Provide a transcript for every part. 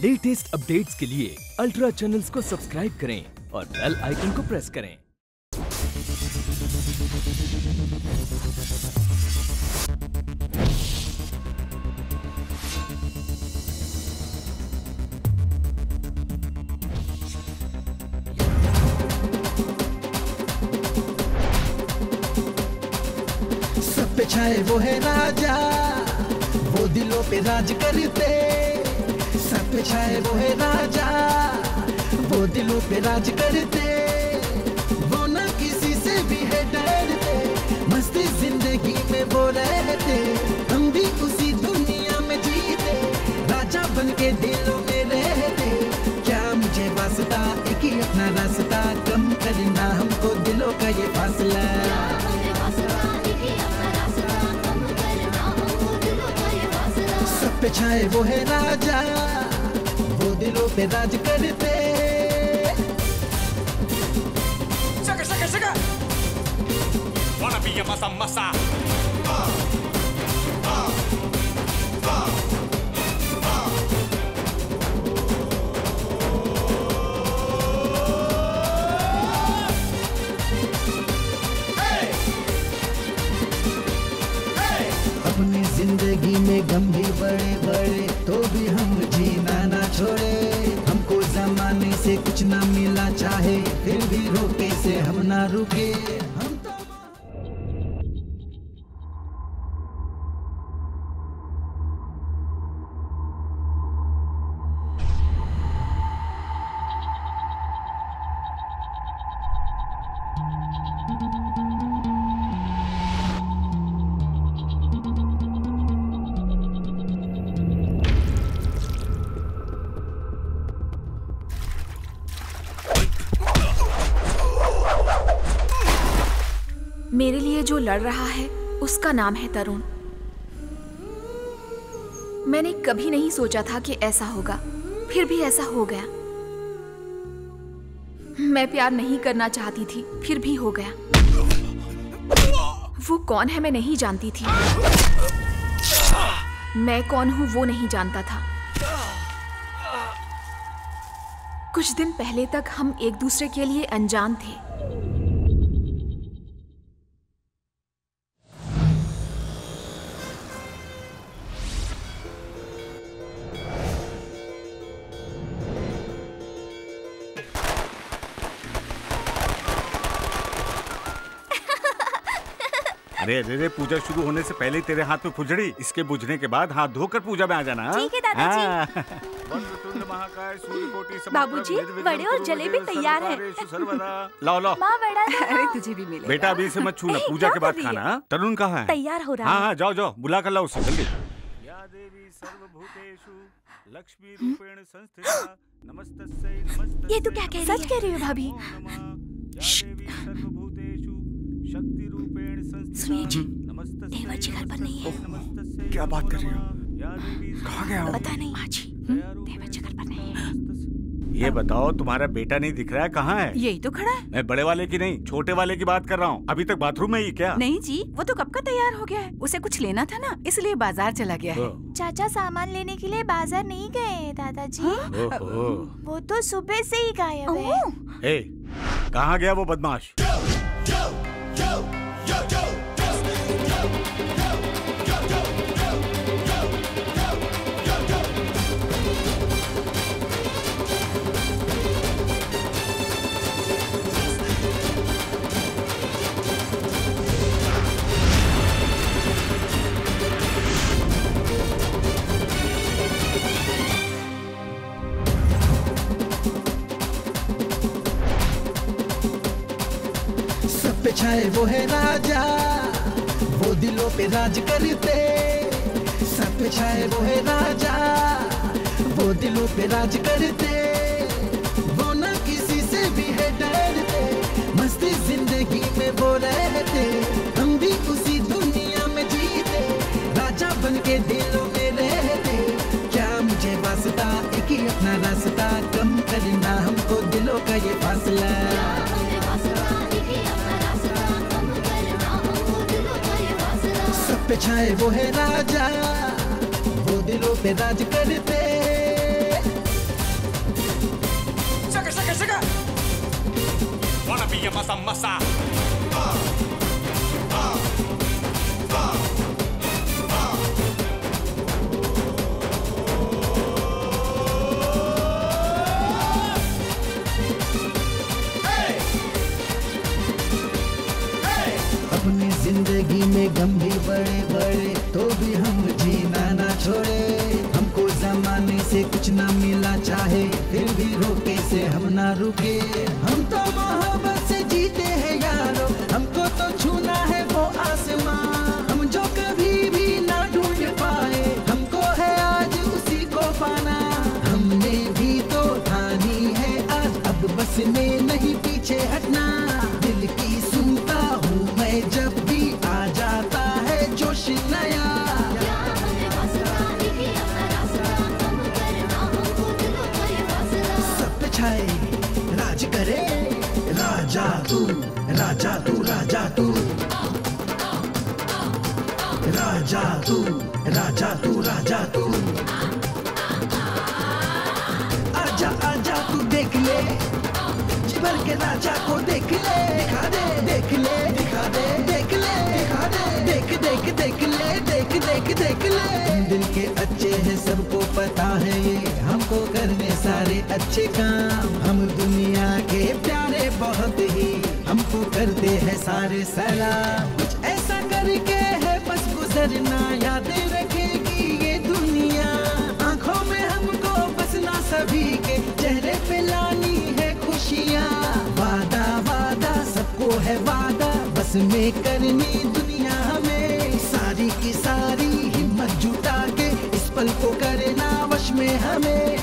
Latest updates के लिए ultra channels को सब्सक्राइब करें और बेल आइकन को प्रेस करें। सब पे छाए वो है राजा, वो दिलों पे राज करते। सब पे छाए वो है राजा, वो दिलों पे राज करते। वो ना किसी से भी है डरते, मस्ती जिंदगी में वो रहते। हम भी उसी दुनिया में जीते, राजा बन के दिलों में रहते। क्या मुझे वास्ता एक ही अपना रास्ता, कम करना हमको दिलों का ये फासला। सब पे छाए वो है राजा, वो दिलों पे राज करते। Shaka. Wanna be a masa. अपनी जिंदगी में गम भी बड़े बड़े, तो भी हम जीना ना छोड़े। हमको जमाने से कुछ ना मिला चाहे, फिर भी रोके से हम ना रुके। हम तो मेरे लिए जो लड़ रहा है उसका नाम है तरुण। मैंने कभी नहीं सोचा था कि ऐसा होगा, फिर भी ऐसा हो गया। मैं प्यार नहीं करना चाहती थी, फिर भी हो गया। वो कौन है मैं नहीं जानती थी, मैं कौन हूं वो नहीं जानता था। कुछ दिन पहले तक हम एक दूसरे के लिए अनजान थे। अरे पूजा शुरू होने से पहले तेरे हाथ में फुलझड़ी, इसके बुझने के बाद हाथ धोकर पूजा में आ जाना। ठीक है दादाजी। बाबूजी, वड़े और जलेबी तैयार है। लाओ माँ वड़ा दो। अरे तुझे भी मिलेगा। बेटा अभी से मत छूना, पूजा के बाद खाना। तरुण कहाँ है? तैयार हो रहा है। हाँ जाओ बुला कर लाओ उसे जल्दी। या देवी सर्वभूतेषु लक्ष्मी रूपेण संस्थिता नमस्तस्यै नमस्तस्यै। ये तू क्या कह रही है? सच कह रही हो भाभी? सुनिए जी, देवर जी घर पर नहीं है। क्या बात कर रही हो? कहाँ गया? पता नहीं माँ जी, देवर जी घर पर नहीं है। ये बताओ तुम्हारा बेटा नहीं दिख रहा है, कहाँ है? यही तो खड़ा है। मैं बड़े वाले की नहीं, छोटे वाले की बात कर रहा हूँ। अभी तक बाथरूम में ही क्या? नहीं जी, वो तो कब का तैयार हो गया है। उसे कुछ लेना था ना, इसलिए बाजार चला गया है। चाचा सामान लेने के लिए बाजार नहीं गए दादाजी। वो तो सुबह से ही गायब है। कहाँ गया वो बदमाश? पे छाए वो है राजा, वो दिलों पे राज करते। सब पे छाए वो है राजा, वो दिलों पे राज करते। वो ना किसी से भी है डरते, मस्ती जिंदगी में वो रहते। हम भी उसी दुनिया में जीते, राजा बन के दिलों में रहते। क्या मुझे वास्ता एक ही अपना रास्ता, कम करना हमको दिलों का ये फासला। सब पे छाए वो है राजा, वो दिलों पे राज करते। wanna be a masa masa. अपनी जिंदगी में गम भी बड़े बड़े तो भी हम जीना ना छोड़े। हमको जमाने से कुछ ना मिला चाहे फिर भी रोके से हम ना रुके। हम तो मोहब्बत से जीते हैं यारो, हमको तो छूना है वो आसमां। हम जो कभी भी ना ढूंढ पाए हमको है आज उसी को पाना। हमने भी तो ठानी है आज अब बस में नहीं पीछे हटना। दिल की सुनता हूँ मैं जब भी आ जाता है जोश नया। सब पे छाए राज करे राजा तू, राजा तू, राजा तू, राजा तू, राजा तू, राजा तू। आजा आजा तू देख ले भर के राजा को देख ले, दिखा दे, देख ले, दिखा दे, देख ले, दिखा दे, देख देख देख ले, देख देख देख ले। दिल के अच्छे हैं सबको पता है ये, हमको करने सारे अच्छे काम। हम दुनिया के प्यारे बहुत ही हमको करते हैं सारे सलाम। कुछ ऐसा करके है बस गुजरना, याद रखेगी ये दुनिया। आंखों में हमको बसना सभी के, चेहरे पे लानी है खुशियाँ। वादा वादा सबको है वादा, बस में करनी दुनिया हमें। सारी की सारी हिम्मत जुटा के इस पल को करना वश में हमें।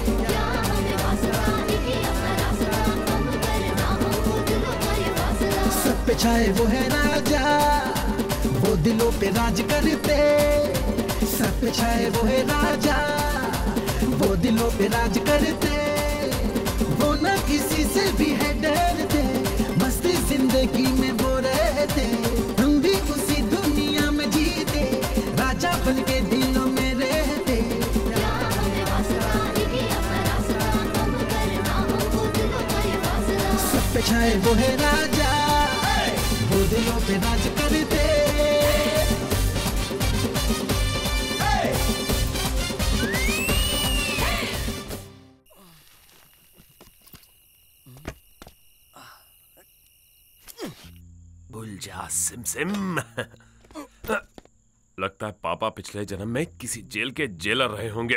सब पे छाए वो है राजा, वो दिलों पे राज करते। सब पे छाए वो है राजा, वो दिलों पे राज करते। वो न किसी से भी है डरते, मस्ती जिंदगी में वो रहते। हम भी उसी दुनिया में जीते, राजा बन के दिलों में रहते। सब पे छाए वो है राजा, वो दिलों पे राज करते। भूल जा सिम सिम। लगता है पापा पिछले जन्म में किसी जेल के जेलर रहे होंगे।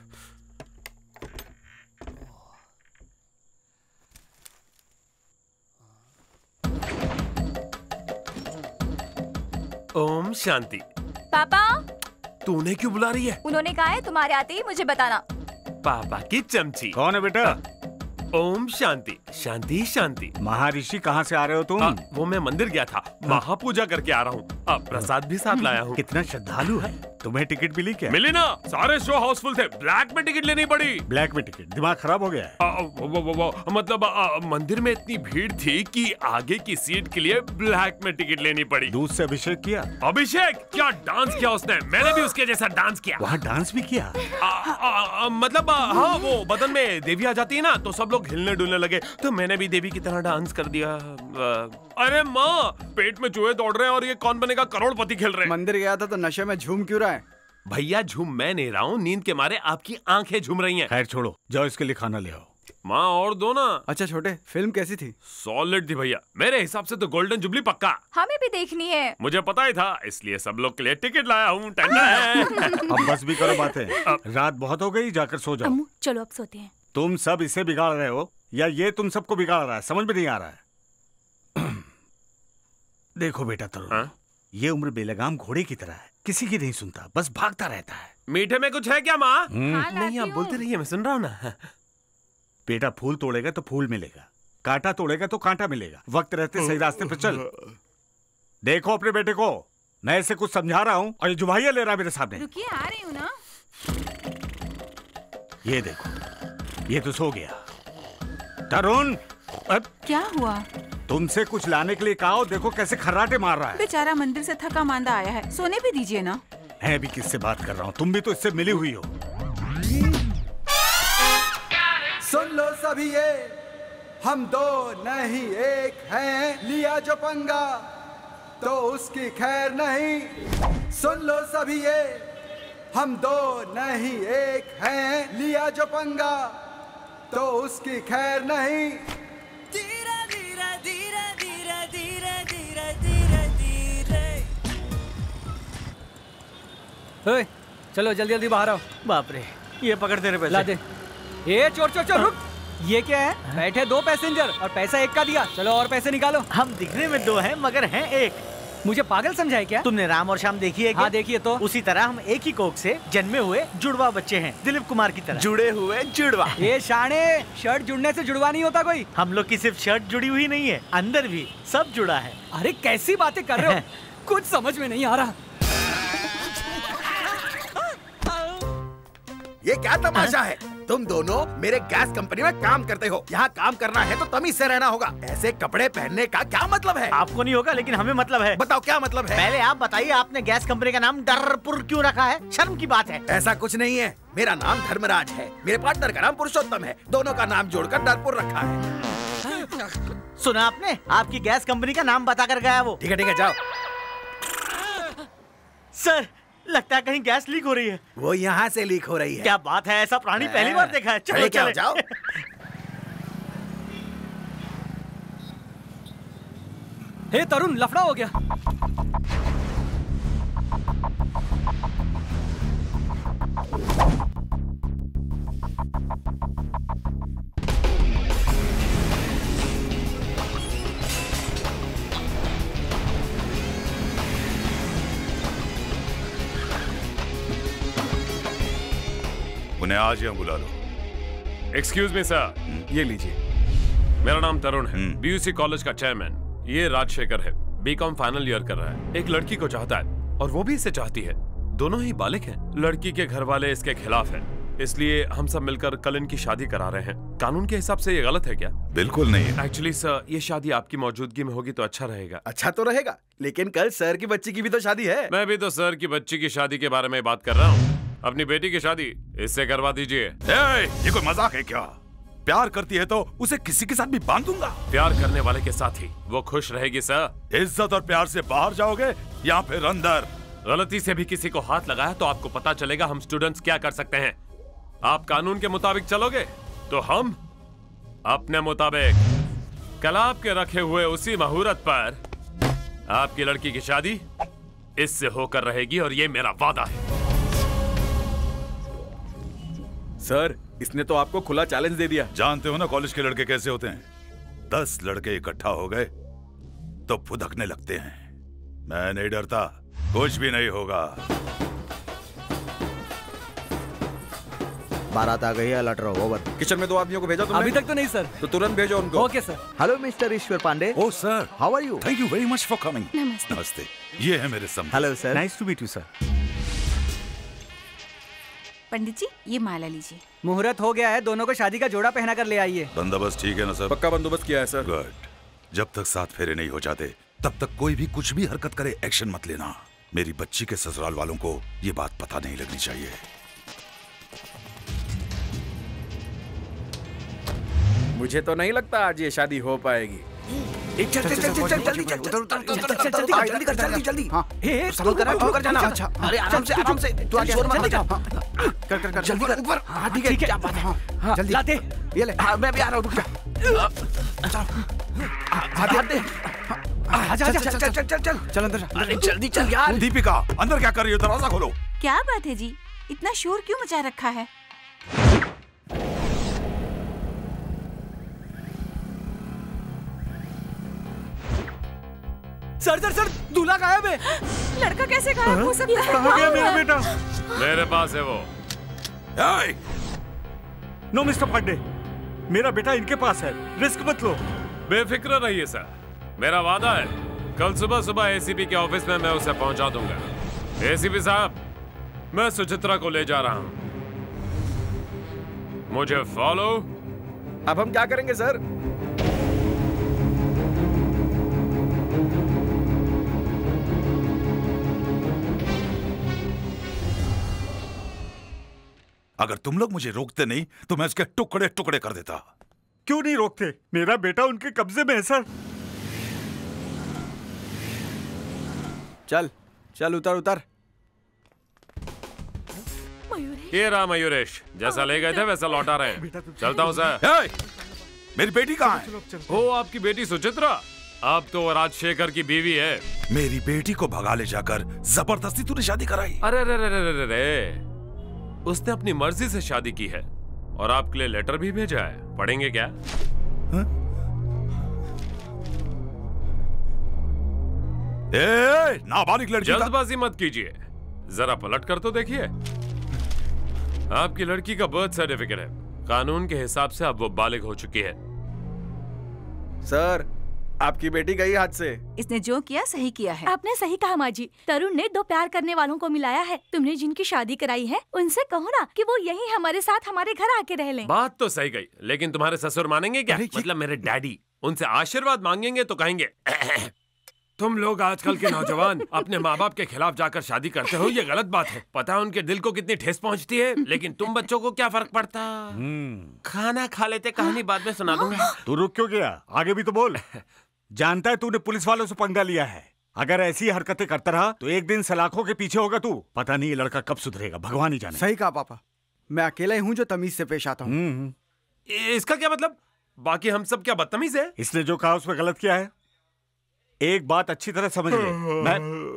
ओम शांति। पापा, तू उन्हें क्यों बुला रही है? उन्होंने कहा है तुम्हारे आते ही मुझे बताना। पापा की चमची। कौन है बेटा? ओम शांति। शांति शांति। महर्षि कहाँ से आ रहे हो तुम? वो मैं मंदिर गया था, महापूजा करके आ रहा हूँ। अब प्रसाद भी साथ लाया हूँ। कितना श्रद्धालु है। तुम्हें टिकट मिली क्या? मिली ना, सारे शो हाउसफुल थे, ब्लैक में टिकट लेनी पड़ी। ब्लैक में टिकट? दिमाग खराब हो गया है। मतलब मंदिर में इतनी भीड़ थी कि आगे की सीट के लिए ब्लैक में टिकट लेनी पड़ी। दूध से अभिषेक किया? अभिषेक क्या डांस किया उसने, मैंने भी उसके जैसा डांस किया। वहाँ डांस भी किया? मतलब हाँ, वो बदन में देवी आ जाती है ना तो सब लोग हिलने डुलने लगे, तो मैंने भी देवी की तरह डांस कर दिया। अरे माँ, पेट में चूहे दौड़ रहे हैं और ये कौन बनेगा करोड़पति खेल रहे हैं। मंदिर गया था तो नशे में झूम क्यों रहा है? भैया झूम मैं नहीं रहा हूँ, नींद के मारे आपकी आंखें झूम रही हैं। खैर छोड़ो, जाओ इसके लिए खाना ले आओ। माँ और दो ना। अच्छा छोटे, फिल्म कैसी थी? सॉलिड थी भैया, मेरे हिसाब से तो गोल्डन जुबली पक्का। हमें भी देखनी है। मुझे पता ही था, इसलिए सब लोग के लिए टिकट लाया हूँ। अब बस भी करो बातें, रात बहुत हो गई, जाकर सो जाओ। अम्मू चलो अब सोते हैं। तुम सब इसे बिगाड़ रहे हो या ये तुम सबको बिगाड़ रहा है, समझ में नहीं आ रहा है। देखो बेटा तरुण, ये उम्र बेलगाम घोड़े की तरह है, किसी की नहीं सुनता, बस भागता रहता है। मीठे में कुछ है क्या माँ? नहीं आप बोलते रहिए, मैं सुन रहा हूँ ना। बेटा फूल तोड़ेगा तो फूल मिलेगा, कांटा तोड़ेगा तो कांटा मिलेगा। वक्त रहते सही रास्ते पर चल। देखो अपने बेटे को, मैं इसे कुछ समझा रहा हूँ और ये जुबाइया ले रहा है मेरे सामने। रुकिए, आ रही हूँ ना। ये देखो, ये तो सो गया। तरुण, अब क्या हुआ? तुमसे कुछ लाने के लिए कहा हो, देखो कैसे खर्राटे मार रहा है। बेचारा मंदिर से थका मांदा आया है, सोने भी दीजिए ना। मैं भी किससे बात कर रहा हूँ, तुम भी तो इससे मिली हुई हो। सुन लो सभी ये हम दो नहीं एक हैं, लिया जो पंगा तो उसकी खैर नहीं। सुन लो सभी ये, हम दो नहीं एक हैं, लिया जो पंगा तो उसकी खैर नहीं। धीरे धीरे धीरे धीरे धीरे धीरे धीरे धीरे। ओए, चलो जल्दी जल्दी बाहर आओ। बाप रे, ये पकड़ तेरे पैसे। ला दे। ए चोर चोर चोर, रुक। ये क्या है? बैठे दो पैसेंजर और पैसा एक का दिया। चलो और पैसे निकालो। हम दिखने में दो हैं मगर हैं एक। मुझे पागल समझा है क्या? तुमने राम और श्याम देखी है क्या? हाँ देखिए तो। उसी तरह हम एक ही कोख से जन्मे हुए जुड़वा बच्चे हैं, दिलीप कुमार की तरह। जुड़े हुए जुड़वा। ये शाने, शर्ट जुड़ने से जुड़वा नहीं होता कोई। हम लोग की सिर्फ शर्ट जुड़ी हुई नहीं है, अंदर भी सब जुड़ा है। अरे कैसी बातें कर रहे हो? कुछ समझ में नहीं आ रहा। ये क्या तमाशा है? तुम दोनों मेरे गैस कंपनी में काम करते हो। यहाँ काम करना है तो तमीज से रहना होगा। ऐसे कपड़े पहनने का क्या मतलब है? आपको नहीं होगा लेकिन हमें मतलब है। बताओ क्या मतलब है? पहले आप बताइए, आपने गैस कंपनी का नाम डरपुर क्यों रखा है? शर्म की बात है। ऐसा कुछ नहीं है, मेरा नाम धर्मराज है, मेरे पार्टनर का नाम पुरुषोत्तम है, दोनों का नाम जोड़कर डरपुर रखा है। सुना आपने? आपकी गैस कंपनी का नाम बताकर गया वो। ठीक है जाओ। सर, लगता है कहीं गैस लीक हो रही है। वो यहाँ से लीक हो रही है। क्या बात है, ऐसा प्राणी पहली बार देखा है। चलो क्या जाओ। हे तरुण, लफड़ा हो गया। उन्हें आज यहाँ बुला लो। एक्सक्यूज मी सर, ये लीजिए। मेरा नाम तरुण है, बीयूसी कॉलेज का चेयरमैन। ये राजशेखर है, बीकॉम फाइनल ईयर कर रहा है। एक लड़की को चाहता है और वो भी इसे चाहती है। दोनों ही बालिग हैं। लड़की के घर वाले इसके खिलाफ हैं, इसलिए हम सब मिलकर कल इनकी शादी करा रहे हैं। कानून के हिसाब से ये गलत है क्या? बिल्कुल नहीं है। एक्चुअली सर, ये शादी आपकी मौजूदगी में होगी तो अच्छा रहेगा। अच्छा तो रहेगा, लेकिन कल सर की बच्ची की भी तो शादी है। मैं भी तो सर की बच्ची की शादी के बारे में बात कर रहा हूँ। अपनी बेटी की शादी इससे करवा दीजिए। ये कोई मजाक है क्या? प्यार करती है तो उसे किसी के साथ भी बांध दूंगा। प्यार करने वाले के साथ ही वो खुश रहेगी सर। इज्जत और प्यार से बाहर जाओगे या फिर अंदर? गलती से भी किसी को हाथ लगाया तो आपको पता चलेगा हम स्टूडेंट्स क्या कर सकते हैं। आप कानून के मुताबिक चलोगे तो हम अपने मुताबिक। कल आपके रखे हुए उसी मुहूर्त पर आपकी लड़की की शादी इससे होकर रहेगी और ये मेरा वादा है। सर, इसने तो आपको खुला चैलेंज दे दिया। जानते हो ना कॉलेज के लड़के कैसे होते हैं? 10 लड़के इकट्ठा हो गए तो फुदकने लगते हैं। मैं नहीं डरता, कुछ भी नहीं होगा। बारात आ गई है, अलर्ट रहो। ओवर। किचन में 2 आदमियों को भेजा तुमने? अभी तक तो नहीं सर। तो तुरंत भेजो उनको। Okay sir. Hello mister Ishwar Pandey. Oh sir, how are you? Thank you very much for coming. नमस्ते। ये है मेरे समधी। Hello sir. Nice to meet you sir. Pandit ji, ये माला लीजिए। मुहूर्त हो गया है, दोनों को शादी का जोड़ा पहना कर ले आइए। बंदोबस्त ठीक है ना सर? पक्का बंदोबस्त किया है सर। गुड। जब तक 7 फेरे नहीं हो जाते तब तक कोई भी कुछ भी हरकत करे एक्शन मत लेना। मेरी बच्ची के ससुराल वालों को ये बात पता नहीं लगनी चाहिए। मुझे तो नहीं लगता आज ये शादी हो पाएगी। चल जल्दी कर, जल्दी। हाँ, संभल कर जाना। अरे आराम से, तू आगे शोर मत मचा। कर जल्दी कर ऊपर। हाँ ठीक है, क्या बात है? हाँ जल्दी लाते। ये ले, मैं भी आ रहा हूँ, रुक जा। हाथ दे। चल अंदर। अरे जल्दी चल यार। दीपिका, अंदर क्या कर रही हो? दरवाजा खोलो। क्या बात है जी, इतना शोर क्यों मचा रखा है? सर, दूल्हा गायब है। लड़का कैसे गायब हो सकता है? कहाँ गया मेरा बेटा? मेरे पास है वो। नो मिस्टर पांडे, मेरा बेटा इनके पास है, रिस्क मत लो। बेफिक्र रहिए सर, मेरा वादा है कल सुबह एसीपी के ऑफिस में मैं उसे पहुंचा दूंगा। एसीपी साहब, मैं सुचित्रा को ले जा रहा हूं, मुझे फॉलो। अब हम क्या करेंगे सर? अगर तुम लोग मुझे रोकते नहीं तो मैं इसके टुकड़े टुकड़े कर देता। क्यों नहीं रोकते? मेरा बेटा उनके कब्जे में है सर। चल चल उतर उतर। ये रहा मयूरेश, जैसा ले गए थे वैसा लौटा रहे हैं। चलता हूँ सर। मेरी बेटी कहाँ है? वो आपकी बेटी सुचित्रा, अब तो राजशेखर की बीवी है। मेरी बेटी को भगा ले जाकर जबरदस्ती तूने शादी कराई? अरे रे रे रे रे रे, उसने अपनी मर्जी से शादी की है और आपके लिए लेटर भी भेजा है। पढ़ेंगे क्या? नाबालिग लड़की। जल्दबाजी मत कीजिए, जरा पलट कर तो देखिए। आपकी लड़की का बर्थ सर्टिफिकेट है, कानून के हिसाब से अब वो बालिग हो चुकी है। सर आपकी बेटी गई हाथ से। इसने जो किया सही किया है। आपने सही कहा माँ जी, तरुण ने 2 प्यार करने वालों को मिलाया है। तुमने जिनकी शादी कराई है उनसे कहो ना कि वो यहीं हमारे साथ हमारे घर आके रह लें। बात तो सही गई, लेकिन तुम्हारे ससुर मानेंगे क्या? मतलब मेरे डैडी, उनसे आशीर्वाद मांगेंगे तो कहेंगे तुम लोग आजकल के नौजवान अपने माँ बाप के खिलाफ जाकर शादी करते हो, ये गलत बात है। पता है उनके दिल को कितनी ठेस पहुँचती है, लेकिन तुम बच्चों को क्या फर्क पड़ता? खाना खा लेते, कहानी बाद में सुना दूंगा। तू रुक क्यों गया? आगे भी तो बोल। जानता है तूने पुलिस वालों से पंगा लिया है। अगर ऐसी हरकतें करता रहा तो एक दिन सलाखों के पीछे होगा तू। पता नहीं ये लड़का कब सुधरेगा, भगवान ही जाने। सही कहा पापा, मैं अकेला ही हूँ जो तमीज से पेश आता हूँ। इसका क्या मतलब? बाकी हम सब क्या बदतमीज है? इसने जो कहा उसमें गलत किया है। एक बात अच्छी तरह समझ ले, मैं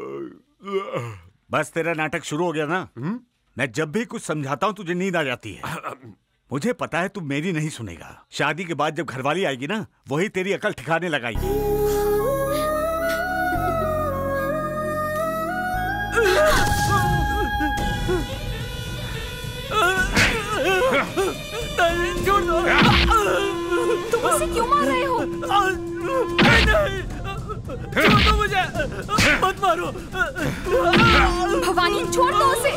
बस तेरा नाटक शुरू हो गया ना, मैं जब भी कुछ समझाता हूँ तुझे नींद आ जाती है। मुझे पता है तू मेरी नहीं सुनेगा। शादी के बाद जब घरवाली आएगी ना, वही तेरी अकल ठिकाने लगाएगी। छोड़ दो। तुम उसे क्यों मार रहे हो? छोड़ दो मुझे, मत मारो। भवानी छोड़ दो उसे।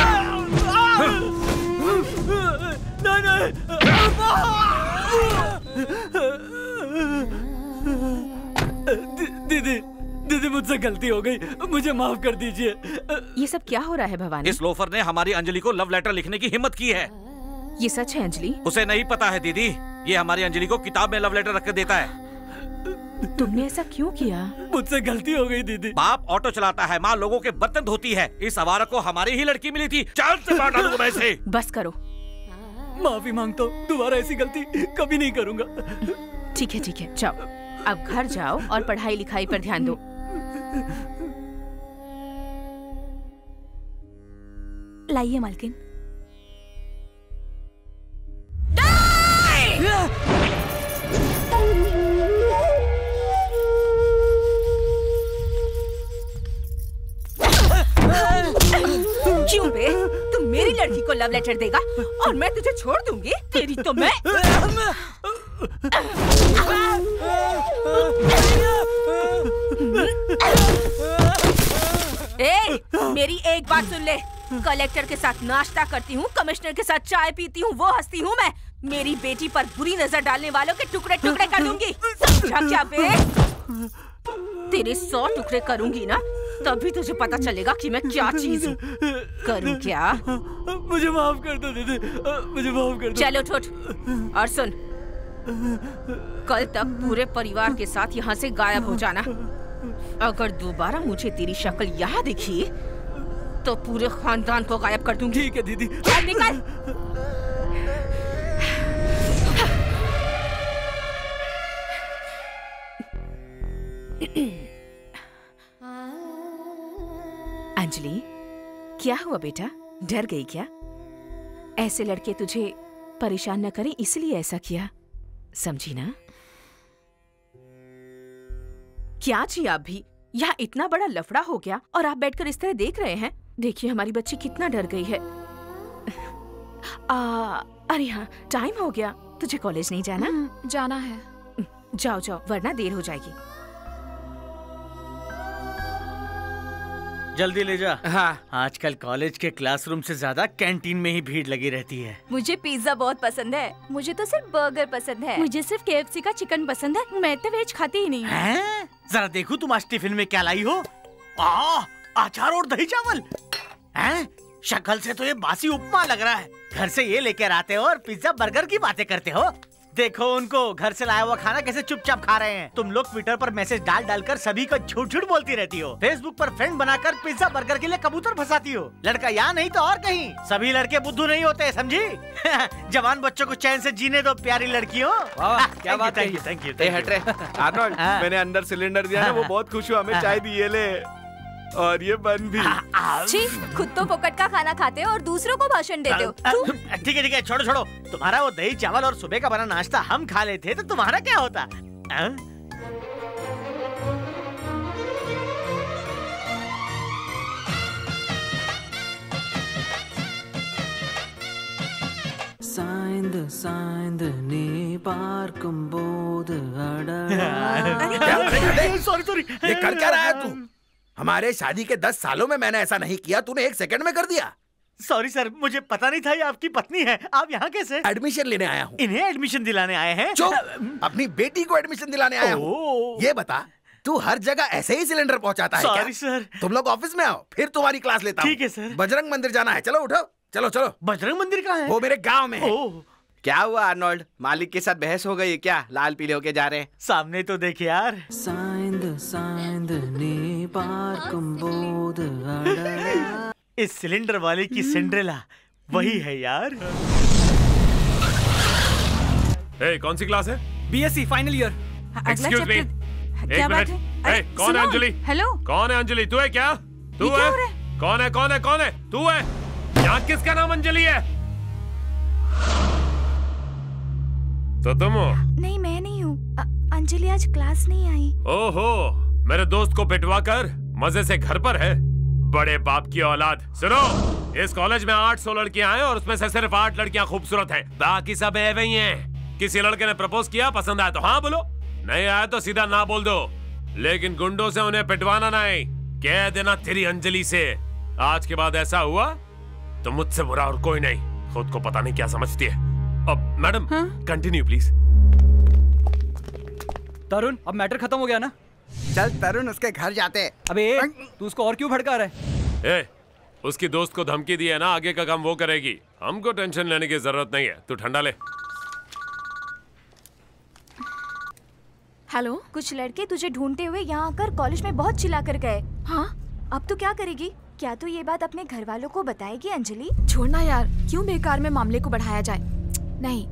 दीदी मुझसे गलती हो गई, मुझे माफ कर दीजिए। ये सब क्या हो रहा है भवानी? इस लोफर ने हमारी अंजलि को लव लेटर लिखने की हिम्मत की है। ये सच है अंजलि? उसे नहीं पता है दीदी, ये हमारी अंजलि को किताब में लव लेटर रख कर देता है। तुमने ऐसा क्यों किया? मुझसे गलती हो गई दीदी। बाप ऑटो चलाता है, माँ लोगों के बर्तन धोती है। इस आवारा को हमारी ही लड़की मिली थी। चाल से मार डालूंगा मैं इसे। बस करो। माफी मांगता हूँ, दोबारा ऐसी गलती कभी नहीं करूंगा। ठीक है, जाओ अब घर जाओ और पढ़ाई लिखाई पर ध्यान दो। लाइए मालकिन। क्यों बे? तुम मेरी लड़की को लव लेटर देगा और मैं तुझे छोड़ दूंगी? तेरी तो मैं। मेरी एक बात सुन ले। कलेक्टर के साथ नाश्ता करती हूँ, कमिश्नर के साथ चाय पीती हूँ, वो हंसती हूँ मैं। मेरी बेटी पर बुरी नजर डालने वालों के टुकड़े टुकड़े कर दूंगी। समझा क्या बे? तेरे 100 टुकड़े करूंगी ना, तभी तुझे पता चलेगा कि मैं क्या चीज हूँ। करूँ क्या? मुझे माफ कर दो दीदी, मुझे माफ कर दो। चलो उठ और सुन, कल तक पूरे परिवार के साथ यहाँ से गायब हो जाना। अगर दोबारा मुझे तेरी शक्ल यहाँ दिखी तो पूरे खानदान को गायब कर दूंगी। ठीक है दीदी। चल निकल। अंजलि, क्या हुआ बेटा? डर गई क्या? ऐसे लड़के तुझे परेशान न करें इसलिए ऐसा किया, समझी ना? क्या जी आप भी? यहाँ इतना बड़ा लफड़ा हो गया और आप बैठकर इस तरह देख रहे हैं। देखिए हमारी बच्ची कितना डर गई है। अरे हाँ, टाइम हो गया। तुझे कॉलेज नहीं जाना? जाना है। जाओ जाओ, वरना देर हो जाएगी। जल्दी ले जा। हाँ, आजकल कॉलेज के क्लासरूम से ज्यादा कैंटीन में ही भीड़ लगी रहती है। मुझे पिज्जा बहुत पसंद है। मुझे तो सिर्फ बर्गर पसंद है। मुझे सिर्फ KFC का चिकन पसंद है। मैं तो वेज खाती ही नहीं हूँ। जरा देखो तुम आज टिफिन में क्या लाई हो। अचार और दही चावल। शक्ल से तो ये बासी उपमा लग रहा है। घर से ये लेकर आते हो और पिज्जा बर्गर की बातें करते हो। देखो उनको घर से लाया हुआ खाना कैसे चुपचाप खा रहे हैं। तुम लोग ट्विटर पर मैसेज डाल डालकर सभी को झूठ झूठ बोलती रहती हो। फेसबुक पर फ्रेंड बनाकर पिज्जा बर्गर के लिए कबूतर फंसाती हो। लड़का यहाँ नहीं तो और कहीं। सभी लड़के बुद्धू नहीं होते, समझी? जवान बच्चों को चैन से जीने दो प्यारी लड़कियों। क्या बात है। Thank you. आर्नोल्ड, मैंने अंदर सिलेंडर दिया ना, वो बहुत खुश हुआ। हमें चाय दी, ये ले, और ये बन भी। छी, खुद तो फोकट का खाना खाते हो और दूसरों को भाषण देते हो। ठीक है, छोड़ो छोड़ो। तुम्हारा वो दही चावल और सुबह का बना नाश्ता हम खा लेते तो तुम्हारा क्या होता? सॉरी, ये कर क्या रहा है तू? हमारे शादी के 10 सालों में मैंने ऐसा नहीं किया, तूने 1 सेकंड में कर दिया। सॉरी सर, मुझे पता नहीं था ये आपकी पत्नी है। आप यहाँ कैसे? एडमिशन लेने आया हूँ। इन्हें एडमिशन दिलाने आए हैं? चुप, अपनी बेटी को एडमिशन दिलाने आया हूँ। ये बता, तू हर जगह ऐसे ही सिलेंडर पहुँचाता है क्या? Sorry sir. तुम लोग ऑफिस में आओ, फिर तुम्हारी क्लास लेता हूँ। ठीक है सर। बजरंग मंदिर जाना है, चलो उठो। चलो। बजरंग मंदिर कहाँ है? वो मेरे गाँव में है। क्या हुआ आर्नोल्ड, मालिक के साथ बहस हो गई क्या? लाल पीले होके जा रहे हैं। सामने तो देख यार। इस सिलेंडर वाले की सिंड्रेला वही है यार। कौन सी क्लास है? BSc final year. Excuse me, एक मिनट। कौन है अंजलि? हेलो, कौन है अंजलि? तू है क्या? तू है? कौन है? तू है? यहाँ किसका नाम अंजलि है? तो तुम हो? नहीं, मैं नहीं हूँ। अंजलि आज क्लास नहीं आई। ओहो, मेरे दोस्त को पिटवा कर मजे से घर पर है। बड़े बाप की औलाद। सुनो, इस कॉलेज में 800 लड़कियां हैं और उसमें से सिर्फ 8 लड़कियां खूबसूरत हैं, बाकी सब ऐवे ही हैं। किसी लड़के ने प्रपोज किया, पसंद आया तो हाँ बोलो, नहीं आया तो सीधा ना बोल दो। लेकिन गुंडों से उन्हें पिटवाना नहीं, कह देना तेरी अंजलि से। आज के बाद ऐसा हुआ तो मुझसे बुरा और कोई नहीं। खुद को पता नहीं क्या समझती है। अब मैडम कंटिन्यू प्लीज। तरुण, अब मैटर खत्म हो गया ना? चल तरुण, उसके घर जाते हैं। अबे तू उसको और क्यों भड़का रहा है? उसकी दोस्त को धमकी दी है ना, आगे का काम वो करेगी। हमको टेंशन लेने की जरूरत नहीं है, तू ठंडा ले। हेलो, कुछ लड़के तुझे ढूंढते हुए यहाँ आकर कॉलेज में बहुत चिल्ला कर गए। हाँ, अब तू क्या करेगी? क्या तू ये बात अपने घर वालों को बताएगी अंजलि? छोड़ना यार, क्यों बेकार में मामले को बढ़ाया जाए। नहीं,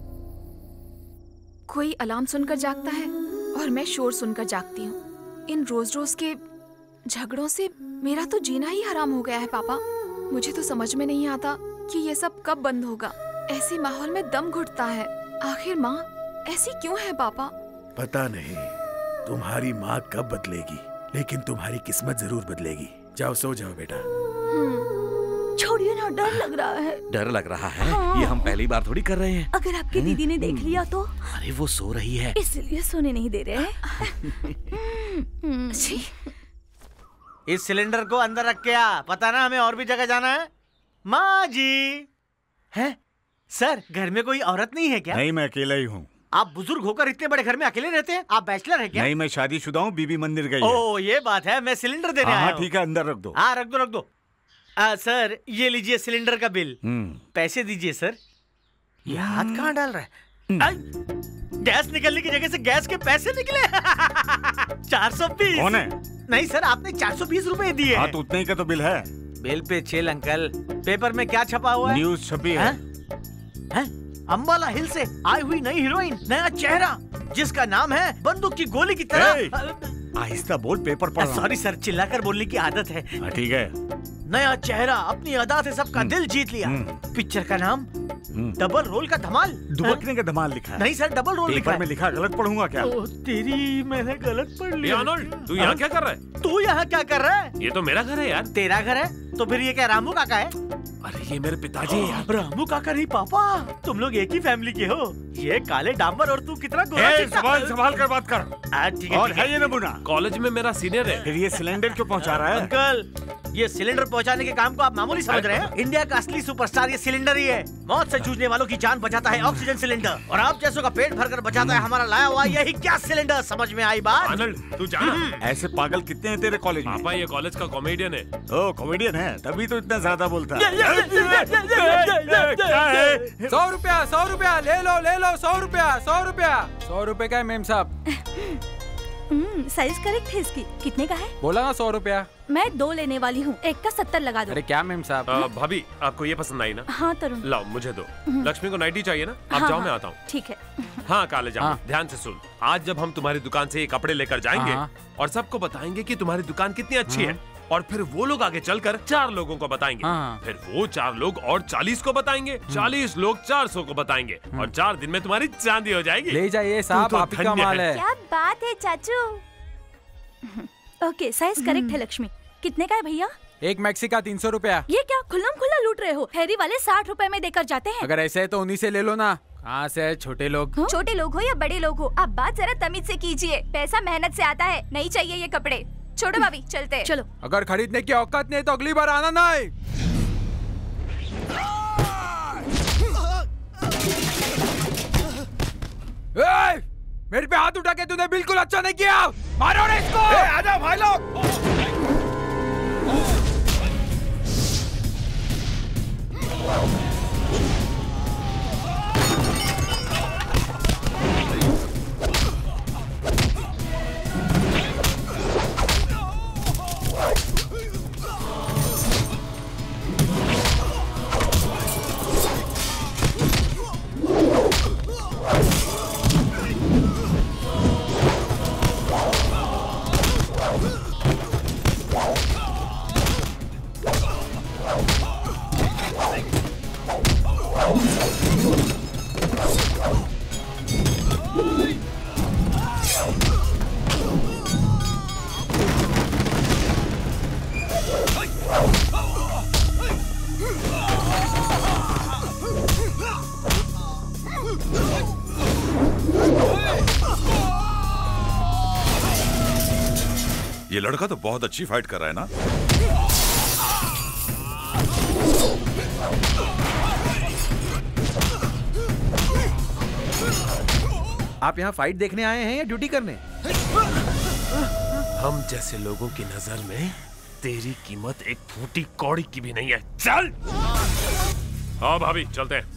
कोई अलार्म सुनकर जागता है और मैं शोर सुनकर जागती हूँ। इन रोज रोज के झगड़ों से मेरा तो जीना ही हराम हो गया है पापा। मुझे तो समझ में नहीं आता कि ये सब कब बंद होगा। ऐसे माहौल में दम घुटता है। आखिर माँ ऐसी क्यों है पापा? पता नहीं तुम्हारी माँ कब बदलेगी, लेकिन तुम्हारी किस्मत जरूर बदलेगी। जाओ सो जाओ बेटा। छोड़िए ना, डर लग रहा है। डर लग रहा है? हाँ। ये हम पहली बार थोड़ी कर रहे हैं। अगर आपकी दीदी ने देख लिया तो? अरे वो सो रही है, इसलिए सोने नहीं दे रहे हैं। इस सिलेंडर को अंदर रख के आ, पता ना हमें और भी जगह जाना है। माँ जी है सर, घर में कोई औरत नहीं है क्या? नहीं, मैं अकेला ही हूँ। आप बुजुर्ग होकर इतने बड़े घर में अकेले रहते हैं? आप बैचलर हैं क्या? नहीं, मैं शादीशुदा हूँ, बीबी मंदिर गई है। ओह, ये बात है। मैं सिलेंडर देने आया हूँ। ठीक है, अंदर रख दो। हाँ, रख दो। सर, ये लीजिए सिलेंडर का बिल। पैसे दीजिए सर। ये हाथ कहाँ डाल रहा है? गैस निकलने की जगह से गैस के पैसे निकले। 420। कौन है? नहीं सर, आपने 420 रुपए दिए। हाँ, तो उतने ही का तो बिल है। Bill pay chill uncle. Paper में क्या छपा हुआ है? न्यूज छपी है। अंबाला हिल से आई हुई नई हीरोइन, नया चेहरा, जिसका नाम है बंदूक की गोली की तरह। आहिस्ता बोल, पेपर पढ़। सॉरी सर, चिल्लाकर बोलने की आदत है। ठीक है। नया चेहरा, अपनी अदा से सबका दिल जीत लिया। पिक्चर का नाम डबल रोल का धमाल। दुबकने का धमाल लिखा है। नहीं सर, डबल रोल लिखा है। पेपर में लिखा, गलत पढ़ूंगा क्या? तेरी, मैंने गलत पढ़ लिया। तू यहाँ क्या कर रहा है? तू यहाँ क्या कर रहा है? ये तो मेरा घर है यार। तेरा घर है तो फिर ये क्या रामू काका है? अरे ये मेरे पिताजी हैं यार। रामू काका नहीं पापा, तुम लोग एक ही फैमिली के हो। ये काले डांबर और तू कितना गोरा। जबान संभाल कर बात कर। ठीक है। और है ये नमूना? कॉलेज में मेरा सीनियर है। फिर ये सिलेंडर क्यों पहुंचा रहा है? अंकल, ये सिलेंडर पहुंचाने के काम को आप मामूली समझ रहे हैं? इंडिया का असली सुपरस्टार ये सिलेंडर ही है। मौत से जूझने वालों की जान बचाता है ऑक्सीजन सिलेंडर, और आप जैसों का पेट भरकर बचाता है हमारा लाया हुआ यही क्या सिलेंडर। समझ में आई बात? आनंद, तू जाना। ऐसे पागल कितने हैं तेरे कॉलेज में? पापा ये कॉलेज का कॉमेडियन है। ओ कॉमेडियन है, तभी तो इतना ज्यादा बोलता है। 100 रुपया 100 रुपया ले लो 100 रुपया 100 रुपया 100 रुपए का है मेम साहब। साइज करेक्ट है इसकी। कितने का है? बोला ना 100 रुपया। मैं 2 लेने वाली हूँ, एक का 70 लगा दो। अरे क्या मेम साहब। भाभी आपको ये पसंद आई ना? हाँ तरुण। लाओ मुझे दो। लक्ष्मी को नाइटी चाहिए ना? आप हाँ, जाओ हाँ, मैं आता हूँ। ठीक है। हाँ काले जाओ, ध्यान से सुन। आज जब हम तुम्हारी दुकान से ये कपड़े लेकर जाएंगे और सबको बताएंगे कि तुम्हारी दुकान कितनी अच्छी है, और फिर वो लोग आगे चलकर 4 लोगों को बताएंगे, फिर वो 4 लोग और 40 को बताएंगे, 40 लोग 400 को बताएंगे, और 4 दिन में तुम्हारी चांदी हो जाएगी। ले जाइए साहब, आप ही का माल है। क्या बात है चाचू। ओके साइज करेक्ट है लक्ष्मी। कितने का है भैया? एक मैक्सी का 300 रुपया। ये क्या खुल्लम खुल्ला लूट रहे हो? फेरी वाले 60 रुपए में देकर जाते हैं। अगर ऐसे है तो उन्हीं से ले लो ना। कहाँ से है छोटे लोग? छोटे लोग हो या बड़े लोग हो, आप बात जरा तमीज से कीजिए। पैसा मेहनत से आता है, नहीं चाहिए ये कपड़े। छोड़ो भाभी, चलते हैं। चलो। अगर खरीदने की औकात नहीं तो अगली बार आना ना। मेरे पे हाथ उठा के तूने बिल्कुल अच्छा नहीं किया। मारो रे इसको। आजा भाई लोग। ये लड़का तो बहुत अच्छी फाइट कर रहा है ना। आप यहाँ फाइट देखने आए हैं या ड्यूटी करने? हम जैसे लोगों की नजर में तेरी कीमत एक फूटी कौड़ी की भी नहीं है। चल। हाँ भाभी चलते हैं।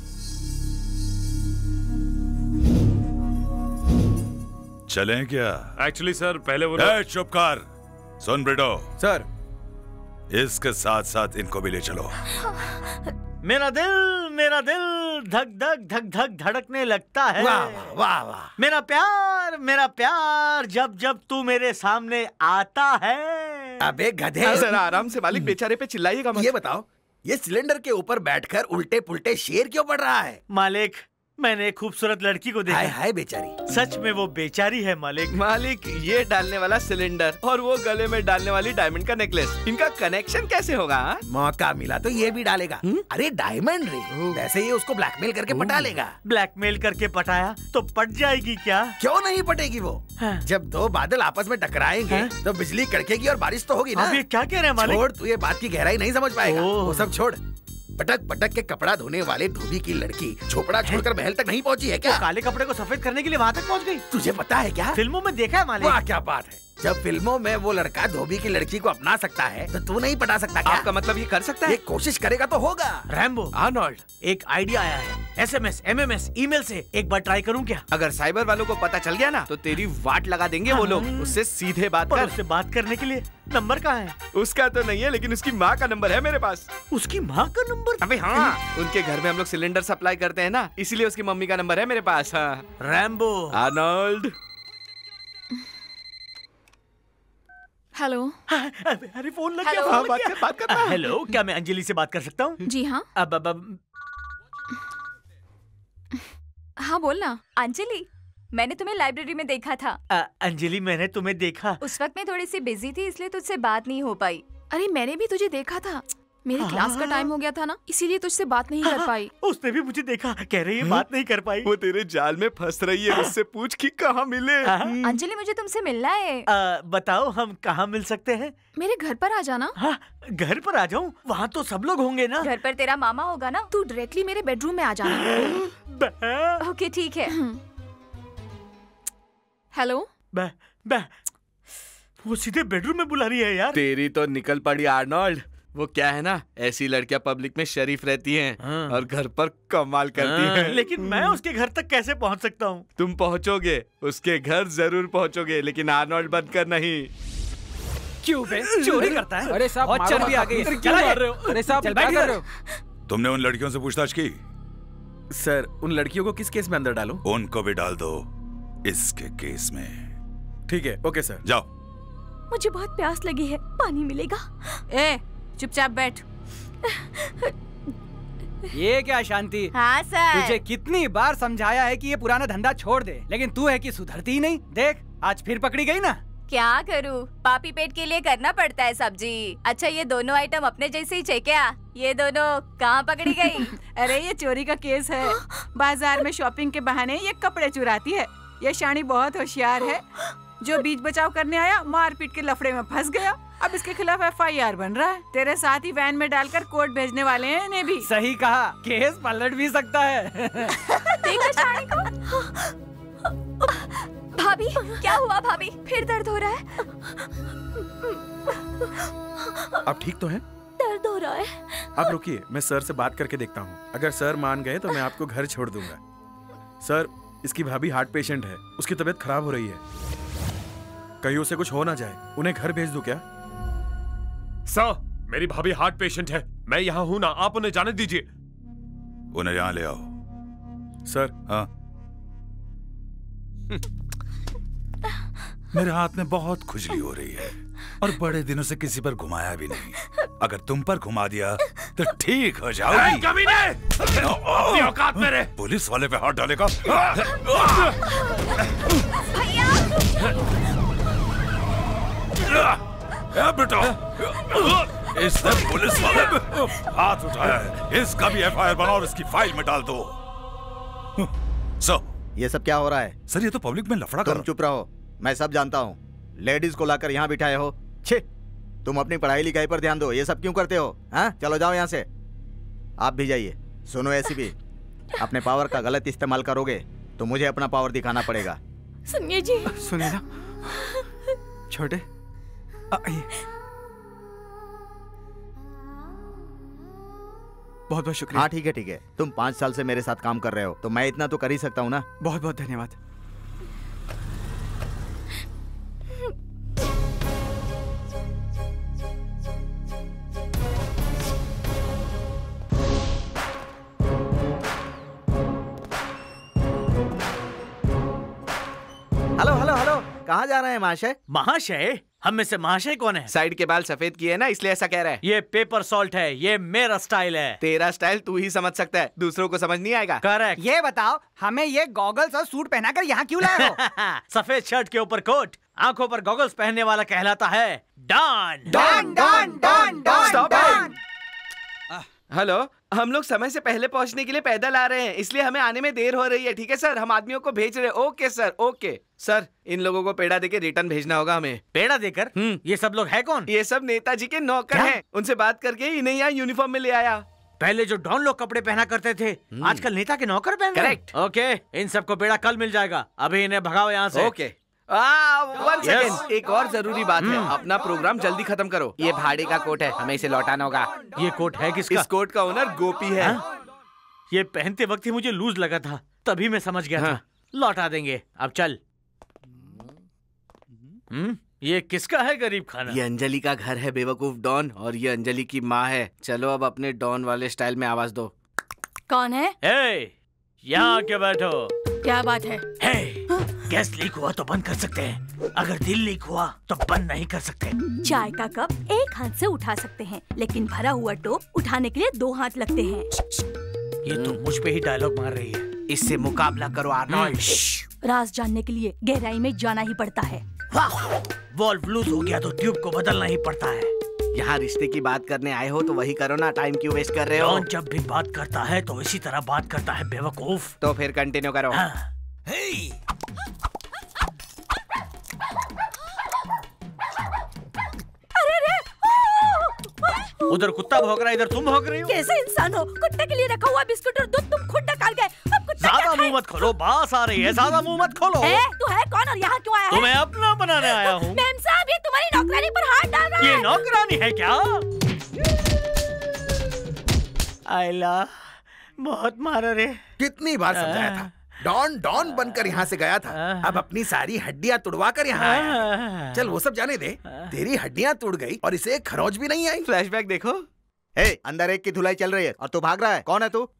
चलें क्या? एक्चुअली सर पहले वो चुप कर। सुन बेटो। सर इसके साथ साथ इनको भी ले चलो। मेरा दिल धक धक धक धक धड़कने लगता है। वाह वाह वाह। मेरा प्यार जब जब तू मेरे सामने आता है। अबे गधे। सर आराम से मालिक, बेचारे पे चिल्लाइएगा मत। ये बताओ, ये सिलेंडर के ऊपर बैठकर उल्टे पुल्टे शेर क्यों पड़ रहा है? मालिक मैंने एक खूबसूरत लड़की को देखा। हाय हाय बेचारी। सच में वो बेचारी है मालिक। मालिक ये डालने वाला सिलेंडर और वो गले में डालने वाली डायमंड का नेकलेस, इनका कनेक्शन कैसे होगा? मौका मिला तो ये भी डालेगा। अरे डायमंड रे, वैसे ये उसको ब्लैकमेल करके पटा लेगा। ब्लैकमेल करके पटाया तो पट जाएगी क्या? क्यों नहीं पटेगी वो? जब 2 बादल आपस में टकराएंगे तो बिजली कड़केगी और बारिश तो होगी ना। अब ये क्या कह रहे हैं मालिक? छोड़, तू ये बात की गहराई नहीं समझ पाएगा। वो सब छोड़। पटक पटक के कपड़ा धोने वाले धोबी की लड़की झोपड़ा छोड़कर महल तक नहीं पहुंची है क्या? काले कपड़े को सफेद करने के लिए वहाँ तक पहुँच गई? तुझे पता है क्या? फिल्मों में देखा है मालिक। वाह क्या बात है। जब फिल्मों में वो लड़का धोबी की लड़की को अपना सकता है तो तू नहीं पटा सकता क्या? आपका मतलब ये कर सकता है? ये कोशिश करेगा तो होगा। रैम्बो, आर्नोल्ड, एक आइडिया आया है। SMS, MMS, ईमेल से एक बार ट्राई करूं क्या? अगर साइबर वालों को पता चल गया ना तो तेरी वाट लगा देंगे वो लोग। उससे सीधे बात कर। उससे बात करने के लिए नंबर कहाँ है? उसका तो नहीं है, लेकिन उसकी माँ का नंबर है मेरे पास। उसकी माँ का नंबर? अबे हाँ, उनके घर में हम लोग सिलेंडर सप्लाई करते हैं ना, इसीलिए उसकी मम्मी का नंबर है मेरे पास। हाँ। रैम्बो। आर्नोल्ड। हेलो। अरे फोन लग गया। हेलो। बात करना। हेलो, क्या मैं अंजलि से बात कर सकता हूँ? जी हाँ। अब हाँ बोलना। अंजलि, मैंने तुम्हें लाइब्रेरी में देखा था। अंजलि मैंने तुम्हें देखा। उस वक्त मैं थोड़ी सी बिजी थी इसलिए तुझसे बात नहीं हो पाई। अरे मैंने भी तुझे देखा था। मेरी क्लास का टाइम हो गया था ना, इसीलिए तुझसे बात नहीं कर पाई। उसने भी मुझे देखा, कह रही है बात नहीं कर पाई। वो तेरे जाल में फंस रही है, उससे पूछ कि कहाँ मिले। अंजलि मुझे तुमसे मिलना है। बताओ हम कहाँ मिल सकते हैं? मेरे घर पर आ जाना। घर पर आ जाऊँ? वहाँ तो सब लोग होंगे ना। घर पर तेरा मामा होगा ना। तू डायरेक्टली मेरे बेडरूम में आ जाना। ओके ठीक है। हेलो। वो सीधे बेडरूम में बुला रही है यार। तेरी तो निकल पड़ी आर्नोल्ड। वो क्या है ना, ऐसी लड़कियां पब्लिक में शरीफ रहती हैं और घर पर कमाल करती हैं। लेकिन मैं उसके घर तक कैसे पहुंच सकता हूँ? तुम पहुंचोगे, उसके घर जरूर पहुंचोगे, लेकिन आर्नोल्ड बनकर नहीं। क्यों बे? चोरी करता है? अरे साहब, बहुत चर्बी आ गई। क्यों मार रहे हो? अरे साहब, क्या कर रहे हो? तुमने उन लड़कियों से पूछताछ की? सर, उन लड़कियों को किस केस में अंदर डालूं? उनको भी डाल दो इसके केस में। ठीक है, ओके सर। जाओ। मुझे बहुत प्यास लगी है, पानी मिलेगा? चुपचाप बैठ। ये क्या शांति? हाँ सर। तुझे कितनी बार समझाया है कि ये पुराना धंधा छोड़ दे, लेकिन तू है कि सुधरती ही नहीं। देख आज फिर पकड़ी गई ना। क्या करूँ, पापी पेट के लिए करना पड़ता है सब्जी। अच्छा ये दोनों आइटम अपने जैसे ही है क्या? ये दोनों कहाँ पकड़ी गई? अरे ये चोरी का केस है। बाजार में शॉपिंग के बहाने ये कपड़े चुराती है। ये शानी बहुत होशियार है। जो बीच बचाव करने आया मारपीट के लफड़े में फंस गया। अब इसके खिलाफ FIR बन रहा है। तेरे साथ ही वैन में डालकर कोर्ट भेजने वाले हैं इन्हें भी। सही कहा, केस पलट भी सकता है। देखा शानी को? भाभी क्या हुआ? भाभी फिर दर्द हो रहा है? आप ठीक तो हैं? दर्द हो रहा है। आप रुकिए, मैं सर से बात करके देखता हूँ। अगर सर मान गए तो मैं आपको घर छोड़ दूंगा। सर, इसकी भाभी हार्ट पेशेंट है, उसकी तबीयत खराब हो रही है। कहीं उसे कुछ हो ना जाए। उन्हें घर भेज दूं क्या? सर, मेरी भाभी हार्ट पेशेंट है। मैं यहाँ हूँ ना, आप उन्हें जाने दीजिए। उन्हें यहाँ ले आओ। सर। हाँ। मेरे हाथ में बहुत खुजली हो रही है और बड़े दिनों से किसी पर घुमाया भी नहीं। अगर तुम पर घुमा दिया तो ठीक हो जाओगी। कमीने! अपनी औकात में रह। पुलिस वाले पे हाथ डालेगा। बेटा, इसने पुलिस वाले पे हाथ उठाया है। इसका भी FIR बनाओ और इसकी फाइल में डाल दो। सर, ये सब क्या हो रहा है? सर ये तो पब्लिक में लफड़ा कर। तुम चुप रहो, मैं सब जानता हूँ। लेडीज को लाकर यहाँ बिठाए हो। छे, तुम अपनी पढ़ाई लिखाई पर ध्यान दो। ये सब क्यों करते हो? हाँ, चलो जाओ यहाँ से। आप भी जाइए। सुनो ACP, अपने पावर का गलत इस्तेमाल करोगे तो मुझे अपना पावर दिखाना पड़ेगा। सुनिए जी। सुनिए ना छोटे, आइए। बहुत बहुत शुक्रिया। हाँ ठीक है ठीक है। तुम 5 साल से मेरे साथ काम कर रहे हो तो मैं इतना तो कर ही सकता हूँ ना। बहुत बहुत धन्यवाद। हेलो हेलो हेलो, कहाँ जा रहे हैं महाशय? महाशय? हम में से महाशय कौन है? साइड के बाल सफेद किए ना, इसलिए ऐसा कह रहा है। ये पेपर सॉल्ट है, ये मेरा स्टाइल है। तेरा स्टाइल तू ही समझ सकता है, दूसरों को समझ नहीं आएगा। करेक्ट। ये बताओ, हमें ये गॉगल्स और सूट पहनाकर यहाँ क्यों लाए हो? सफेद शर्ट के ऊपर कोट, आंखों पर गॉगल्स पहनने वाला कहलाता है don. Don don don don don. Hello, हम लोग समय से पहले पहुंचने के लिए पैदल आ रहे हैं, इसलिए हमें आने में देर हो रही है। ठीक है सर, हम आदमियों को भेज रहे हैं। Okay sir, okay sir. इन लोगों को पेड़ा देके रिटर्न भेजना होगा हमें। पेड़ा देकर? ये सब लोग है कौन? ये सब नेताजी के नौकर हैं। उनसे बात करके इन्हें यहाँ यूनिफॉर्म में ले आया। पहले जो डॉन लोग कपड़े पहना करते थे, आजकल नेता के नौकर पहन रहे हैं। करेक्ट। ओके, इन सबको पेड़ा कल मिल जाएगा। अभी इन्हें भगाओ यहाँ से। ओके। 1 सेकेंड, एक और जरूरी बात है। अपना प्रोग्राम जल्दी खत्म करो। ये भाड़े का कोट है, हमें इसे लौटाना होगा। ये कोट है किसका? इस कोट का ओनर गोपी है। ये पहनते वक्त ही मुझे लूज लगा था, तभी मैं समझ गया था। लौटा देंगे। अब चल। ये किसका है गरीब खाना? ये अंजलि का घर है बेवकूफ डॉन, और ये अंजलि की माँ है। चलो अब अपने डॉन वाले स्टाइल में आवाज दो। कौन है? यहाँ आके बैठो। क्या बात है? गैस लीक हुआ तो बंद कर सकते हैं, अगर दिल लीक हुआ तो बंद नहीं कर सकते। चाय का कप एक हाथ से उठा सकते हैं, लेकिन भरा हुआ टोप उठाने के लिए 2 हाथ लगते हैं। ये तो मुझ पे ही डायलॉग मार रही है। इससे मुकाबला करो आर्नोल्ड। राज जानने के लिए गहराई में जाना ही पड़ता है। वॉल्व लूज हो गया तो ट्यूब को बदलना ही पड़ता है। यहाँ रिश्ते की बात करने आए हो तो वही करो ना, टाइम क्यों वेस्ट कर रहे हो? डॉन जब भी बात करता है तो इसी तरह बात करता है बेवकूफ। तो फिर कंटिन्यू करो। हाँ। उधर कुत्ता भौंक रहा है, इधर तुम भौंक रही हो। कैसे इंसान हो? कुत्ते के लिए रखा हुआ बिस्कुट और दूध तुम खुद निकाल गए। अब कुत्ता ज्यादा मुंह मत खोलो, बास आ रही है, ज्यादा मुंह मत खोलो। तू है कौन और यहाँ क्यों आया है? तुम्हें अपना बनाने आया हूँ। मैम साहब, ये तुम्हारी नौकरानी पर हाथ डाल रहा है। ये नौकरानी है क्या? आयला बहुत मारा रे। कितनी बार समझाया था, डॉन डॉन बनकर यहाँ से गया था, अब अपनी सारी हड्डियाँ तुड़वा कर यहाँ आया। चल वो सब जाने दे, तेरी हड्डियाँ टूट गई और इसे खरोच भी नहीं आई। फ्लैशबैक देखो। अंदर एक की धुलाई चल रही है और तू भाग रहा है। कौन है तू?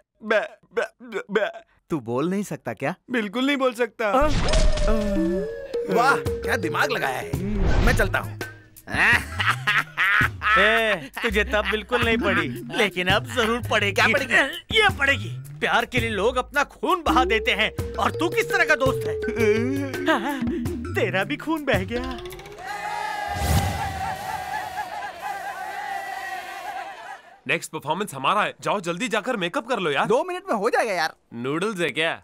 तू बोल नहीं सकता क्या? बिल्कुल नहीं बोल सकता। वाह क्या दिमाग लगाया है। मैं चलता हूँ। तुझे तब बिल्कुल नहीं पड़ी, लेकिन अब जरूर पड़ेगी। क्या पड़ेगी? ये पड़ेगी। प्यार के लिए लोग अपना खून बहा देते हैं और तू किस तरह का दोस्त है? तेरा भी खून बह गया। नेक्स्ट परफॉर्मेंस हमारा है, जाओ जल्दी जाकर मेकअप कर लो यार। 2 मिनट में हो जाएगा यार। नूडल्स है क्या?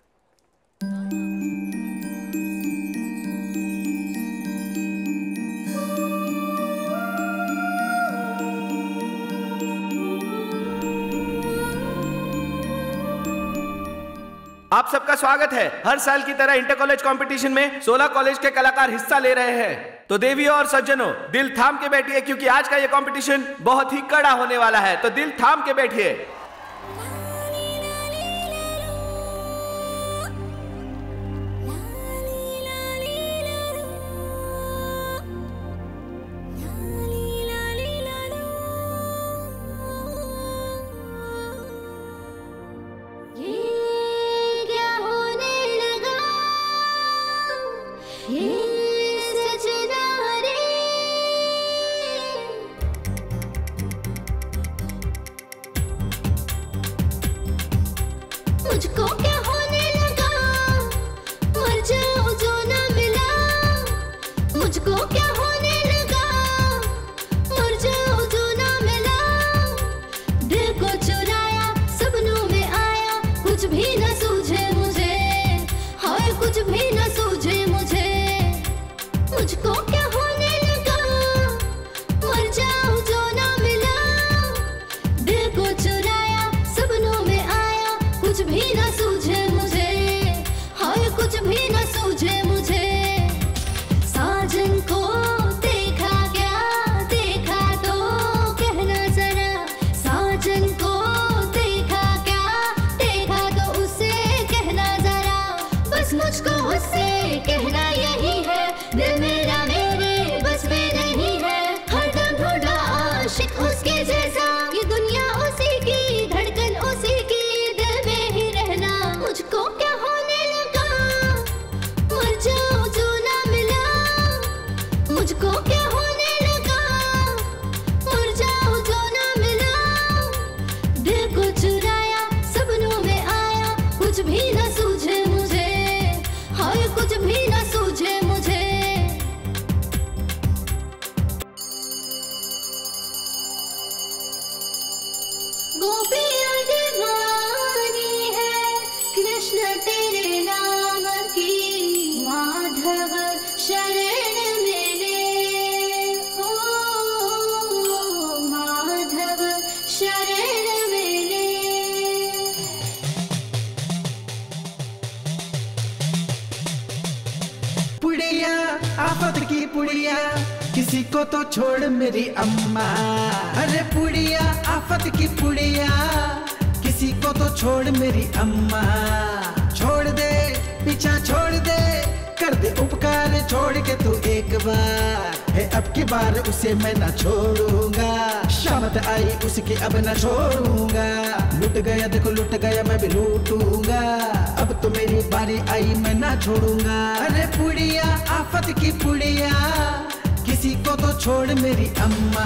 आप सबका स्वागत है। हर साल की तरह इंटर कॉलेज कंपटीशन में 16 कॉलेज के कलाकार हिस्सा ले रहे हैं। तो देवियों और सज्जनों, दिल थाम के बैठिए क्योंकि आज का ये कंपटीशन बहुत ही कड़ा होने वाला है। तो दिल थाम के बैठिए। मुझको क्या होने लगा, मर जाऊं जो ना मिला। मुझको क्या होने लगा, मर जाऊं जो ना मिला। दिल को चुराया, सपनों में आया, कुछ भी न सूझे मुझे, हाय कुछ भी न सूझे मुझे। मुझको क्या होने लगा, मर जाऊं जो ना मिला। दिल को चुराया, सपनों में आया, कुछ भी न सूझे मुझे, हाय कुछ भी न सूझे मुझे। साजन को देखा क्या, देखा तो कहना जरा। साजन को देखा क्या, देखा तो उसे कहना जरा। बस मुझको उससे कहना यही है, दिल मेरा मेरे बस में नहीं है। हरदम ढूंढा आशिक उसके जैसा, ये दुनिया उसी की, धड़कन उसी की, मुझको क्या होने लगा, मर जाऊं जो ना मिला। मुझको क्या होने लगा, मर जाऊं जो ना मिला। दिल को चुराया, सपनों में आया, कुछ भी न सूझे मुझे, हाय कुछ भी न सूझे मुझे। गोपियाँ दीवानी है कृष्ण तेरे नाम की, माधव शरण मिले हो, माधव शरण मिले। पुड़िया आफत की पुड़िया, किसी को तो छोड़ मेरी अम्मा। अरे पुड़िया आफत की पुड़िया, किसी को तो छोड़ मेरी अम्मा। छोड़ दे पीछा छोड़ दे, कर दे उपकार छोड़ के तू एक बार। है अब की बार उसे मैं ना छोड़ूंगा, शामत आई उसकी अब ना छोड़ूंगा। लुट गया देखो लुट गया मैं भी लूटूंगा, अब तो मेरी बारी आई मैं ना छोड़ूंगा। अरे पुड़िया आफत की पुड़िया, किसी को तो छोड़ मेरी अम्मा।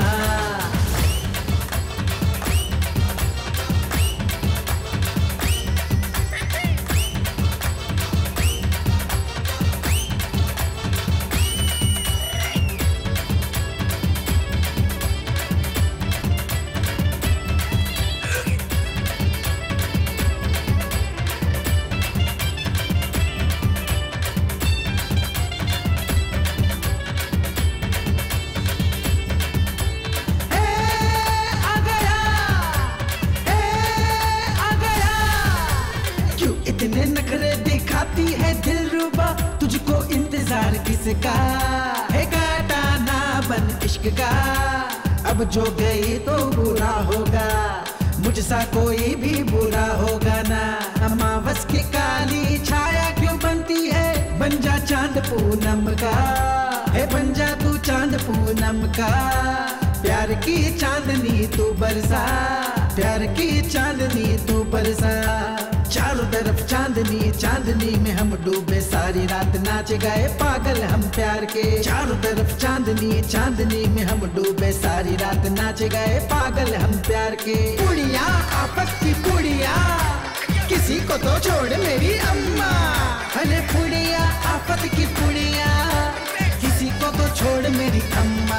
सीधे नखरे दिखाती है दिलरुबा, तुझको इंतजार किसका है, काटा ना बन इश्क का, अब जो गई तो बुरा होगा, मुझसा कोई भी बुरा होगा ना। अमावस की काली छाया क्यों बनती है, बन जा चांद पूनम का, है बन जा तू चांद पूनम का, प्यार की चांदनी तू बरसा, प्यार की चांदनी तू बरसा, चारों तरफ चांदनी चांदनी में हम डूबे, सारी रात नाच गए पागल हम प्यार के, चारों तरफ चांदनी चांदनी में हम डूबे, सारी रात नाच गए पागल हम प्यार के। पुड़िया आपस की पुड़िया, किसी को तो छोड़ मेरी अम्मा, अरे पुड़िया आफत की पुड़िया, किसी को तो छोड़ मेरी अम्मा।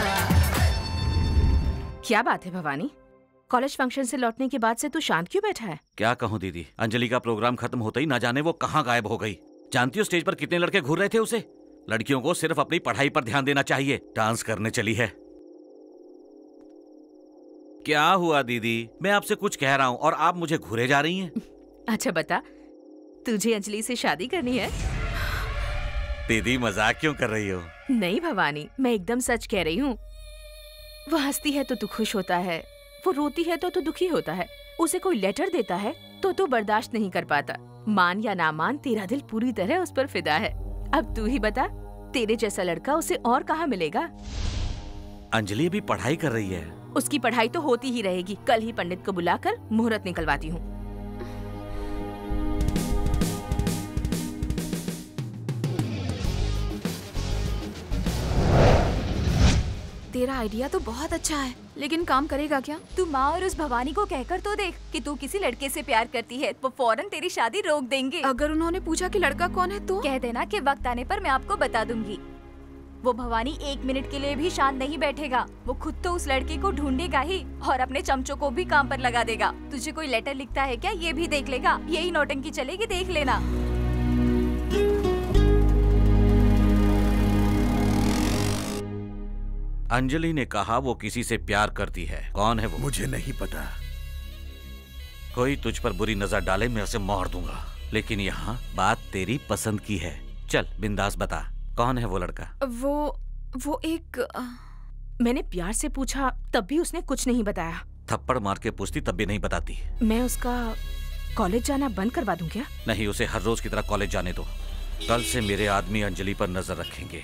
क्या बात है भवानी, कॉलेज फंक्शन से लौटने के बाद से तू शांत क्यों बैठा है? क्या कहूँ दीदी, अंजलि का प्रोग्राम खत्म होते ही ना जाने वो कहाँ गायब हो गई। जानती हो स्टेज पर कितने लड़के घूर रहे थे उसे। लड़कियों को सिर्फ अपनी पढ़ाई पर ध्यान देना चाहिए, डांस करने चली है। क्या हुआ दीदी, मैं आपसे कुछ कह रहा हूँ और आप मुझे घूरे जा रही हैं। अच्छा बता, तुझे अंजलि से शादी करनी है? दीदी मजाक क्यों कर रही हो? नहीं भवानी, मैं एकदम सच कह रही हूँ। वो हंसती है तो तू खुश होता है, वो रोती है तो तू दुखी होता है, उसे कोई लेटर देता है तो तू बर्दाश्त नहीं कर पाता। मान या ना मान, तेरा दिल पूरी तरह उस पर फिदा है। अब तू ही बता, तेरे जैसा लड़का उसे और कहाँ मिलेगा? अंजलि अभी पढ़ाई कर रही है। उसकी पढ़ाई तो होती ही रहेगी, कल ही पंडित को बुलाकर मुहूर्त निकलवाती हूँ। तेरा आइडिया तो बहुत अच्छा है, लेकिन काम करेगा क्या? तू माँ और उस भवानी को कहकर तो देख कि तू किसी लड़के से प्यार करती है, वो फौरन तेरी शादी रोक देंगे। अगर उन्होंने पूछा कि लड़का कौन है तो? कह देना कि वक्त आने पर मैं आपको बता दूंगी। वो भवानी 1 मिनट के लिए भी शांत नहीं बैठेगा, वो खुद तो उस लड़के को ढूंढेगा ही और अपने चमचों को भी काम पर लगा देगा। तुझे कोई लेटर लिखता है क्या, ये भी देख लेगा। यही नौटंकी चलेगी, देख लेना। अंजलि ने कहा वो किसी से प्यार करती है, कौन है वो? मुझे नहीं पता। कोई तुझ पर बुरी नजर डाले मैं उसे मार दूंगा, लेकिन यहाँ बात तेरी पसंद की है। चल बिंदास बता, कौन है वो लड़का? वो एक मैंने प्यार से पूछा तब भी उसने कुछ नहीं बताया। थप्पड़ मार के पूछती तब भी नहीं बताती। मैं उसका कॉलेज जाना बंद करवा दूं क्या? नहीं, उसे हर रोज की तरह कॉलेज जाने दो। कल से मेरे आदमी अंजलि पर नजर रखेंगे।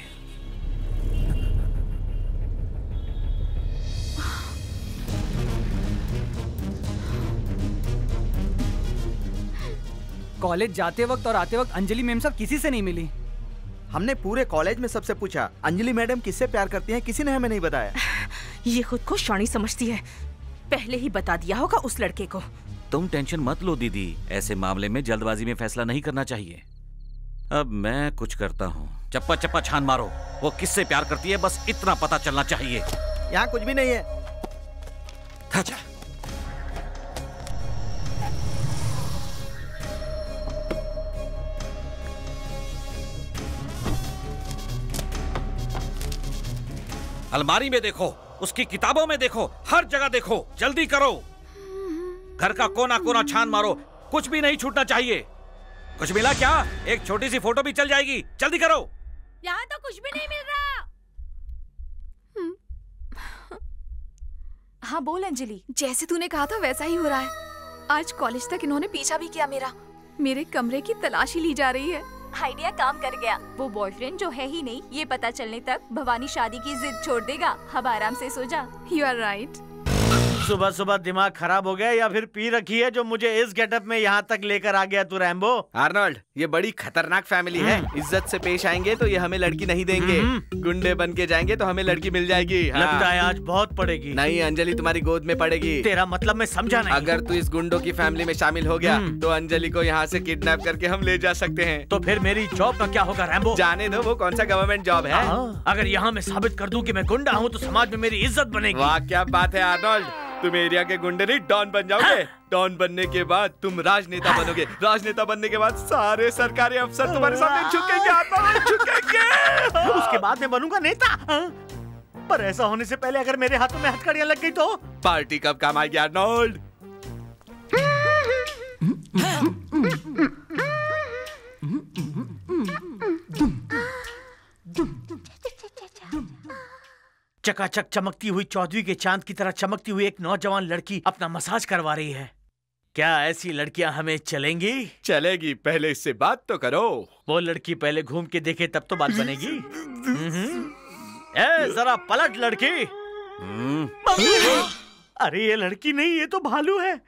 कॉलेज जाते वक्त और आते वक्त अंजलि मैम साहब किसी से नहीं मिली। हमने पूरे कॉलेज में सबसे पूछा अंजलि मैडम किससे प्यार करती हैं, किसी ने हमें नहीं बताया। ये खुद को शानी समझती है, पहले ही बता दिया होगा उस लड़के को। तुम टेंशन मत लो दीदी, ऐसे मामले में जल्दबाजी में फैसला नहीं करना चाहिए। अब मैं कुछ करता हूँ, चप्पा चप्पा छान मारो, वो किससे प्यार करती है बस इतना पता चलना चाहिए। यहाँ कुछ भी नहीं है। अच्छा अलमारी में देखो, उसकी किताबों में देखो, हर जगह देखो, जल्दी करो। घर का कोना कोना छान मारो, कुछ भी नहीं छूटना चाहिए। कुछ मिला क्या? एक छोटी सी फोटो भी चल जाएगी, जल्दी करो। यहाँ तो कुछ भी नहीं मिल रहा। हाँ बोल अंजलि, जैसे तूने कहा था वैसा ही हो रहा है। आज कॉलेज तक इन्होंने पीछा भी किया मेरा, मेरे कमरे की तलाशी ली जा रही है। आइडिया काम कर गया। वो बॉयफ्रेंड जो है ही नहीं, ये पता चलने तक भवानी शादी की जिद छोड़ देगा। अब आराम से सो जा। You are right. सुबह सुबह दिमाग खराब हो गया या फिर पी रखी है जो मुझे इस गेटअप में यहाँ तक लेकर आ गया तू रैम्बो? आर्नोल्ड, ये बड़ी खतरनाक फैमिली है। इज्जत से पेश आएंगे तो ये हमें लड़की नहीं देंगे, गुंडे बन के जाएंगे तो हमें लड़की मिल जाएगी। लगता है आज बहुत पड़ेगी। नहीं, अंजलि तुम्हारी गोद में पड़ेगी। तेरा मतलब मैं समझा नहीं। अगर तू इस गुंडों की फैमिली में शामिल हो गया तो अंजलि को यहाँ से किडनैप करके हम ले जा सकते हैं। तो फिर मेरी जॉब का क्या होगा रैम्बो? जाने दो, वो कौन सा गवर्नमेंट जॉब है। अगर यहाँ मैं साबित कर दूं कि मैं गुंडा हूँ तो समाज में मेरी इज्जत बनेगी। वाह क्या बात है आर्नोल्ड, तुम एरिया के गुंडे नहीं डॉन बन जाओगे। डॉन बनने के बाद तुम राजनेता बनोगे, राजनेता बनने के बाद सारे सरकारी अफसर तुम्हारे सामने झुकेंगे, आत्मा झुकेंगे। उसके बाद मैं बनूंगा नेता। पर ऐसा होने से पहले अगर मेरे हाथों में हथकड़ियां लग गई तो? पार्टी कब काम आएगी आर्नोल्ड? चकाचक चमकती हुई चौधरी के चांद की तरह चमकती हुई एक नौजवान लड़की अपना मसाज करवा रही है। क्या ऐसी लड़कियां हमें चलेंगी? चलेगी, पहले इससे बात तो करो। वो लड़की पहले घूम के देखे तब तो बात बनेगी। ए, जरा पलट लड़की। अरे ये लड़की नहीं, ये तो भालू है।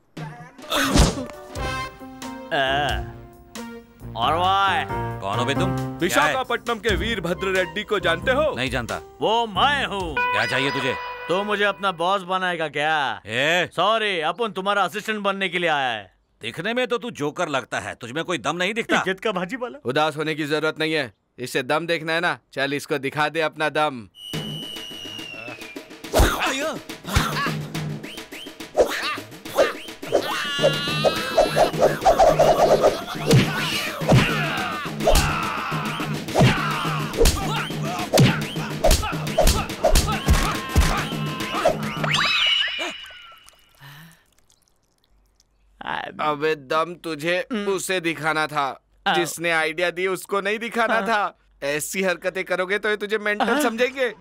और वाह, कौन हो बे तुम? विशाखापट्टनम के वीरभद्र रेड्डी को जानते हो? नहीं जानता। वो मैं हूँ। क्या चाहिए तुझे? तो मुझे अपना बॉस बनाएगा क्या? सॉरी, अपन तुम्हारा असिस्टेंट बनने के लिए आया है। दिखने में तो तू जोकर लगता है, तुझमें कोई दम नहीं दिखता। इज्जत का भाजी वाला। उदास होने की जरूरत नहीं है, इससे दम देखना है ना, चल इसको दिखा दे अपना दम। अबे दम तुझे उसे दिखाना था, जिसने आइडिया दी उसको नहीं दिखाना था। ऐसी हरकतें करोगे तो ये तुझे मेंटल समझेंगे।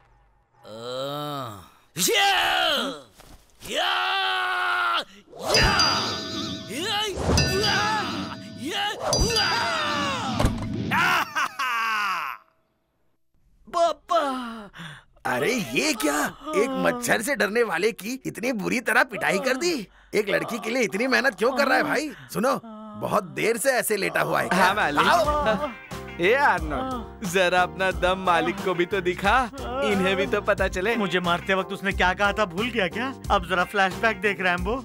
अरे ये क्या, एक मच्छर से डरने वाले की इतनी बुरी तरह पिटाई कर दी। एक लड़की के लिए इतनी मेहनत क्यों कर रहा है भाई? सुनो, बहुत देर से ऐसे लेटा हुआ है। हाँ मालिक। ये आर्नोल्ड, जरा अपना दम मालिक को भी तो दिखा, इन्हें भी तो पता चले। मुझे मारते वक्त उसने क्या कहा था भूल गया क्या? अब जरा फ्लैशबैक देख रैम्बो।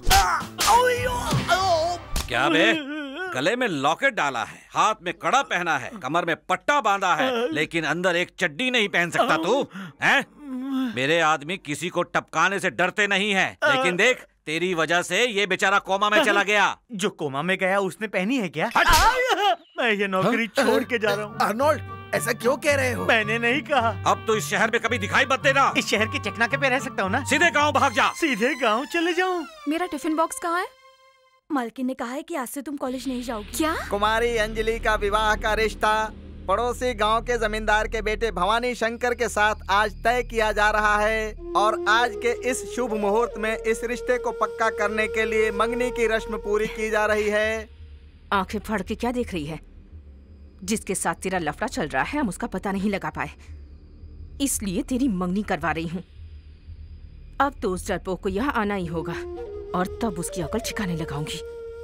क्या बे? गले में लॉकेट डाला है, हाथ में कड़ा पहना है, कमर में पट्टा बांधा है, लेकिन अंदर एक चड्डी नहीं पहन सकता तू हैं? मेरे आदमी किसी को टपकाने से डरते नहीं हैं, लेकिन देख तेरी वजह से ये बेचारा कोमा में चला गया। जो कोमा में गया उसने पहनी है क्या? मैं ये नौकरी छोड़ के जा रहा हूँ। आर्नोल्ड, ऐसा क्यों कह रहे हो? मैंने नहीं कहा। अब तो इस शहर में कभी दिखाई मत देना। इस शहर के चकनाके पे रह सकता हूँ ना? सीधे गाँव भाग जा। सीधे गाँव चले जाऊँ? मेरा टिफिन बॉक्स कहाँ है? मालकिन ने कहा है कि आज से तुम कॉलेज नहीं जाओगी। क्या? कुमारी अंजलि का विवाह का रिश्ता पड़ोसी गांव के जमींदार के बेटे भवानी शंकर के साथ आज तय किया जा रहा है, और आज के इस शुभ मुहूर्त में इस रिश्ते को पक्का करने के लिए मंगनी की रस्म पूरी की जा रही है। आंखें फाड़ के क्या देख रही है? जिसके साथ तेरा लफड़ा चल रहा है हम उसका पता नहीं लगा पाए, इसलिए तेरी मंगनी करवा रही हूँ। अब तो उस डरपोक को यहाँ आना ही होगा, और तब उसकी अकल ठिकाने लगाऊंगी।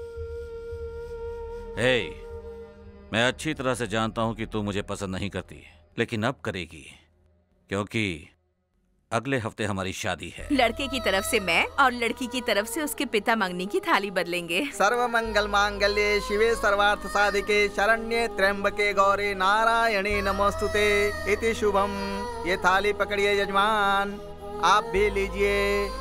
मैं अच्छी तरह से जानता हूं कि तू मुझे पसंद नहीं करती, लेकिन अब करेगी, क्योंकि अगले हफ्ते हमारी शादी है। लड़के की तरफ से मैं और लड़की की तरफ से उसके पिता मंगनी की थाली बदलेंगे। सर्व मंगल मांगल्ये शिवे सर्वार्थ साधिके शरण्ये त्र्यंबके गौरी नारायणी नमोस्तुते इति शुभम। ये थाली पकड़िए यजमान, आप भी लीजिए।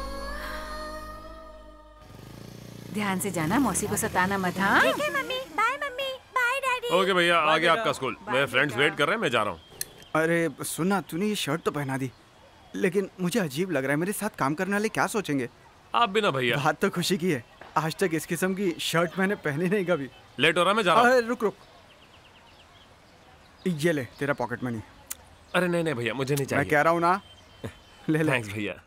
ध्यान से जाना, मौसी को सताना मत। हाँ ठीक है mummy. Bye mummy, bye daddy. Okay भैया, आगे आपका स्कूल। मेरे फ्रेंड्स वेट कर रहे हैं, मैं जा रहा हूँ। अरे सुनना, तूने ये शर्ट तो पहना दी, लेकिन मुझे अजीब लग रहा है। मेरे साथ काम करने वाले क्या सोचेंगे? आप भी ना भैया। बात तो खुशी की है, आज तक इस किस्म की शर्ट मैंने पहनी नहीं कभी। लेट हो रहा है, मैं जा रहा हूँ। रुक रुक, ये ले तेरा पॉकेट मनी। अरे नहीं नहीं भैया, मुझे नहीं चाहिए। मैं कह रहा हूँ ना, ले ले। थैंक्स भैया।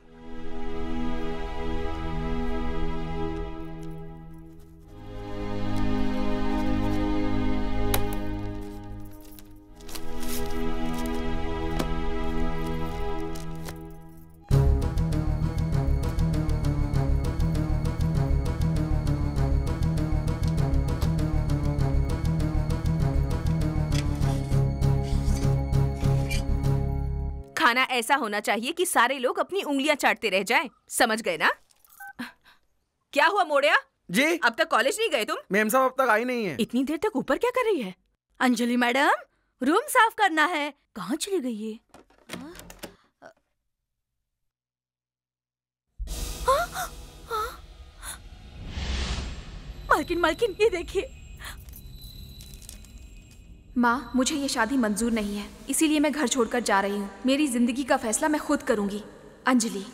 खाना ऐसा होना चाहिए कि सारे लोग अपनी उंगलियां चाटते रह जाएं। समझ गए ना? क्या हुआ मोड़िया जी? अब तक कॉलेज नहीं गए तुम? मैम साहब अब तक आई नहीं है। इतनी देर तक ऊपर क्या कर रही है? अंजलि मैडम, रूम साफ करना है। कहाँ चली गई ये? मालकिन मालकिन, ये देखिए। माँ, मुझे ये शादी मंजूर नहीं है, इसीलिए मैं घर छोड़कर जा रही हूँ। मेरी जिंदगी का फैसला मैं खुद करूंगी। अंजलि।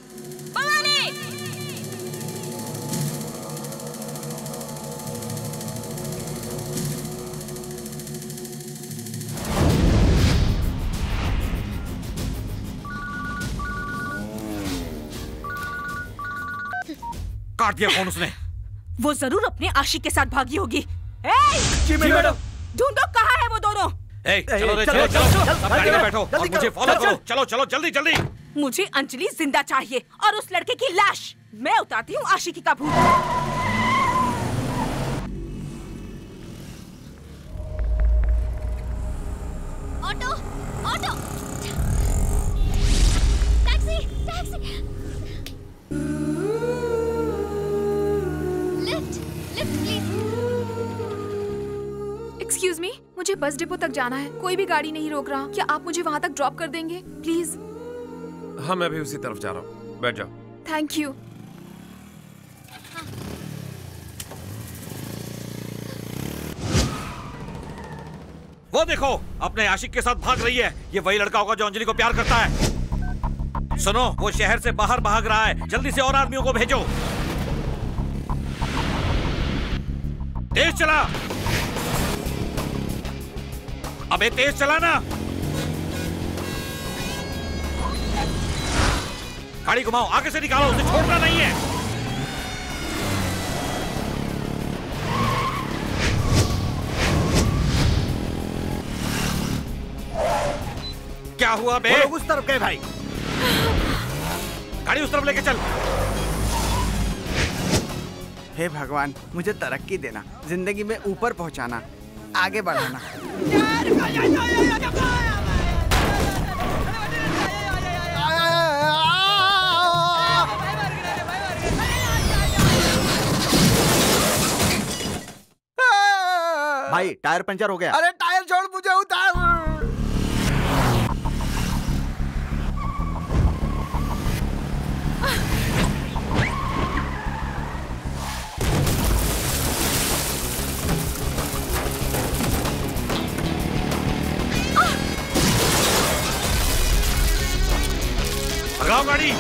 काट दिया फोन उसने। वो जरूर अपने आशिक के साथ भागी होगी। जी मैडम। ढूंढो कहाँ है वो दोनों। चलो रे, चलो सब गाड़ी में बैठो और मुझे फॉलो करो। चलो चलो जल्दी जल्दी। मुझे अंजलि जिंदा चाहिए और उस लड़के की लाश। मैं उतारती हूँ आशिकी का भूत। Auto auto taxi taxi lift lift please. Excuse me, मुझे बस डिपो तक जाना है। कोई भी गाड़ी नहीं रोक रहा। क्या आप मुझे वहाँ तक ड्रॉप कर देंगे प्लीज? हाँ मैं भी उसी तरफ जा रहा हूँ, बैठ जाओ। Thank you. वो देखो अपने आशिक के साथ भाग रही है। ये वही लड़का होगा जो अंजलि को प्यार करता है। सुनो, वो शहर से बाहर भाग रहा है। जल्दी से और आदमियों को भेजो। तेज चला, अबे तेज चला ना। गाड़ी घुमाओ, आगे से निकालो, उसे छोड़ना नहीं है। क्या हुआ बे? वो लोग उस तरफ गए भाई। गाड़ी उस तरफ लेके चल। हे भगवान, मुझे तरक्की देना, जिंदगी में ऊपर पहुंचाना, आगे बढ़ाना। भाई टायर पंचर हो गया। अरे टायर छोड़, मुझे उतार। भगाओ गाड़ी।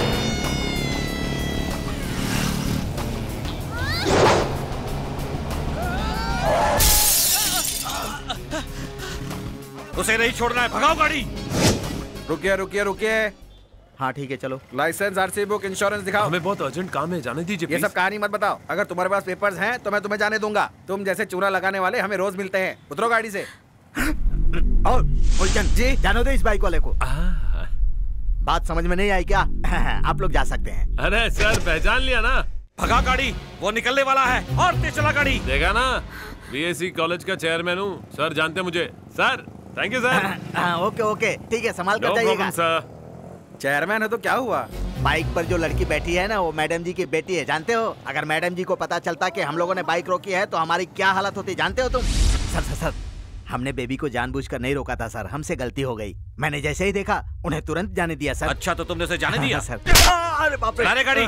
उसे नहीं छोड़ना है, भगाओ गाड़ी। रुकिए रुकिए रुकिए। हाँ ठीक है चलो। लाइसेंस, आरसी बुक, इंश्योरेंस दिखाओ। हमें बहुत अर्जेंट काम है, जाने दीजिए। ये सब कहानी मत बताओ। अगर तुम्हारे पास पेपर्स हैं तो मैं तुम्हें जाने दूंगा। तुम जैसे चूना लगाने वाले हमें रोज मिलते हैं। उतरो गाड़ी से। और उलझन जी, जानो दे इस बाइक वाले को। बात समझ में नहीं आई क्या? आप लोग जा सकते हैं। अरे सर, पहचान लिया ना। भगा गाड़ी, वो निकलने वाला है। और तेज चला गाड़ी। देखा ना, बीएससी कॉलेज का चेयरमैन हूँ सर, जानते मुझे। Sir thank you sir. Okay okay ठीक है, संभाल कर जाइएगा। चेयरमैन है तो क्या हुआ? बाइक पर जो लड़की बैठी है ना, वो मैडम जी की बेटी है, जानते हो? अगर मैडम जी को पता चलता कि हम लोगों ने बाइक रोकी है तो हमारी क्या हालत होती, जानते हो तुम? सर सर सर, हमने बेबी को जानबूझकर नहीं रोका था सर, हमसे गलती हो गई। मैंने जैसे ही देखा उन्हें तुरंत जाने दिया सर। अच्छा तो तुमने उसे जाने दिया? सर। अरे बाप रे। अरे गाड़ी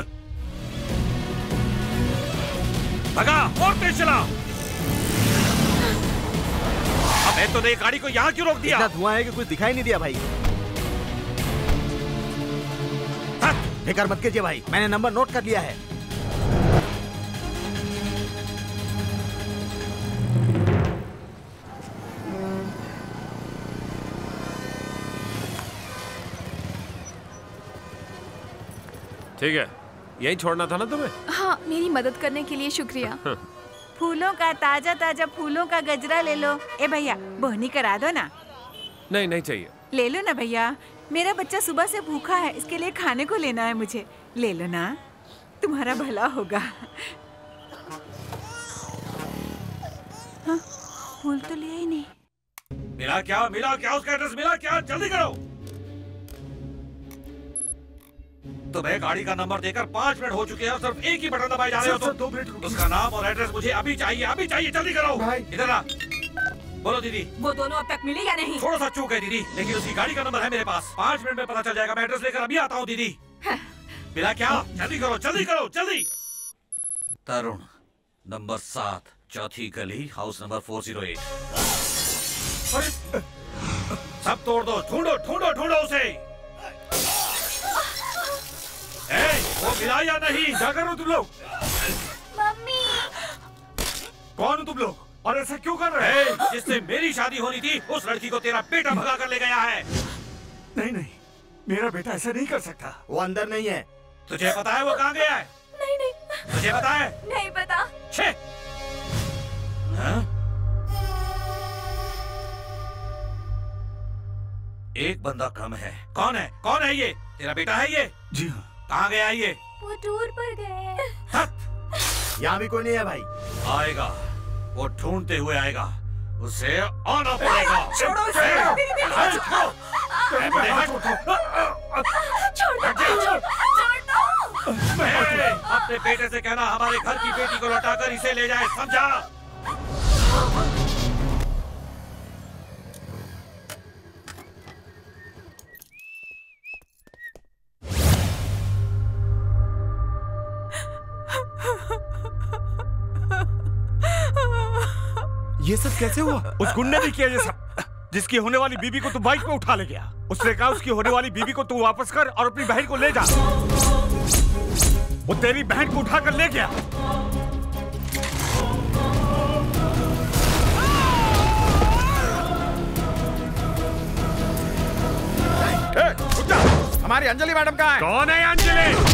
भगा और तेज चला। अबे तूने गाड़ी को यहाँ क्यों रोक दिया? इतना धुआं है कि कुछ दिखाई नहीं दिया भाई। फिकर मत कीजिए भाई, मैंने नंबर नोट कर लिया है। ठीक है, यही छोड़ना था ना तुम्हें? हाँ, मेरी मदद करने के लिए शुक्रिया। फूलों का ताजा ताजा फूलों का गजरा ले लो। ए भैया, बोहनी करा दो ना। नहीं नहीं चाहिए। ले लो ना भैया, मेरा बच्चा सुबह से भूखा है, इसके लिए खाने को लेना है मुझे। ले लो ना, तुम्हारा भला होगा। हाँ, फूल तो लिया ही नहीं। मिला क्या उसका एड्रेस मिला क्या? जल्दी करो। तुम्हें गाड़ी का नंबर देकर 5 मिनट हो चुके हैं और सिर्फ एक ही बटन दबाए जा रहे हो तुम। 2 मिनट। उसका नाम और एड्रेस मुझे अभी चाहिए, जल्दी करो। इधर आ। बोलो दीदी। वो दोनों अब तक मिले या नहीं? थोड़ा सा चूक है दीदी, लेकिन उसकी गाड़ी का नंबर है मेरे पास। 5 मिनट में पता चल जाएगा। मैं एड्रेस लेकर अभी आता हूँ दीदी। मिला क्या? जल्दी करो जल्दी। तरुण, नंबर 7, चौथी गली, हाउस नंबर 408। सब तोड़ दो, ढूंढो उसे। वो मिला या नहीं? क्या करो तुम लोग? मम्मी। कौन हो तुम लोग और ऐसा क्यों कर रहे हो? जिससे मेरी शादी होनी थी उस लड़की को तेरा बेटा भगा कर ले गया है। नहीं, मेरा बेटा ऐसा नहीं कर सकता। वो अंदर नहीं है। तुझे पता है वो कहाँ गया है? नहीं। तुझे पता है? नहीं पता। छे! हाँ? एक बंदा कम है। कौन है? कौन है ये? तेरा बेटा है ये? जी हाँ। कहाँ गया ये? वो टूर पर गए। यहाँ भी कोई नहीं है भाई। आएगा, वो ढूंढते हुए आएगा, उसे आना पड़ेगा। छोड़ो इसे। अपने बेटे से कहना हमारे घर की बेटी को लौटाकर इसे ले जाए, समझा? ये सब कैसे हुआ? उस गुंडे ने किया ये सब। जिसकी होने वाली बीबी को तू बाइक पे उठा ले गया। उसने कहा उसकी होने वाली बीबी को तू वापस कर और अपनी बहन को ले जा। वो तेरी बहन को उठाकर ले गया। रुक जा। हमारी अंजलि मैडम कहाँ है? कौन है अंजलि?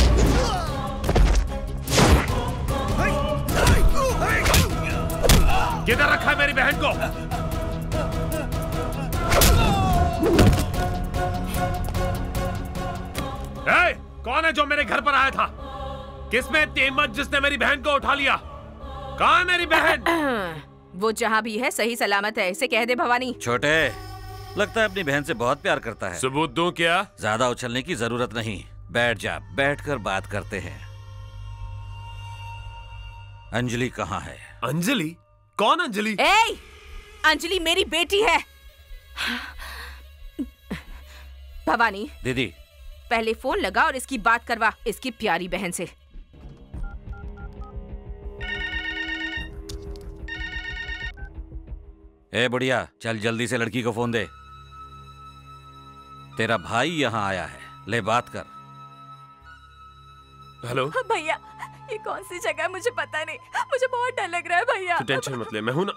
किधर रखा है मेरी बहन को? कौन है जो मेरे घर पर आया था? किसमें तेमत जिसने मेरी बहन को उठा लिया? कहाँ है मेरी बहन? वो जहाँ भी है सही सलामत है, इसे कह दे भवानी। छोटे, लगता है अपनी बहन से बहुत प्यार करता है। सबूत दूं क्या? ज्यादा उछलने की जरूरत नहीं, बैठ जा, बैठकर बात करते हैं। अंजलि कहाँ है? अंजलि? कौन अंजलि? अंजलि मेरी बेटी है। भवानी दीदी, पहले फोन लगा और इसकी बात करवा, इसकी प्यारी बहन से। ए बुढ़िया, चल जल्दी से लड़की को फोन दे। तेरा भाई यहाँ आया है, ले बात कर। हेलो भैया, ये कौन सी जगह है मुझे पता नहीं, मुझे बहुत डर लग रहा है भैया। तू टेंशन मत ले, मैं हूं ना।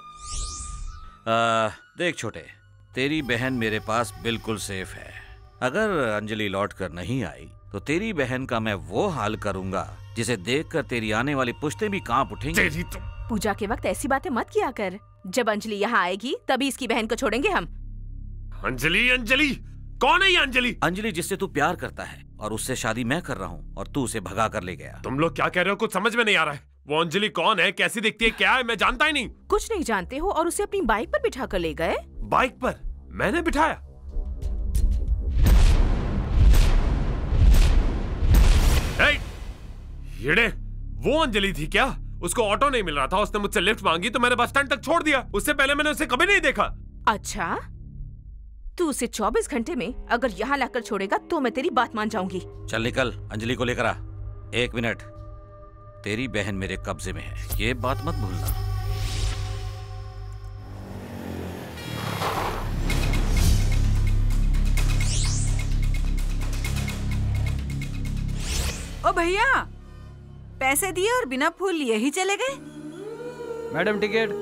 देख छोटे, तेरी बहन मेरे पास बिल्कुल सेफ है। अगर अंजलि लौट कर नहीं आई तो तेरी बहन का मैं वो हाल करूंगा जिसे देखकर तेरी आने वाली पुश्तें भी कांप उठेंगी। पूजा के वक्त ऐसी बातें मत किया कर। जब अंजलि यहाँ आएगी तभी इसकी बहन को छोड़ेंगे हम। अंजलि? अंजलि कौन है ये अंजलि? अंजलि जिससे तू प्यार करता है और उससे शादी मैं कर रहा हूँ और तू उसे भगा कर ले गया। तुम लोग क्या कह रहे हो? कुछ समझ में नहीं आ रहा है। वो अंजलि कौन है, कैसी दिखती है, क्या है? मैं जानता ही नहीं। कुछ नहीं जानते हो और उसे अपनी बाइक पर बिठा कर ले गए। बाइक पर? मैंने बिठाया? ये वो अंजलि थी क्या? उसको ऑटो नहीं मिल रहा था, उसने मुझसे लिफ्ट मांगी तो मैंने बस स्टैंड तक छोड़ दिया। उससे पहले मैंने उसे कभी नहीं देखा। अच्छा, तू उसे 24 घंटे में अगर यहाँ लाकर छोड़ेगा तो मैं तेरी बात मान जाऊंगी। चल निकल, अंजलि को लेकर आ। 1 मिनट, तेरी बहन मेरे कब्जे में है, ये बात मत भूलना। ओ भैया, पैसे दिए और बिना फूल लिए ही चले गए। Madam ticket.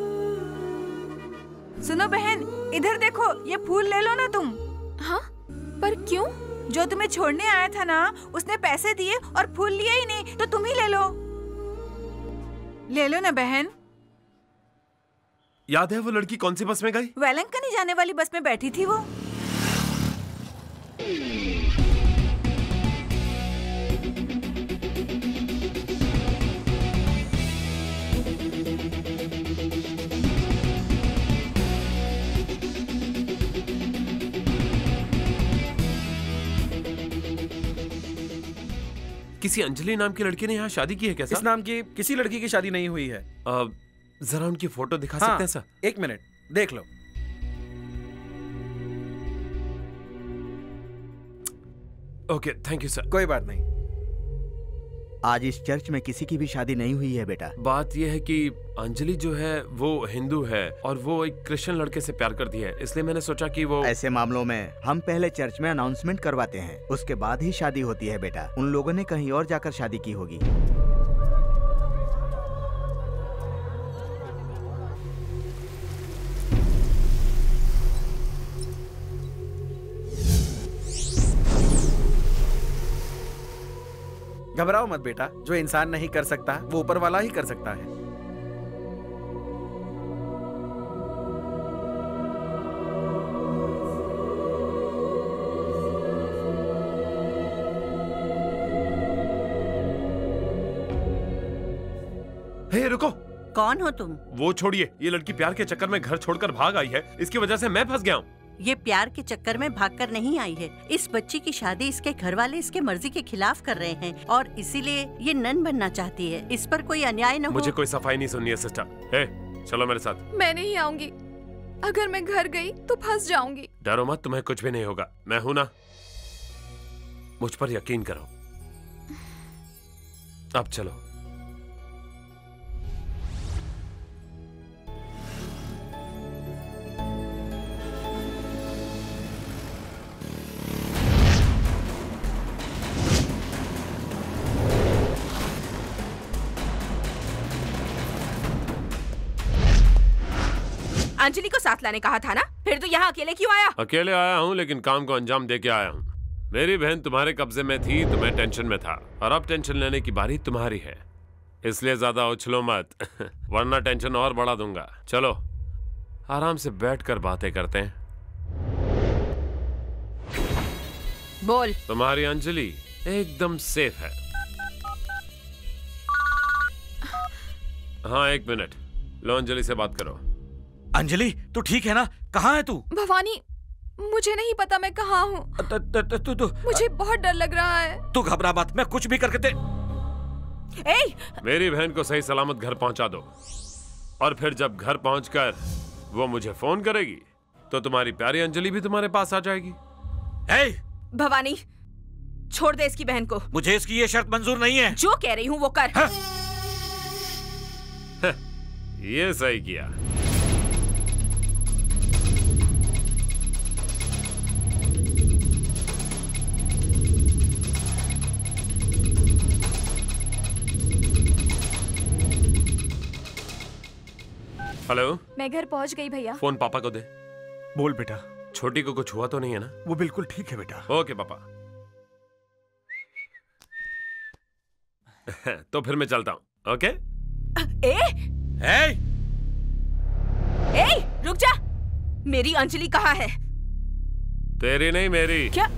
सुनो बहन, इधर देखो, ये फूल ले लो ना तुम। हाँ? पर क्यों? जो तुम्हें छोड़ने आया था ना, उसने पैसे दिए और फूल लिए ही नहीं, तो तुम ही ले लो। ले लो ना बहन। याद है वो लड़की कौन सी बस में गई? वेलंकनी जाने वाली बस में बैठी थी वो। किसी अंजलि नाम की लड़की ने यहाँ शादी की है क्या? इस नाम की किसी लड़की की शादी नहीं हुई है। जरा उनकी फोटो दिखा सकते हैं सर? 1 मिनट, देख लो। Okay, thank you sir. कोई बात नहीं। आज इस चर्च में किसी की भी शादी नहीं हुई है बेटा। बात यह है कि अंजलि जो है वो हिंदू है और वो एक क्रिश्चियन लड़के से प्यार करती है, इसलिए मैंने सोचा कि वो। ऐसे मामलों में हम पहले चर्च में अनाउंसमेंट करवाते हैं, उसके बाद ही शादी होती है बेटा। उन लोगों ने कहीं और जाकर शादी की होगी। घबराओ मत बेटा, जो इंसान नहीं कर सकता वो ऊपर वाला ही कर सकता है। हे रुको, कौन हो तुम? वो छोड़िए, ये लड़की प्यार के चक्कर में घर छोड़कर भाग आई है, इसकी वजह से मैं फंस गया हूँ। ये प्यार के चक्कर में भागकर नहीं आई है। इस बच्ची की शादी इसके घर वाले इसके मर्जी के खिलाफ कर रहे हैं और इसीलिए ये नन बनना चाहती है। इस पर कोई अन्याय न हो। मुझे कोई सफाई नहीं सुननी है सिस्टर। हे, चलो मेरे साथ। मैं नहीं आऊंगी। अगर मैं घर गई तो फंस जाऊंगी। डरो मत, तुम्हें कुछ भी नहीं होगा, मैं हूं ना। मुझ पर यकीन करो। अब चलो। अंजलि को साथ लाने कहा था ना, फिर तो यहाँ अकेले क्यों आया? अकेले आया हूँ, लेकिन काम को अंजाम दे के आया हूँ। मेरी बहन तुम्हारे कब्जे में थी तो मैं टेंशन में था, और अब टेंशन लेने की बारी तुम्हारी है, इसलिए ज्यादा उछलो मत वरना टेंशन और बढ़ा दूंगा। चलो आराम से बैठकर बातें करते हैं। बोल। तुम्हारी अंजलि एकदम सेफ है। हाँ, 1 मिनट। लो अंजलि से बात करो। अंजलि, तू ठीक है ना? कहाँ है तू? भवानी, मुझे नहीं पता मैं कहाँ हूँ। मुझे बहुत डर लग रहा है। तू घबरा मत, मैं कुछ भी करके मेरी बहन को सही सलामत घर पहुंचा दो, और फिर जब घर पहुंचकर वो मुझे फोन करेगी तो तुम्हारी प्यारी अंजलि भी तुम्हारे पास आ जाएगी। भवानी, छोड़ दे इसकी बहन को। मुझे इसकी ये शर्त मंजूर नहीं है। जो कह रही हूँ वो कर। ये सही किया। हेलो, मैं घर पहुंच गई भैया। फोन पापा को दे। बोल बेटा। छोटी को कुछ हुआ तो नहीं है ना? वो बिल्कुल ठीक है बेटा। ओके पापा। तो फिर मैं चलता हूँ। ओके। रुक जा। मेरी अंजलि कहाँ है? तेरी नहीं, मेरी। क्या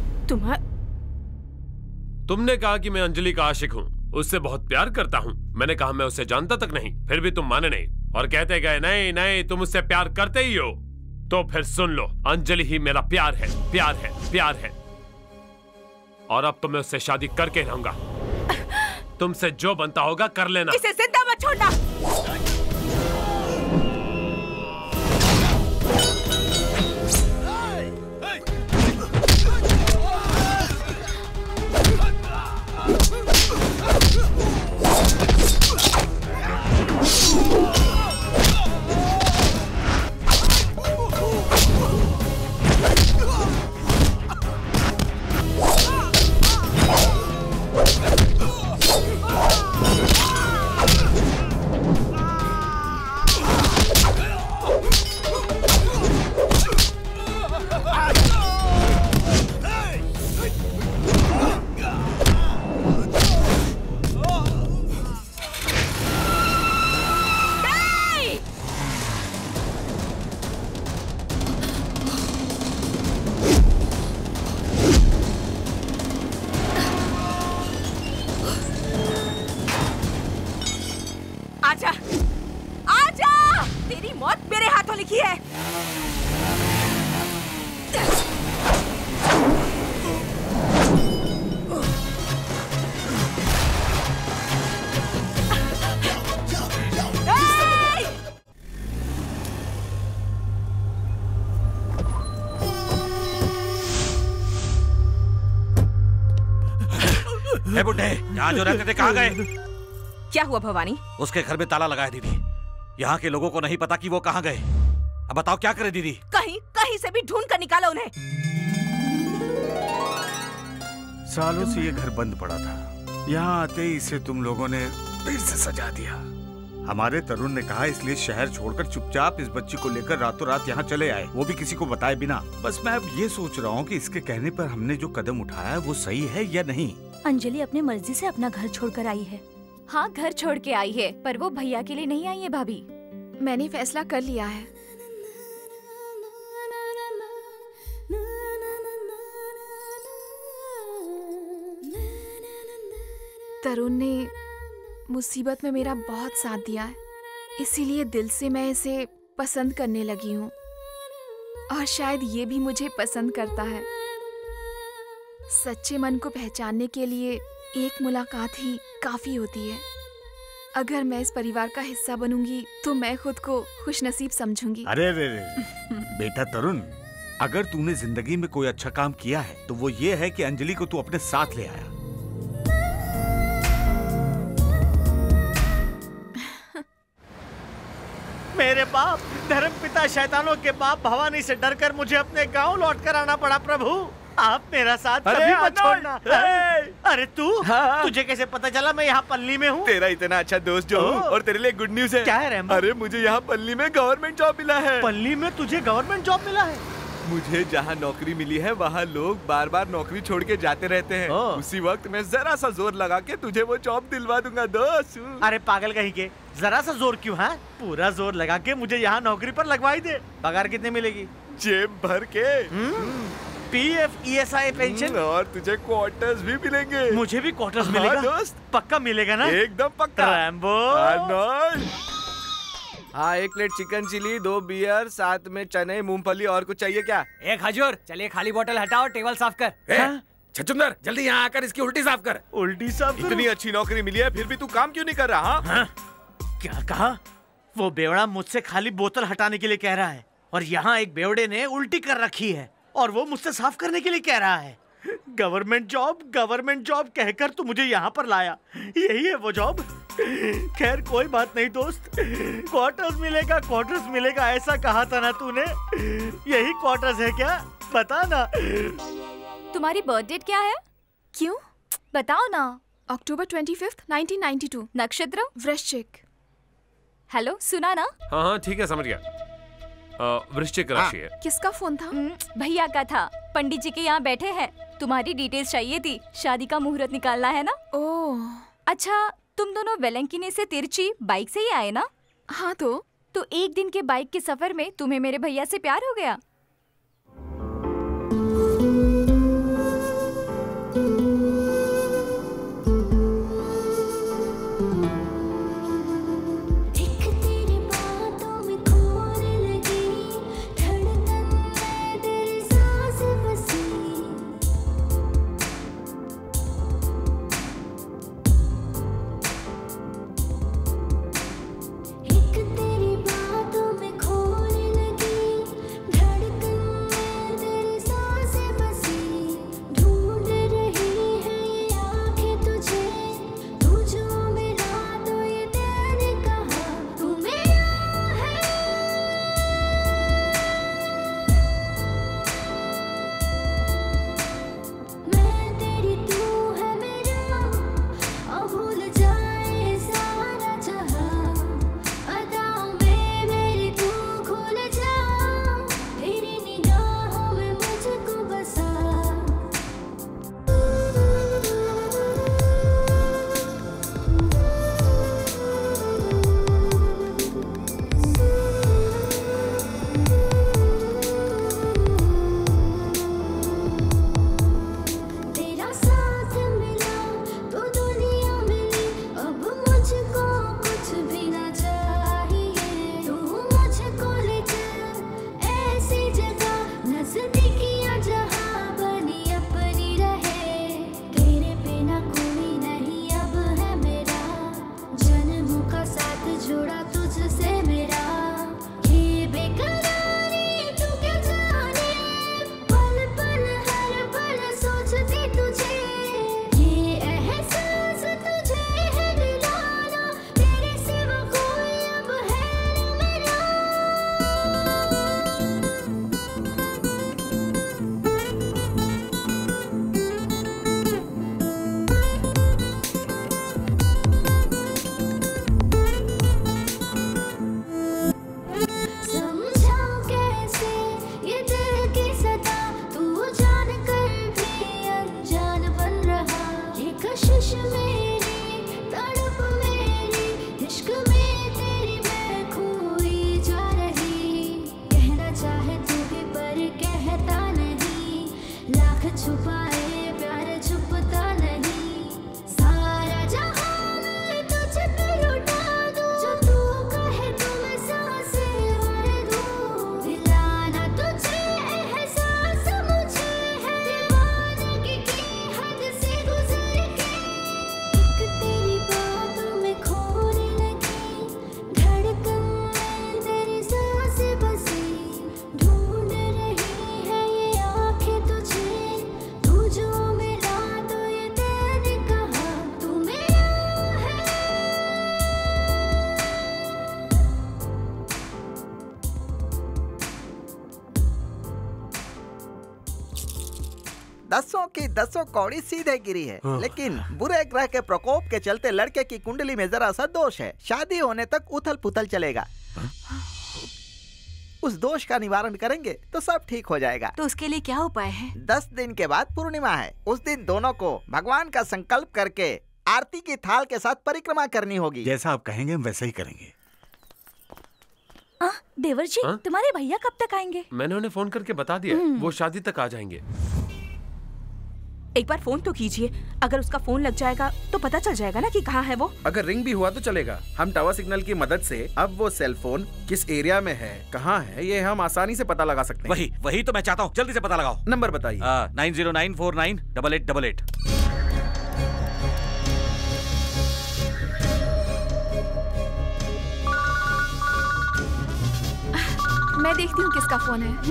तुमने कहा कि मैं अंजलि का आशिक हूँ, उससे बहुत प्यार करता हूँ। मैंने कहा मैं उसे जानता तक नहीं, फिर भी तुम माने नहीं और कहते गए नहीं नहीं तुम उससे प्यार करते ही हो। तो फिर सुन लो, अंजलि ही मेरा प्यार है, प्यार है, प्यार है। और अब तो मैं उससे शादी करके रहूंगा। तुमसे जो बनता होगा कर लेना। इसे जिंदा मत छोड़ना। आजा, आजा, तेरी मौत मेरे हाथों लिखी है। बुड्ढे, यहाँ जो रहते थे कहाँ गए? क्या हुआ भवानी? उसके घर में ताला लगाया दीदी। यहाँ के लोगों को नहीं पता कि वो कहाँ गए। अब बताओ क्या करे दीदी? कहीं कहीं से भी ढूंढ कर निकालो उन्हें। सालों से ये घर बंद पड़ा था, यहाँ आते ही इसे तुम लोगों ने फिर से सजा दिया। हमारे तरुण ने कहा इसलिए शहर छोड़कर चुपचाप इस बच्ची को लेकर रातों रात यहाँ चले आए, वो भी किसी को बताए बिना। बस मैं अब ये सोच रहा हूँ कि इसके कहने पर हमने जो कदम उठाया है वो सही है या नहीं। अंजलि अपने मर्जी से अपना घर छोड़कर आई है। हाँ, घर छोड़ के आई है, पर वो भैया के लिए नहीं आई है भाभी। मैंने फैसला कर लिया है। तरुण ने मुसीबत में मेरा बहुत साथ दिया है, इसीलिए दिल से मैं इसे पसंद करने लगी हूँ और शायद ये भी मुझे पसंद करता है। सच्चे मन को पहचानने के लिए एक मुलाकात ही काफी होती है। अगर मैं इस परिवार का हिस्सा बनूंगी तो मैं खुद को खुशनसीब समझूंगी। अरे रे बेटा तरुण, अगर तूने जिंदगी में कोई अच्छा काम किया है तो वो ये है कि अंजलि को तू अपने साथ ले आया। मेरे बाप, धर्म पिता शैतानों के बाप भवानी से डरकर मुझे अपने गांव लौट कर आना पड़ा। प्रभु, आप मेरा साथ कभी मत छोड़ना। अरे तू, तुझे कैसे पता चला मैं यहाँ पल्ली में हूँ? तेरा इतना अच्छा दोस्त जो हूँ, और तेरे लिए गुड न्यूज है। क्या है रेमबो? अरे मुझे यहाँ पल्ली में गवर्नमेंट जॉब मिला है। पल्ली में तुझे गवर्नमेंट जॉब मिला है? मुझे जहाँ नौकरी मिली है वहाँ लोग बार बार नौकरी छोड़ के जाते रहते हैं। उसी वक्त मैं जरा सा जोर लगा के तुझे वो जॉब दिलवा दूंगा दोस्त। अरे पागल कहीं के, जरा सा जोर क्यों है? पूरा जोर लगा के मुझे यहाँ नौकरी पर लगवाई दे। पगार कितने मिलेगी? जेब भर के। PF, ESI, पेंशन और तुझे क्वार्टर्स भी मिलेंगे। मुझे भी क्वार्टर्स मिलेगा दोस्त? पक्का मिलेगा ना? एकदम पक्का। रैम्बो। हाँ, 1 प्लेट चिकन चिली, 2 बियर, साथ में चने, मूंगफली, और कुछ चाहिए क्या? एक हजूर, चलिए खाली बोतल हटाओ, टेबल साफ कर। छछुंदर, जल्दी यहाँ आकर इसकी उल्टी साफ कर। उल्टी साफ करूं? इतनी अच्छी नौकरी मिली है फिर भी तू काम क्यों नहीं कर रहा? हाँ? क्या कहा? वो बेवड़ा मुझसे खाली बोतल हटाने के लिए कह रहा है और यहाँ एक बेवड़े ने उल्टी कर रखी है और वो मुझसे साफ करने के लिए कह रहा है। गवर्नमेंट जॉब कहकर तू मुझे यहाँ पर लाया, यही है वो जॉब? खैर कोई बात नहीं दोस्त, क्वार्टर्स मिलेगा ऐसा कहा था ना तूने? यही क्वार्टर्स है क्या? बता ना। तुम्हारी बर्थ डेट क्या है? क्यों? बताओ ना। अक्टूबर 25, 1992। नक्षत्र? वृश्चिक। हेलो, सुना ना? हाँ ठीक है, समझ गया। वृश्चिक राशि है। किसका फोन था? भैया का था। पंडित जी के यहाँ बैठे हैं, तुम्हारी डिटेल्स चाहिए थी, शादी का मुहूर्त निकालना है ना। ओह अच्छा, तुम दोनों वेलंकिनी से तिरची बाइक से ही आए ना? हाँ तो एक दिन के बाइक के सफर में तुम्हें मेरे भैया से प्यार हो गया? एक तेरी बातों में खोने लगी, 10 की 10 कौड़ी सीधे गिरी है, लेकिन बुरे ग्रह के प्रकोप के चलते लड़के की कुंडली में जरा सा दोष है। शादी होने तक उथल पुथल चलेगा। उस दोष का निवारण करेंगे तो सब ठीक हो जाएगा। तो उसके लिए क्या उपाय है? 10 दिन के बाद पूर्णिमा है। उस दिन दोनों को भगवान का संकल्प करके आरती की थाल के साथ परिक्रमा करनी होगी। जैसा आप कहेंगे हम वैसा ही करेंगे। देवर जी, तुम्हारे भैया कब तक आएंगे? मैंने उन्हें फोन करके बता दिया, वो शादी तक आ जाएंगे। एक बार फोन तो कीजिए, अगर उसका फोन लग जाएगा तो पता चल जाएगा ना कि कहाँ है वो। अगर रिंग भी हुआ तो चलेगा। हम टावर सिग्नल की मदद से अब वो सेल फोन किस एरिया में है, कहाँ है, ये हम आसानी से पता लगा सकते हैं। वही तो मैं चाहता हूँ, जल्दी से पता लगाओ। नंबर बताइए। 9094988888। मैं देखती हूँ किसका फोन है।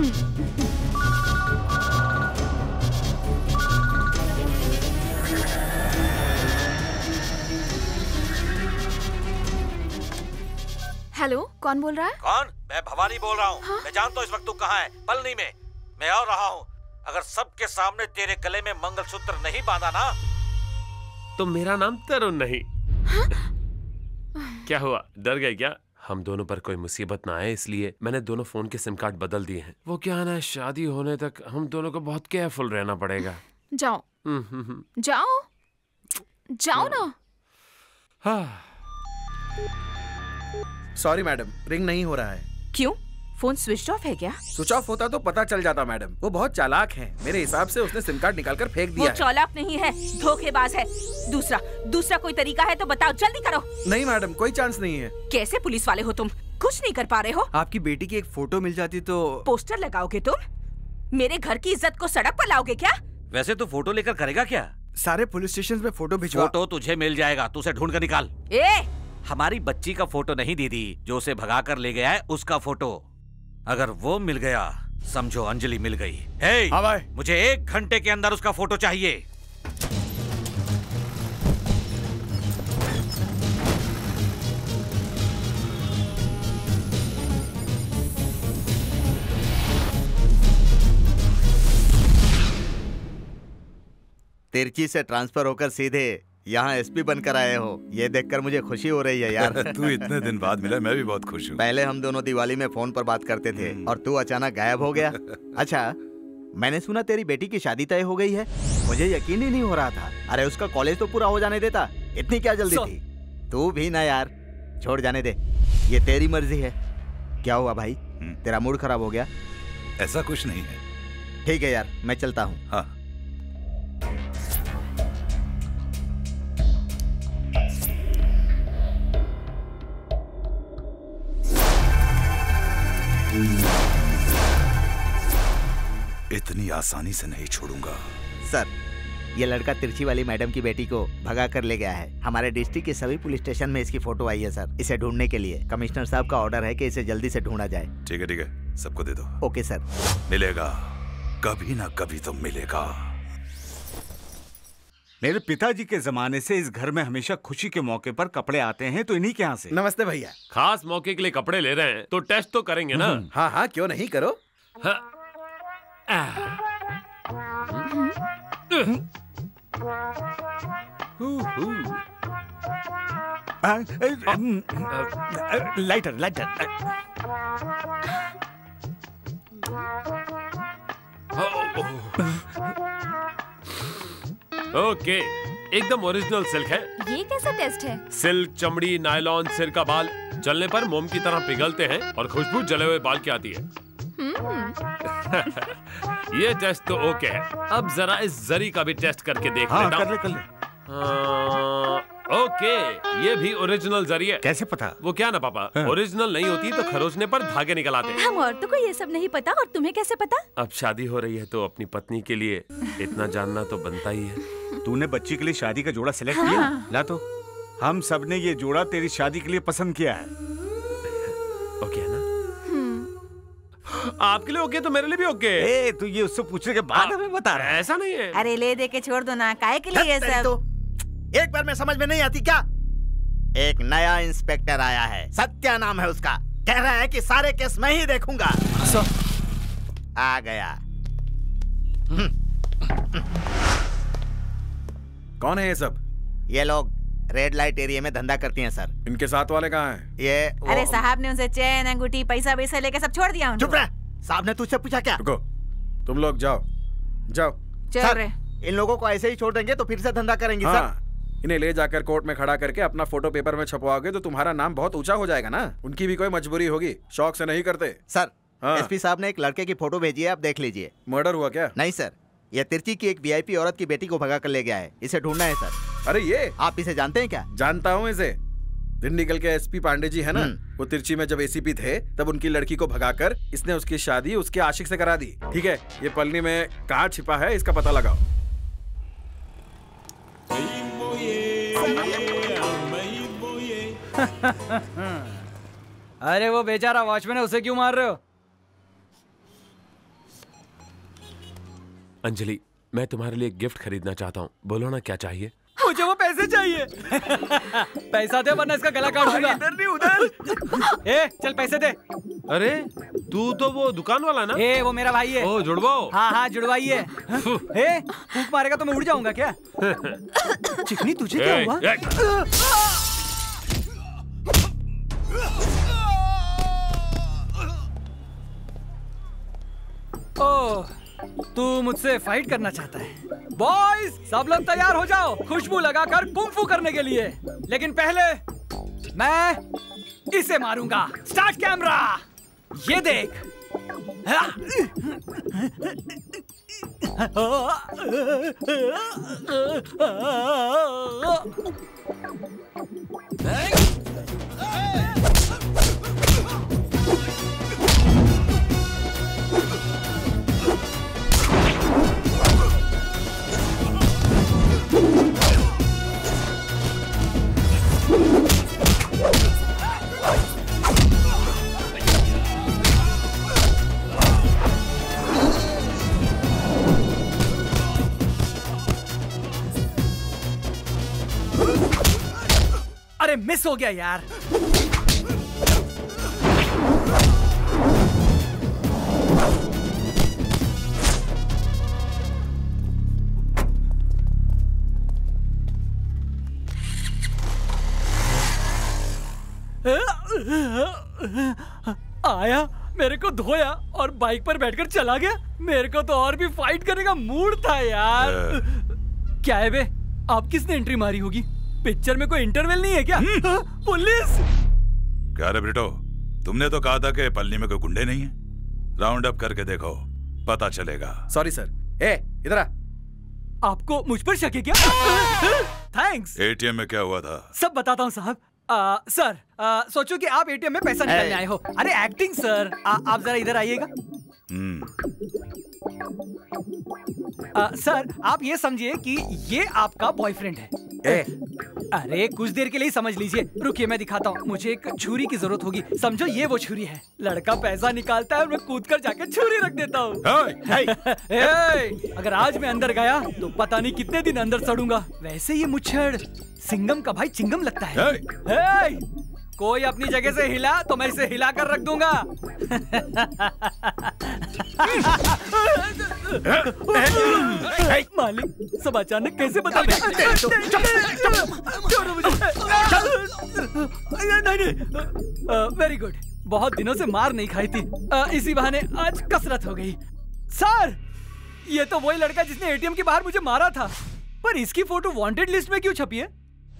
हेलो, कौन बोल रहा है? कौन? मैं भवानी बोल रहा हूँ। मैं जानता हूँ इस वक्त तू कहाँ है। पलनी में मैं आ रहा हूँ। अगर सबके सामने तेरे गले में मंगलसूत्र नहीं बांधा ना तो मेरा नाम तरुण नहीं। क्या हुआ, डर गए क्या? हम दोनों पर कोई मुसीबत ना आए इसलिए मैंने दोनों फोन के सिम कार्ड बदल दिए हैं। वो क्या ना, शादी होने तक हम दोनों को बहुत केयरफुल रहना पड़ेगा। जाओ जाओ जाओ ना। सॉरी मैडम, रिंग नहीं हो रहा है। क्यों? फोन स्विच ऑफ है क्या? स्विच ऑफ होता तो पता चल जाता मैडम। वो बहुत चालाक है, मेरे हिसाब से उसने सिम कार्ड निकाल कर फेंक दिया। वो चालाक नहीं है, धोखेबाज है। दूसरा कोई तरीका है तो बताओ, जल्दी करो। नहीं मैडम, कोई चांस नहीं है। कैसे पुलिस वाले हो तुम, कुछ नहीं कर पा रहे हो? आपकी बेटी की एक फोटो मिल जाती तो। पोस्टर लगाओगे तुम? मेरे घर की इज्जत को सड़क पर लाओगे क्या? वैसे तू फोटो लेकर करेगा क्या? सारे पुलिस स्टेशन में फोटो भिजवा। फोटो तुझे मिल जाएगा, तू उसे ढूंढ कर निकाल। हमारी बच्ची का फोटो नहीं दीदी, जो उसे भगा कर ले गया है उसका फोटो। अगर वो मिल गया समझो अंजलि मिल गई। हाँ भाई। मुझे 1 घंटे के अंदर उसका फोटो चाहिए। तिरची से ट्रांसफर होकर सीधे यहाँ एसपी बनकर आए हो, ये देखकर मुझे खुशी हो रही है यार। तू इतने दिन बाद मिला, मैं भी बहुत खुश हूँ। पहले हम दोनों दिवाली में फोन पर बात करते थे और तू अचानक गायब हो गया। अच्छा, मैंने सुना तेरी बेटी की शादी तय हो गई है। मुझे यकीन ही नहीं हो रहा था। अरे उसका कॉलेज तो पूरा हो जाने देता, इतनी क्या जल्दी थी? तू भी ना यार, छोड़ जाने दे, ये तेरी मर्जी है। क्या हुआ भाई, तेरा मूड खराब हो गया? ऐसा कुछ नहीं है। ठीक है यार, मैं चलता हूँ। हाँ। इतनी आसानी से नहीं छोड़ूंगा। सर, ये लड़का तिरछी वाली मैडम की बेटी को भगा कर ले गया है। हमारे डिस्ट्रिक्ट के सभी पुलिस स्टेशन में इसकी फोटो आई है सर। इसे ढूंढने के लिए कमिश्नर साहब का ऑर्डर है कि इसे जल्दी से ढूंढा जाए। ठीक है, सबको दे दो। Okay sir. मिलेगा, कभी ना कभी तो मिलेगा। मेरे पिताजी के जमाने से इस घर में हमेशा खुशी के मौके पर कपड़े आते हैं, तो इन्हीं के यहाँ से। नमस्ते भैया। खास मौके के लिए कपड़े ले रहे हैं तो टेस्ट तो करेंगे ना? हाँ हाँ, क्यों नहीं, करो। Lighter lighter. ओके, एकदम ओरिजिनल सिल्क है। ये कैसा टेस्ट है? सिल्क, चमड़ी, नायलॉन, सिर का बाल जलने पर मोम की तरह पिघलते हैं और खुशबू जले हुए बाल की आती है। ये टेस्ट तो ओके है। अब जरा इस जरी का भी टेस्ट करके देख लेता हूं। कर ले। ओके, ये भी ओरिजिनल जरी है। कैसे पता? वो क्या ना पापा, ओरिजिनल नहीं होती तो खरोचने पर धागे निकल आते हैं। हम औरतों को ये सब नहीं पता, और तुम्हें कैसे पता? अब शादी हो रही है तो अपनी पत्नी के लिए इतना जानना तो बनता ही है। तूने बच्ची के लिए शादी का जोड़ा सिलेक्ट किया? ला तो, हम सब ने ये जोड़ा तेरी शादी के लिए पसंद किया है। ओके है ना? आपके लिए ओके तो मेरे लिए भी ओके। ए, तू ये उससे पूछने के बाद हमें बता रहा है? ऐसा नहीं है। अरे ले दे के छोड़ दो ना, काहे के लिए ये सब? तो एक बार में समझ में नहीं आती क्या? एक नया इंस्पेक्टर आया है, सत्या नाम है उसका। कह रहा है कि सारे केस मैं ही देखूंगा। आ गया। कौन है ये सब? ये लोग रेड लाइट एरिया में धंधा करती हैं सर। इनके साथ वाले कहाँ हैं? ये अरे साहब ने उनसे चैन अंगूठी पैसा वैसा लेके सब छोड़ दिया। चुप रह। साहब ने तुझसे पूछा क्या? रुको, तुम लोग जाओ जाओ। चल रहे। इन लोगों को ऐसे ही छोड़ देंगे तो फिर से धंधा करेंगे सर। इन्हें ले जाकर कोर्ट में खड़ा करके अपना फोटो पेपर में छपवाओगे तो तुम्हारा नाम बहुत ऊंचा हो जाएगा ना। उनकी भी कोई मजबूरी होगी, शौक से नहीं करते। सर एसपी साहब ने एक लड़के की फोटो भेजी है, आप देख लीजिए। मर्डर हुआ क्या? नहीं सर, ये तिरची की एक वीआईपी औरत की बेटी को भगा कर ले गया है। इसे ढूंढना है सर। अरे ये आप इसे जानते हैं क्या? जानता हूँ इसे। दिंडीगल के एसपी पांडे जी है ना, वो तिरची में जब एसीपी थे तब उनकी लड़की को भगाकर इसने उसकी शादी उसके आशिक से करा दी। ठीक है, ये पलनी में कहाँ छिपा है इसका पता लगाओ। अरे वो बेचारा वॉचमैन है, उसे क्यों मार रहे हो? अंजलि, मैं तुम्हारे लिए गिफ्ट खरीदना चाहता हूँ, बोलो ना क्या चाहिए? मुझे वो पैसे चाहिए। पैसा दे वरना इसका गला काट दूंगा। इधर नहीं उधर। ए चल पैसे दे। अरे तू तो वो दुकान वाला ना? ए वो मेरा भाई है। ओ जुड़वाओ। हाँ हाँ जुड़वाइए। ए फूंक मारेगा तो मैं उड़ जाऊंगा क्या? चिकनी तुझे क्या हुआ? ओह, तू मुझसे फाइट करना चाहता है? बॉयज सब लोग तैयार हो जाओ खुशबू लगाकर कुंफू करने के लिए। लेकिन पहले मैं इसे मारूंगा। Start camera. ये देख। अरे मिस हो गया यार। आया, मेरे को धोया और बाइक पर बैठकर चला गया। मेरे को तो और भी फाइट करने का मूड था यार। क्या है बे, आप किसने एंट्री मारी होगी? पिक्चर में कोई इंटरवल नहीं है क्या? पुलिस! क्या रे ब्रिटो, तुमने तो कहा था कि पलनी में कोई गुंडे नहीं है। राउंड अप करके देखो, पता चलेगा। Sorry sir. ए इधर आ। आपको मुझ पर शक है क्या? थैंक्स। एटीएम में क्या हुआ था? सब बताता हूँ साहब। सर सोचो कि आप एटीएम में पैसा निकालने आए हो। अरे एक्टिंग सर। आप जरा इधर आइएगा। सर आप ये समझिए कि ये आपका बॉयफ्रेंड है। अरे कुछ देर के लिए समझ लीजिए। रुकिए मैं दिखाता हूँ। मुझे एक छुरी की जरूरत होगी। समझो ये वो छुरी है। लड़का पैसा निकालता है और मैं कूद कर जाके छुरी रख देता हूँ। अगर आज मैं अंदर गया तो पता नहीं कितने दिन अंदर सड़ूंगा। वैसे ये मुच्छड़ सिंगम का भाई चिंगम लगता है। कोई अपनी जगह से हिला तो मैं इसे हिला कर रख दूंगा। मालिक सब अचानक कैसे बता गए? Very good. बहुत दिनों से मार नहीं खाई थी, इसी बहाने आज कसरत हो गई। सर ये तो वही लड़का जिसने एटीएम के बाहर मुझे मारा था, पर इसकी फोटो वांटेड लिस्ट में क्यों छपी है?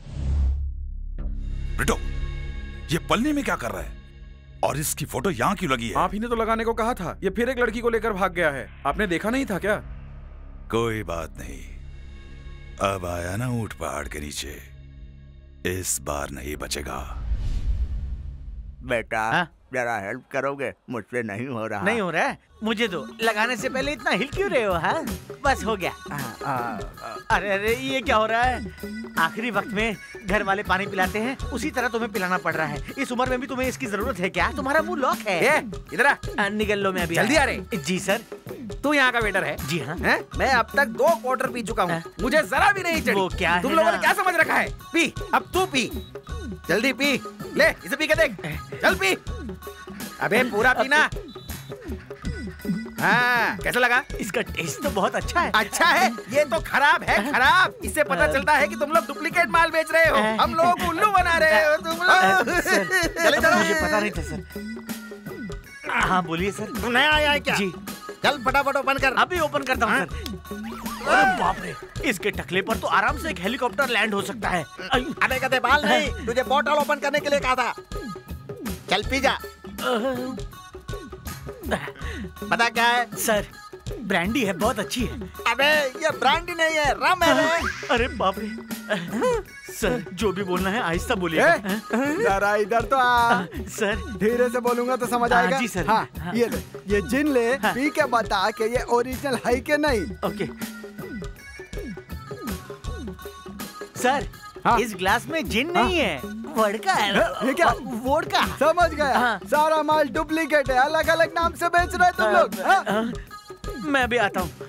बेटो ये पलनी में क्या कर रहा है और इसकी फोटो यहाँ क्यों लगी है? आप ही ने तो लगाने को कहा था। ये फिर एक लड़की को लेकर भाग गया है। आपने देखा नहीं था क्या? कोई बात नहीं, अब आया ना ऊंट पहाड़ के नीचे, इस बार नहीं बचेगा। बेटा जरा हेल्प करोगे? मुझसे नहीं हो रहा। नहीं हो रहा है? मुझे दो। लगाने से पहले इतना हिल क्यों रहे हो? हाँ बस हो गया। अरे अरे ये क्या हो रहा है? आखिरी वक्त में घर वाले पानी पिलाते हैं, उसी तरह तुम्हें पिलाना पड़ रहा है। इस उम्र में भी तुम्हें इसकी जरूरत है क्या? तुम्हारा मुंह लॉक है। इधर आ। निकल लो, मैं अभी जल्दी आ रहे। जी सर। तू यहाँ का वेटर है? जी हाँ। मैं अब तक 2 क्वार्टर पी चुका हूँ, मुझे जरा भी नहीं चढ़ी। वो क्या है तुम लोगों ने क्या समझ रखा है? पी, अब तू पी, जल्दी पी। ले इसे पी के देख, चल पी। अबे पूरा पीना। हाँ, कैसा लगा? इसका टेस्ट तो बहुत अच्छा है। अच्छा है? ये तो खराब है, खराब। इससे पता चलता है कि तुम लोग डुप्लीकेट माल बेच रहे हो, हम लोगों को उल्लू बना रहे हो तुम लोग। चले चलो। मुझे पता नहीं था सर। हाँ बोलिए सर। तू नया आया है क्या? जी। चल फटाफट ओपन कर। अभी ओपन करता हूँ सर। अरे बाप रे, इसके टकले पर तो आराम से एक हेलीकॉप्टर लैंड हो सकता है। अरे कदे बाल नहीं, तुझे बोतल ओपन करने के लिए कहा था। चल पी जा। पता क्या है सर? ब्रांडी है, बहुत अच्छी है। अबे ये ब्रांडी नहीं है, रम है रे। अरे बाप रे। सर जो भी बोलना है आहिस्ता बोलिए। जरा इधर तो आ। सर धीरे से बोलूंगा तो समझ आएगा। जी सर। हाँ, ये ले, ये जिन ले, पी के बता कि ये ओरिजिनल है कि नहीं। Okay sir. इस ग्लास में जिन नहीं है, वोडका है। ये क्या? वोडका। समझ गया। सारा माल डुप्लीकेट है, अलग अलग नाम से बेच रहे तुम लोग। मैं भी आता हूँ।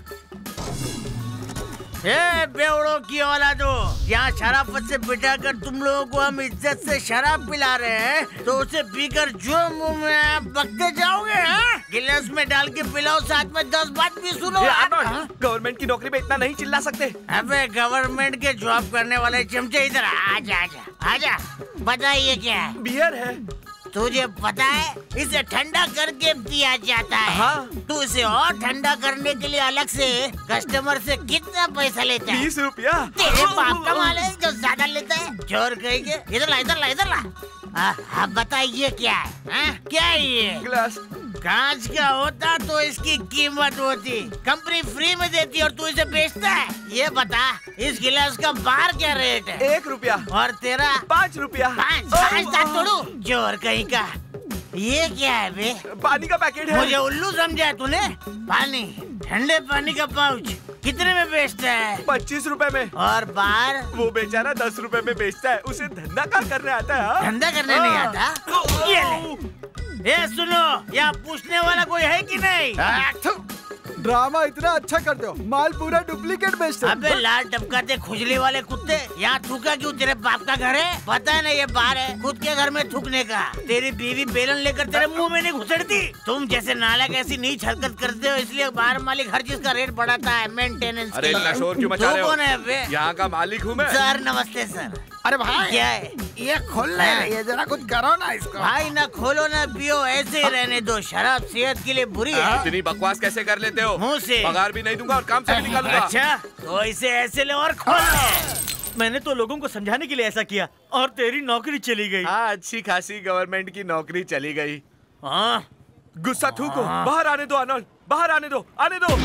बेवड़ों की औलादो, यहाँ शराफत से बिठाकर तुम लोगों को हम इज्जत से शराब पिला रहे हैं, तो उसे पीकर जो मुंह में आप बकते जाओगे। गिलास में डाल के पिलाओ, साथ में 10 बात भी सुनो। गवर्नमेंट की नौकरी में इतना नहीं चिल्ला सकते। अबे गवर्नमेंट के जॉब करने वाले चमचे, इधर आजा आजा आजा। बताइए क्या है? बियर है। तुझे पता है इसे ठंडा करके पिया जाता है। हाँ। तू इसे और ठंडा करने के लिए अलग से कस्टमर से कितना पैसा लेता है? 20 रुपया। तेरे बाप का माल है जो ज्यादा लेता है, चोर कहेंगे। इधर ला इधर ला इधर ला। अब बताइए क्या है? क्या है ये? ग्लास कांच का होता तो इसकी कीमत होती, कंपनी फ्री में देती और तू इसे बेचता है। ये बता, इस गिलास का बाहर क्या रेट है? 1 रुपया। और तेरा? 5 रुपया। 5 तोड़ू, चोर कहीं का। ये क्या है बे? पानी का पैकेट है। मुझे उल्लू समझा तूने? पानी, ठंडे पानी का पाउच कितने में बेचता है? 25 रुपए में। और बाहर? वो बेचारा 10 रुपए में बेचता है। उसे धंधा क्या करने आता है? धंधा करने नहीं आता? ये ले। सुनो, यहाँ पूछने वाला कोई है कि नहीं? ड्रामा इतना अच्छा करते हो, माल पूरा डुप्लीकेट बेचते हो। अबे लाल टपकाते खुजली वाले कुत्ते, यहाँ थूका क्यों? तेरे बाप का घर है? पता है ना ये बार है खुद के घर में थूकने का। तेरी बीवी बेलन लेकर तेरे मुंह में नहीं घुसड़ती। तुम जैसे नालायक ऐसी नीच हरकत करते हो, इसलिए बाहर मालिक हर चीज का रेट बढ़ाता है मेंटेनेंस। अरे इतना शोर क्यों मचा रहे हो? कौन है बे? यहाँ का मालिक हूँ मैं। सर नमस्ते सर। अरे भाई क्या है ये? खोल नहीं, ये जरा कुछ करो ना इसको। भाई ना खोलो ना पियो, ऐसे ही रहने दो। शराब सेहत के लिए बुरी है। इतनी बकवास कैसे कर लेते हो? मुँह से। पगार भी नहीं दूंगा और काम से भी निकालूंगा। अच्छा तो इसे ऐसे ले और खोलो। मैंने तो लोगों को समझाने के लिए ऐसा किया और तेरी नौकरी चली गई। हाँ, अच्छी खासी गवर्नमेंट की नौकरी चली गई। हाँ गुस्सा थूको। बाहर आने दो अर्नोल्ड, बाहर आने दो, आने दो।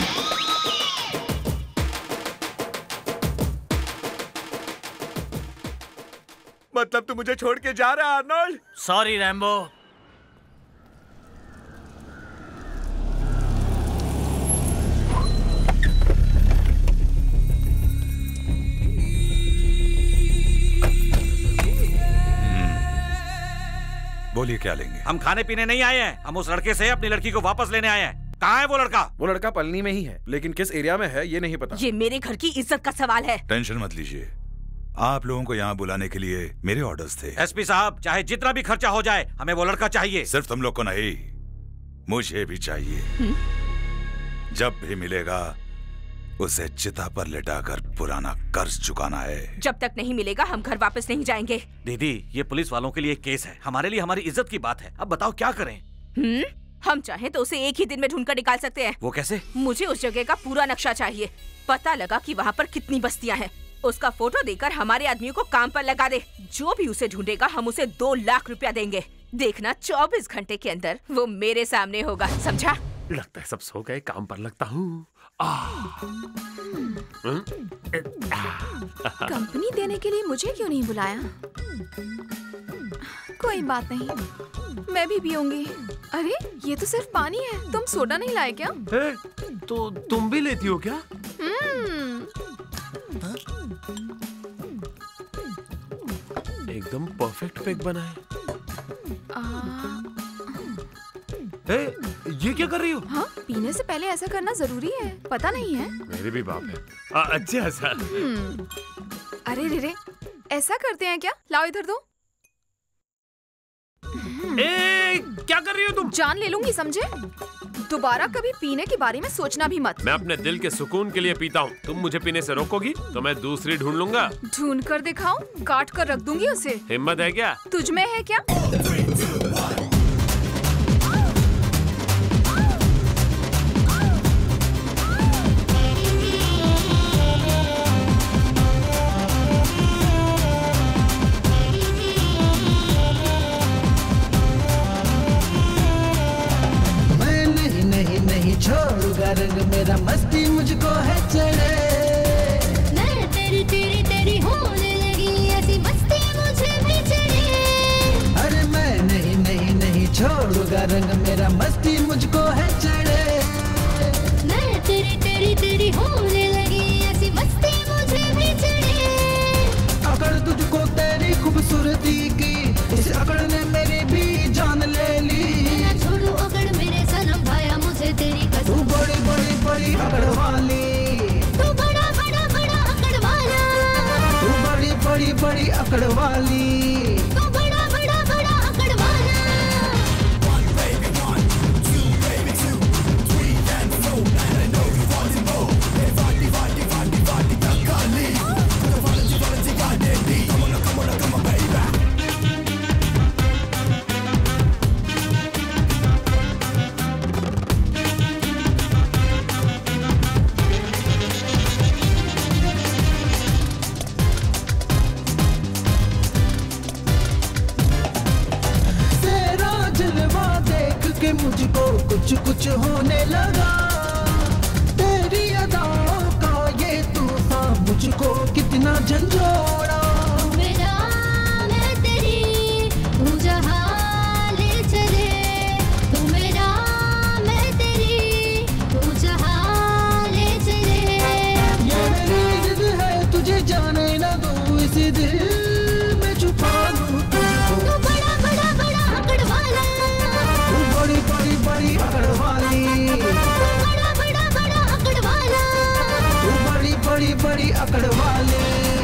मतलब तू मुझे छोड़ के जा रहा है अर्नोल्ड? Sorry Rambo. बोलिए क्या लेंगे? हम खाने पीने नहीं आए हैं, हम उस लड़के से अपनी लड़की को वापस लेने आए हैं। कहाँ है वो लड़का? वो लड़का पलनी में ही है, लेकिन किस एरिया में है ये नहीं पता। ये मेरे घर की इज्जत का सवाल है। टेंशन मत लीजिए, आप लोगों को यहाँ बुलाने के लिए मेरे ऑर्डर्स थे। एसपी साहब, चाहे जितना भी खर्चा हो जाए, हमें वो लड़का चाहिए। सिर्फ तुम लोग को नहीं, मुझे भी चाहिए। जब भी मिलेगा उसे चिता पर लिटाकर पुराना कर्ज चुकाना है। जब तक नहीं मिलेगा हम घर वापस नहीं जाएंगे। दीदी, ये पुलिस वालों के लिए केस है, हमारे लिए हमारी इज्जत की बात है। अब बताओ क्या करें? हम चाहें तो उसे एक ही दिन में ढूंढकर निकाल सकते हैं। वो कैसे? मुझे उस जगह का पूरा नक्शा चाहिए। पता लगा कि वहाँ पर कितनी बस्तियाँ हैं। उसका फोटो देकर हमारे आदमियों को काम पर लगा दे। जो भी उसे ढूंढेगा हम उसे 2 लाख रुपया देंगे। देखना 24 घंटे के अंदर वो मेरे सामने होगा, समझा? लगता है सब सो गए, काम पर लगता हूँ। कंपनी देने के लिए मुझे क्यों नहीं बुलाया? कोई बात नहीं, मैं भी पीऊंगी। अरे ये तो सिर्फ पानी है, तुम सोडा नहीं लाए क्या? तो तुम भी लेती हो क्या? एकदम परफेक्ट पेक बना है। ये क्या कर रही हो? हाँ, पीने से पहले ऐसा करना जरूरी है, पता नहीं है? मेरे भी बाप है। अच्छा सर। अरे रे, ऐसा करते हैं क्या? लाओ इधर दो। क्या कर रही हो तुम? जान ले लूंगी, समझे? दोबारा कभी पीने के बारे में सोचना भी मत। मैं अपने दिल के सुकून के लिए पीता हूँ। तुम मुझे पीने से रोकोगी तो मैं दूसरी ढूंढ लूंगा। ढूंढ कर दिखाऊं? काट कर रख दूंगी उसे। हिम्मत है क्या? तुझ में है क्या? छोड़ूंगा रंग मेरा मस्ती मुझको है चढ़े। मैं तेरी तेरी तेरी होने लगी ऐसी मस्ती मुझे भी चढ़े। अरे मैं नहीं नहीं नहीं छोड़ूंगा रंग मेरा मस्ती मुझको है चढ़े। मैं तेरी तेरी तेरी होने लगी ऐसी मस्ती मुझे भी चढ़े। अकड़ तुझको तेरी खूबसूरती की, इस अकड़ ने मेरी भी जान ले ली। ना छोड़ू अकड़ मेरे सनम भाया मुझे तेरी कसम। तू बड़ी बड़ी बड़ी अकड़ वाली, तू बड़ा बड़ा बड़ा अकड़ वाला। तू बड़ी बड़ी बड़ी अकड़ वाली, तू बड़ा बड़ा बड़ा अकड़ वाला। 1 baby 1 2 baby 2 3 and 4 and I know you want more. Divide kakali. Quality gadedi. Come on baby. के मुझको कुछ कुछ होने लगा। तेरी अदाओं का ये तूफान मुझको कितना झंझोड़ा। मेरा मैं तेरी तू जहाँ ले चले। तू मेरा मैं तेरी तू जहाँ ले चले। ये मेरी जिद है तुझे जाने न दूँ, इसी दिल में छुपा लूँ तुझको। तू बड़ा बड़ा बड़ा अकड़ वाला। बड़ी बड़ी बड़ी अकड़ वाली, बड़ा बड़ा बड़ा अकड़ वाला। तू बड़ी बड़ी बड़ी अकड़ वाली।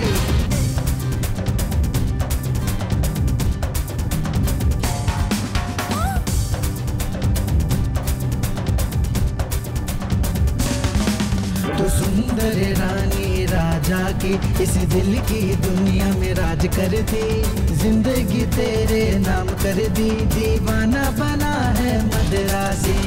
तो सुंदर रानी राजा की इस दिल की दुनिया में राज करती। जिंदगी तेरे नाम कर दी, दीवाना बना है मदरासी।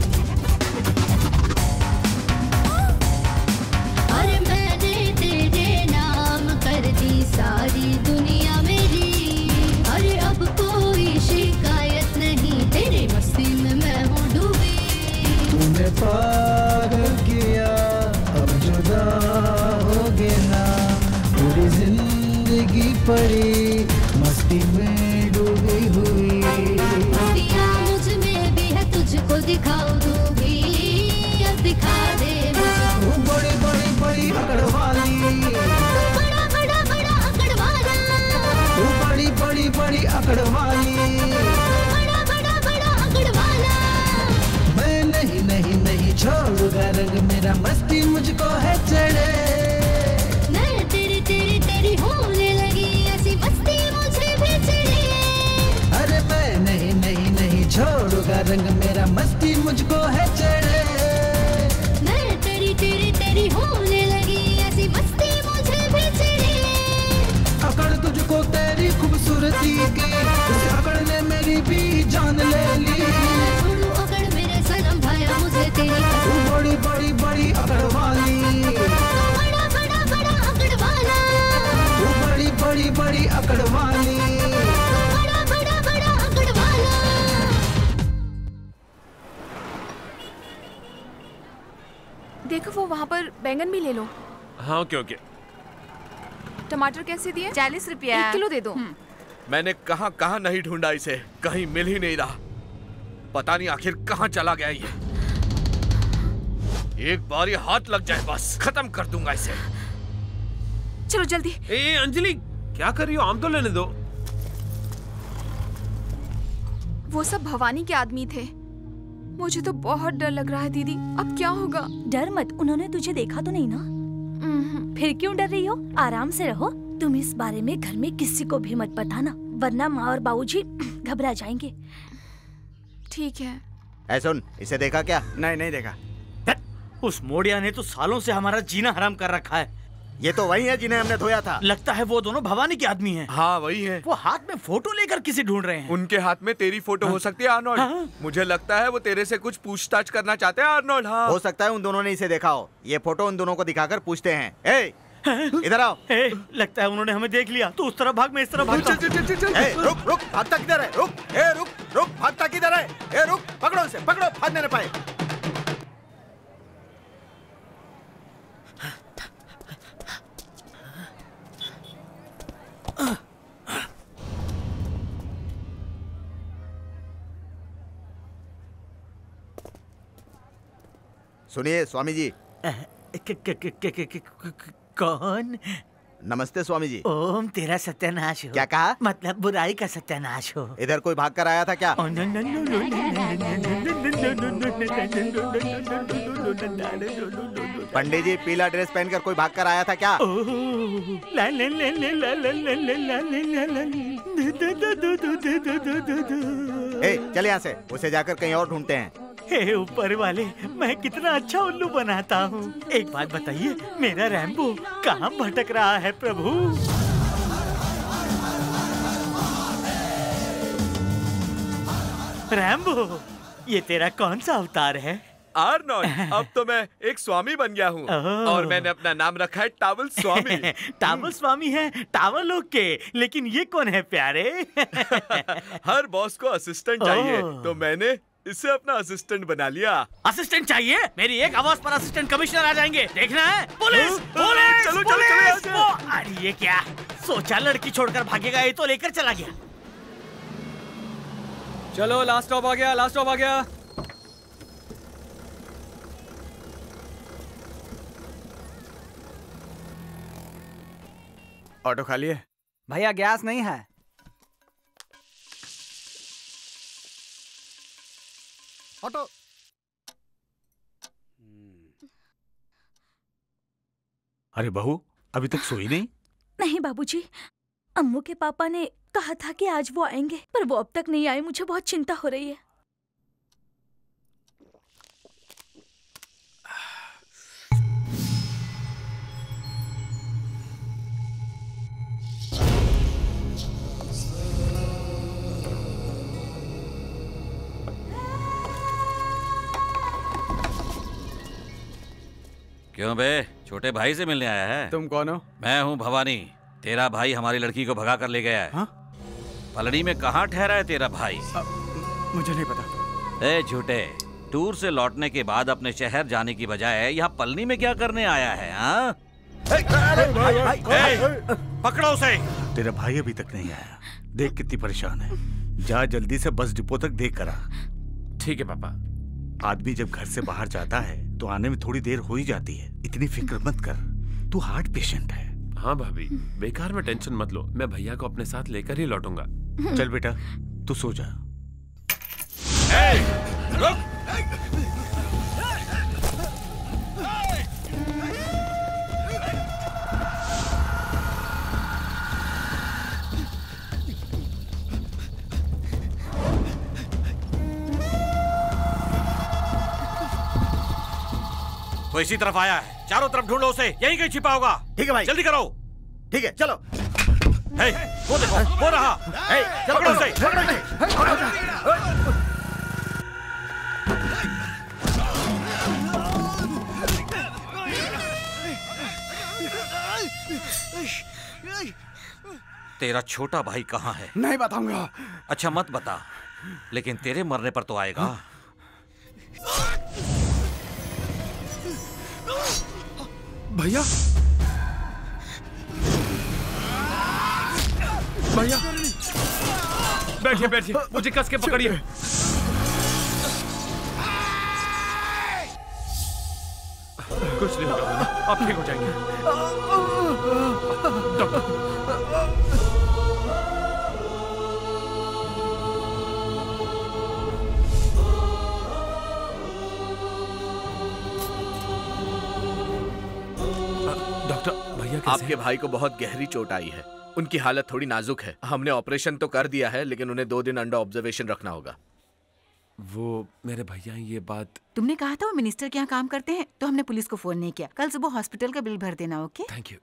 अरे मैंने तेरे नाम कर दी सारी दुनिया मेरी। अरे अब कोई शिकायत नहीं, तेरे मस्ती में मैं हूँ डूबी। तूने पागल किया अब जुदा होगे ना। पूरी जिंदगी पड़ी मस्ती में डूबी हुई। मस्तियाँ मुझ में भी है, तुझको दिखाऊं दूंगी। अब दिखा दे मुझको। बड़ी बड़ी बड़ी अकड़ वाली, बड़ा बड़ा बड़ा अकड़ वाला। तू बड़ी बड़ी बड़ी अकड़ वाली, बड़ा बड़ा बड़ा अकड़ वाला। मैं नहीं नहीं नहीं छोड़ूंगा रंग मेरा मस्ती मुझको है चढ़े। मैं तेरी तेरी तेरी होने लगी ऐसी मस्ती मुझे भी चढ़े। अरे मैं नहीं नहीं नहीं छोड़ूंगा रंग मेरा मस्ती मुझको है चढ़े। मैं तेरी तेरी तेरी होने लगी ऐसी मस्ती मुझे भी चढ़े। अकड़ तुझको तेरी खूबसूरती की, उस अकड़ ने मेरी भी जान ले ली। छोड़ू अकड़ मेरे सनम भाया मुझे तेरी कसम। तू बड़ी बड़ी बड़ी अकड़ वाली, बड़ा बड़ा बड़ा अकड़ वाला। तू बड़ी बड़ी बड़ी अकड़ वाली, बड़ा बड़ा बड़ा अकड़ वाला। देखो वो वहाँ पर बैंगन भी ले लो। हाँ ओके ओके। टमाटर कैसे दिए? 40 रुपया। 1 किलो दे दो। मैंने कहाँ कहाँ नहीं ढूंढा इसे, कहीं मिल ही नहीं रहा। पता नहीं आखिर कहाँ चला गया ये। एक बार ये हाथ लग जाए बस खत्म कर दूंगा इसे। चलो जल्दी। ए अंजलि क्या कर रही हो? आम तो लेने दो। वो सब भवानी के आदमी थे। मुझे तो बहुत डर लग रहा है दीदी, अब क्या होगा? डर मत, उन्होंने तुझे देखा तो नहीं ना? फिर क्यों डर रही हो? आराम से रहो। तुम इस बारे में घर में किसी को भी मत बताना, वरना माँ और बाबूजी घबरा जाएंगे। ठीक है। ऐ सुन, इसे देखा क्या? नहीं, नहीं देखा। उस मोड़िया ने तो सालों से हमारा जीना हराम कर रखा है। ये तो वही है जिन्हें हमने धोया था। लगता है वो दोनों भवानी के आदमी हैं। हाँ वही है। वो हाथ में फोटो लेकर किसे ढूंढ रहे हैं। उनके हाथ में तेरी फोटो हो सकती है आर्नोल्ड। मुझे लगता है वो तेरे से कुछ पूछताछ करना चाहते हैं आर्नोल्ड। हाँ हो सकता है उन दोनों ने इसे देखा हो। ये फोटो उन दोनों को दिखाकर पूछते हैं। ए, इधर आओ। लगता है उन्होंने हमें देख लिया। तो उस तरफ भाग, मैं इस तरफ भागता हूं। रुक रुक, भागता किधर है? रुक, रुक रुक, भागता किधर है? रुक, पकड़ो इसे, पकड़ो, भागने न पाए। सुनिए स्वामी जी। कौन? नमस्ते स्वामी जी। ओम तेरा सत्यानाश हो। क्या कहा? मतलब बुराई का सत्यानाश हो। इधर कोई भाग कर आया था क्या? पंडित जी, पीला ड्रेस पहनकर कोई भाग कर आया था क्या? चल यहाँ से, उसे जाकर कहीं और ढूंढते हैं। हे ऊपर वाले, मैं कितना अच्छा उल्लू बनाता हूँ। एक बात बताइए, मेरा रैम्बो कहाँ भटक रहा है प्रभु? रैम्बो, ये तेरा कौन सा अवतार है? आर्नोल्ड, अब तो मैं एक स्वामी बन गया हूँ और मैंने अपना नाम रखा है टावल स्वामी। टावल स्वामी है, टावल ओके, लेकिन ये कौन है प्यारे? हर बॉस को असिस्टेंट चाहिए, तो मैंने इसे अपना असिस्टेंट बना लिया। असिस्टेंट चाहिए? मेरी एक आवाज पर असिस्टेंट कमिश्नर आ जाएंगे, देखना है। पुलिस, पुलिस, चलो पुलिस! चलो। अरे ये क्या सोचा, लड़की छोड़कर भागेगा, ये तो लेकर चला गया। चलो लास्ट स्टॉप आ गया, लास्ट स्टॉप आ गया। ऑटो खाली है? भैया गैस नहीं है। ऑटो। अरे बहू, अभी तक सोई नहीं? नहीं बाबूजी, अम्मू के पापा ने कहा था कि आज वो आएंगे, पर वो अब तक नहीं आए। मुझे बहुत चिंता हो रही है। क्यों बे, छोटे भाई से मिलने आया है? तुम कौन हो? मैं हूँ भवानी। तेरा भाई हमारी लड़की को भगा कर ले गया है। हाँ? पलड़ी में कहाँ ठहरा है तेरा भाई? मुझे नहीं पता। ए झूठे, टूर से लौटने के बाद अपने शहर जाने की बजाय यहाँ पलनी में क्या करने आया है? हाँ? पकड़ो उसे। तेरा भाई अभी तक नहीं आया, देख कितनी परेशान है। जा जल्दी से बस डिपो तक देख कर आ। ठीक है पापा। आदमी जब घर से बाहर जाता है तो आने में थोड़ी देर हो ही जाती है। इतनी फिक्र मत कर, तू हार्ट पेशेंट है। हाँ भाभी, बेकार में टेंशन मत लो, मैं भैया को अपने साथ लेकर ही लौटूंगा। चल बेटा, तू सो जा। रुक! वो इसी तरफ आया है, चारों तरफ ढूंढो उसे, यहीं कहीं छिपा होगा। ठीक है भाई, जल्दी करो। ठीक है, चलो। वो देखो, वो रहा। पकड़ो उसे। तेरा छोटा भाई कहाँ है? नहीं बताऊंगा। अच्छा मत बता, लेकिन तेरे मरने पर तो आएगा। भैया, भैया, बैठिए बैठिए, मुझे कस के पकड़िए। कुछ नहीं होगा भैया, आप ठीक हो जाएंगे। डॉक्टर, आपके भाई को बहुत गहरी चोट आई है, उनकी हालत थोड़ी नाजुक है। हमने ऑपरेशन तो कर दिया है, लेकिन उन्हें 2 दिन अंडर ऑब्जर्वेशन रखना होगा। वो मेरे भैया ये बात। तुमने कहा था वो मिनिस्टर के यहाँ काम करते हैं, तो हमने पुलिस को फोन नहीं किया। कल सुबह हॉस्पिटल का बिल भर देना। ओके? Thank you.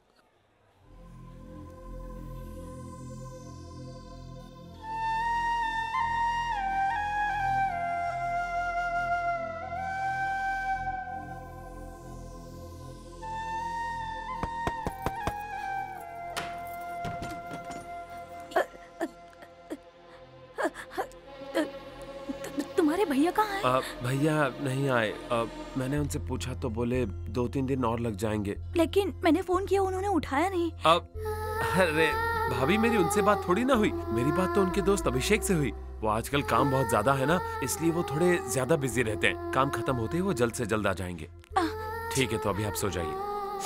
तुम्हारे भैया कहाँ हैं? भैया नहीं आए। मैंने उनसे पूछा तो बोले 2-3 दिन और लग जाएंगे। लेकिन मैंने फोन किया, उन्होंने उठाया नहीं। अरे भाभी, मेरी उनसे बात थोड़ी ना हुई। मेरी बात तो उनके दोस्त अभिषेक से हुई। वो आजकल काम बहुत ज्यादा है ना, इसलिए वो थोड़े ज्यादा बिजी रहते हैं। काम खत्म होते ही वो जल्द से जल्द आ जाएंगे। ठीक है, तो अभी आप सो जाइए।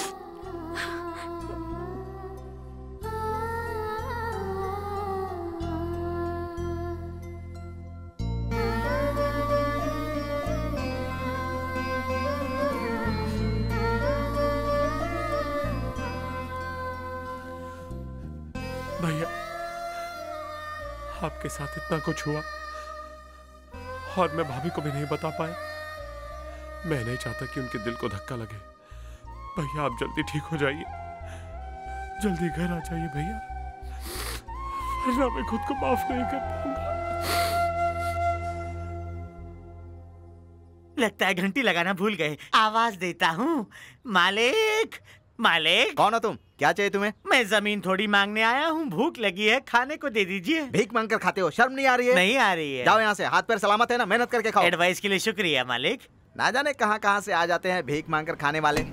भैया, आपके साथ इतना कुछ हुआ और मैं भाभी को भी नहीं बता पाया। मैं नहीं चाहता कि उनके दिल को धक्का लगे। भैया, आप जल्दी ठीक हो जाइए, जल्दी घर आ जाइए भैया, वरना मैं खुद को माफ नहीं कर पाऊंगा। लगता है घंटी लगाना भूल गए। आवाज देता हूँ। मालिक, मालिक। कौन हो तुम? क्या चाहिए तुम्हें? मैं जमीन थोड़ी मांगने आया हूँ, भूख लगी है, खाने को दे दीजिए। भीख मांग कर खाते हो? शर्म नहीं आ रही है? नहीं आ रही है। जाओ यहाँ से, हाथ पैर सलामत है ना? मेहनत करके खाओ। एडवाइस के लिए शुक्रिया मालिक। ना जाने कहाँ कहाँ से आ जाते हैं भीख मांग कर खाने वाले।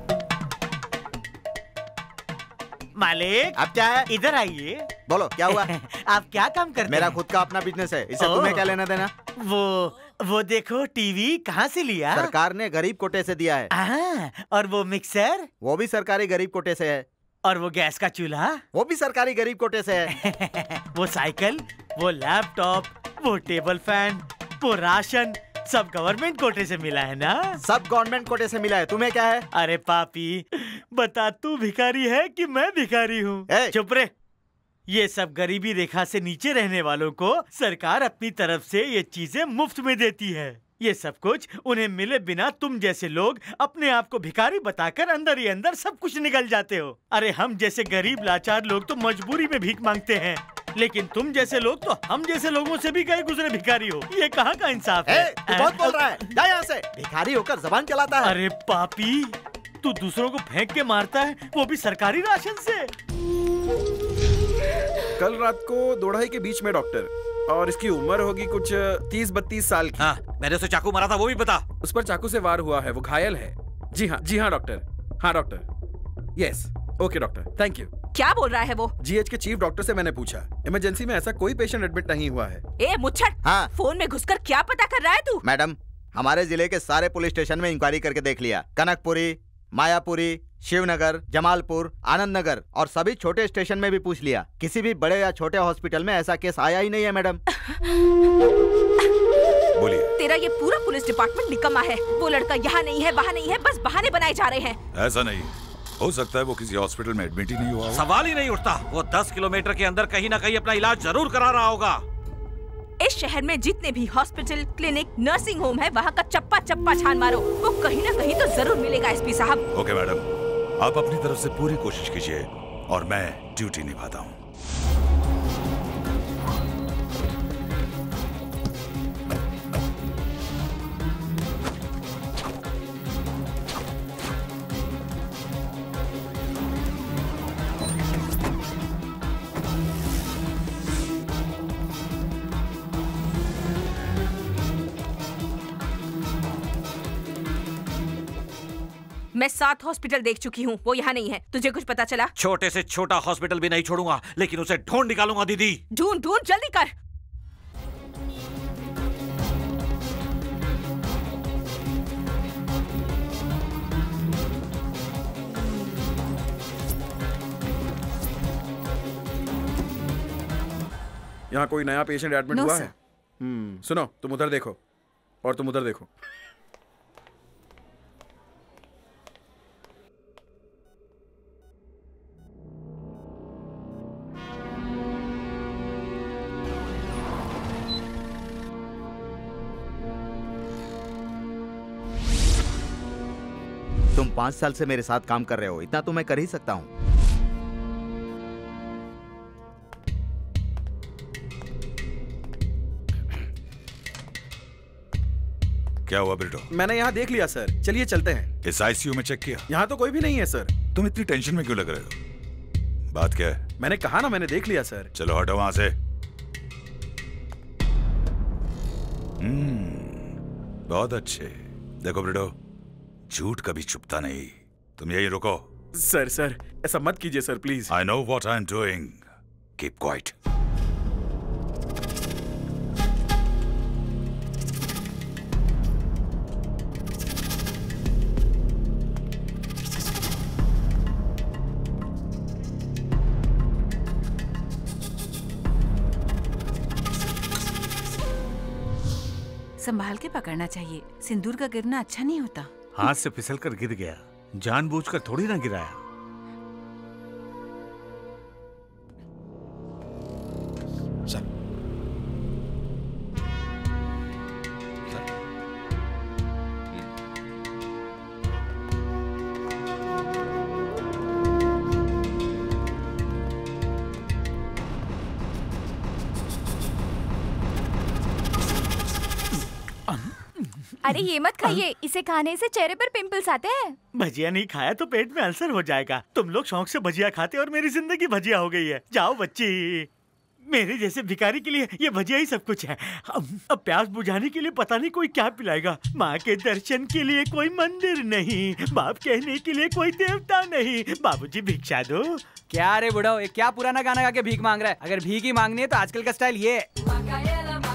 मालिक, अब क्या है? इधर आइए। बोलो, क्या हुआ? आप क्या काम करते हैं? मेरा खुद का अपना बिजनेस है, इससे तुम्हें क्या लेना देना? वो देखो, टीवी कहाँ से लिया? सरकार ने गरीब कोटे से दिया है। और वो मिक्सर? वो भी सरकारी गरीब कोटे से है। और वो गैस का चूल्हा? वो भी सरकारी गरीब कोटे से है। वो साइकिल, वो लैपटॉप, वो टेबल फैन, वो राशन, सब गवर्नमेंट कोटे से मिला है ना? सब गवर्नमेंट कोटे से मिला है। तुम्हें क्या है? अरे पापी, बता, तू भिखारी है कि मैं भिखारी हूँ? चुप रे। ये सब गरीबी रेखा से नीचे रहने वालों को सरकार अपनी तरफ से ये चीजें मुफ्त में देती है। ये सब कुछ उन्हें मिले बिना तुम जैसे लोग अपने आप को भिखारी बताकर अंदर ही अंदर सब कुछ निगल जाते हो। अरे हम जैसे गरीब लाचार लोग तो मजबूरी में भीख मांगते हैं, लेकिन तुम जैसे लोग तो हम जैसे लोगों से भी गए गुजरे भिखारी हो। ये कहाँ का इंसाफ है? तू बहुत बोल रहा है, जा यहाँ से। भिखारी होकर जबान चलाता है। अरे पापी, तू दूसरों को फेंक के मारता है, वो भी सरकारी राशन से। कल रात को 2-2.5 के बीच में डॉक्टर, और इसकी उम्र होगी कुछ 30-32 साल की। हाँ, मैंने उसे चाकू मारा था, वो भी बता। उस पर चाकू से वार हुआ है, वो घायल है। जी हाँ डॉक्टर। हाँ doctor, yes, okay doctor, thank you. क्या बोल रहा है वो? जीएच के चीफ डॉक्टर से मैंने पूछा, इमरजेंसी में ऐसा कोई पेशेंट एडमिट नहीं हुआ है। ए मुच्छड़, हाँ? फोन में घुसकर क्या पता कर रहा है तू? मैडम, हमारे जिले के सारे पुलिस स्टेशन में इंक्वायरी करके देख लिया। कनकपुरी, मायापुरी, शिवनगर, जमालपुर, आनंद नगर और सभी छोटे स्टेशन में भी पूछ लिया। किसी भी बड़े या छोटे हॉस्पिटल में ऐसा केस आया ही नहीं है मैडम। बोलिए। तेरा ये पूरा पुलिस डिपार्टमेंट निकम्मा है। वो लड़का यहाँ नहीं है, वहाँ नहीं है, बस बहाने बनाए जा रहे हैं। ऐसा नहीं हो सकता है, वो किसी हॉस्पिटल में एडमिट ही नहीं हुआ। सवाल ही नहीं उठता। वो 10 किलोमीटर के अंदर कहीं ना कहीं अपना इलाज जरूर करा रहा होगा। इस शहर में जितने भी हॉस्पिटल, क्लिनिक, नर्सिंग होम है, वहाँ का चप्पा चप्पा छान मारो, वो कहीं ना कहीं तो जरूर मिलेगा एसपी साहब। ओके मैडम, आप अपनी तरफ से पूरी कोशिश कीजिए और मैं ड्यूटी निभाता हूँ। मैं 7 हॉस्पिटल देख चुकी हूँ, वो यहाँ नहीं है। तुझे कुछ पता चला? छोटे से छोटा हॉस्पिटल भी नहीं छोड़ूंगा, लेकिन उसे ढूंढ निकालूंगा दीदी। ढूंढ ढूंढ, जल्दी कर। यहाँ कोई नया पेशेंट एडमिट हुआ है? सुनो, तुम उधर देखो और तुम उधर देखो। तुम 5 साल से मेरे साथ काम कर रहे हो, इतना तो मैं कर ही सकता हूँ। क्या हुआ बेटो? मैंने यहाँ देख लिया सर, चलिए चलते हैं। इस आईसीयू में चेक किया? यहाँ तो कोई भी नहीं है सर। तुम इतनी टेंशन में क्यों लग रहे हो? बात क्या है? मैंने कहा ना, मैंने देख लिया सर। चलो हटो वहां से। बहुत अच्छे। देखो बेटो, झूठ कभी छुपता नहीं। तुम यही रुको। सर ऐसा मत कीजिए sir, please. I know what I am doing. Keep quiet. संभाल के पकड़ना चाहिए, सिंदूर का गिरना अच्छा नहीं होता। हाथ से फिसल कर गिर गया, जानबूझकर थोड़ी ना गिराया। अरे ये मत खाइए, इसे खाने से चेहरे पर पिंपल्स आते हैं। भजिया नहीं खाया तो पेट में अल्सर हो जाएगा। तुम लोग शौक से भजिया खाते और मेरी जिंदगी भजिया हो गई है। जाओ बच्ची, मेरे जैसे भिखारी के लिए ये भजिया ही सब कुछ है। अब प्यास बुझाने के लिए पता नहीं कोई क्या पिलाएगा। माँ के दर्शन के लिए कोई मंदिर नहीं, बाप कहने के लिए कोई देवता नहीं। बाबूजी भिक्षा दो। क्या रे बुढ़ाओ, ये क्या पुराना गाना गा के भीख मांग रहा है? अगर भीख ही मांगनी है तो आजकल का स्टाइल ये है।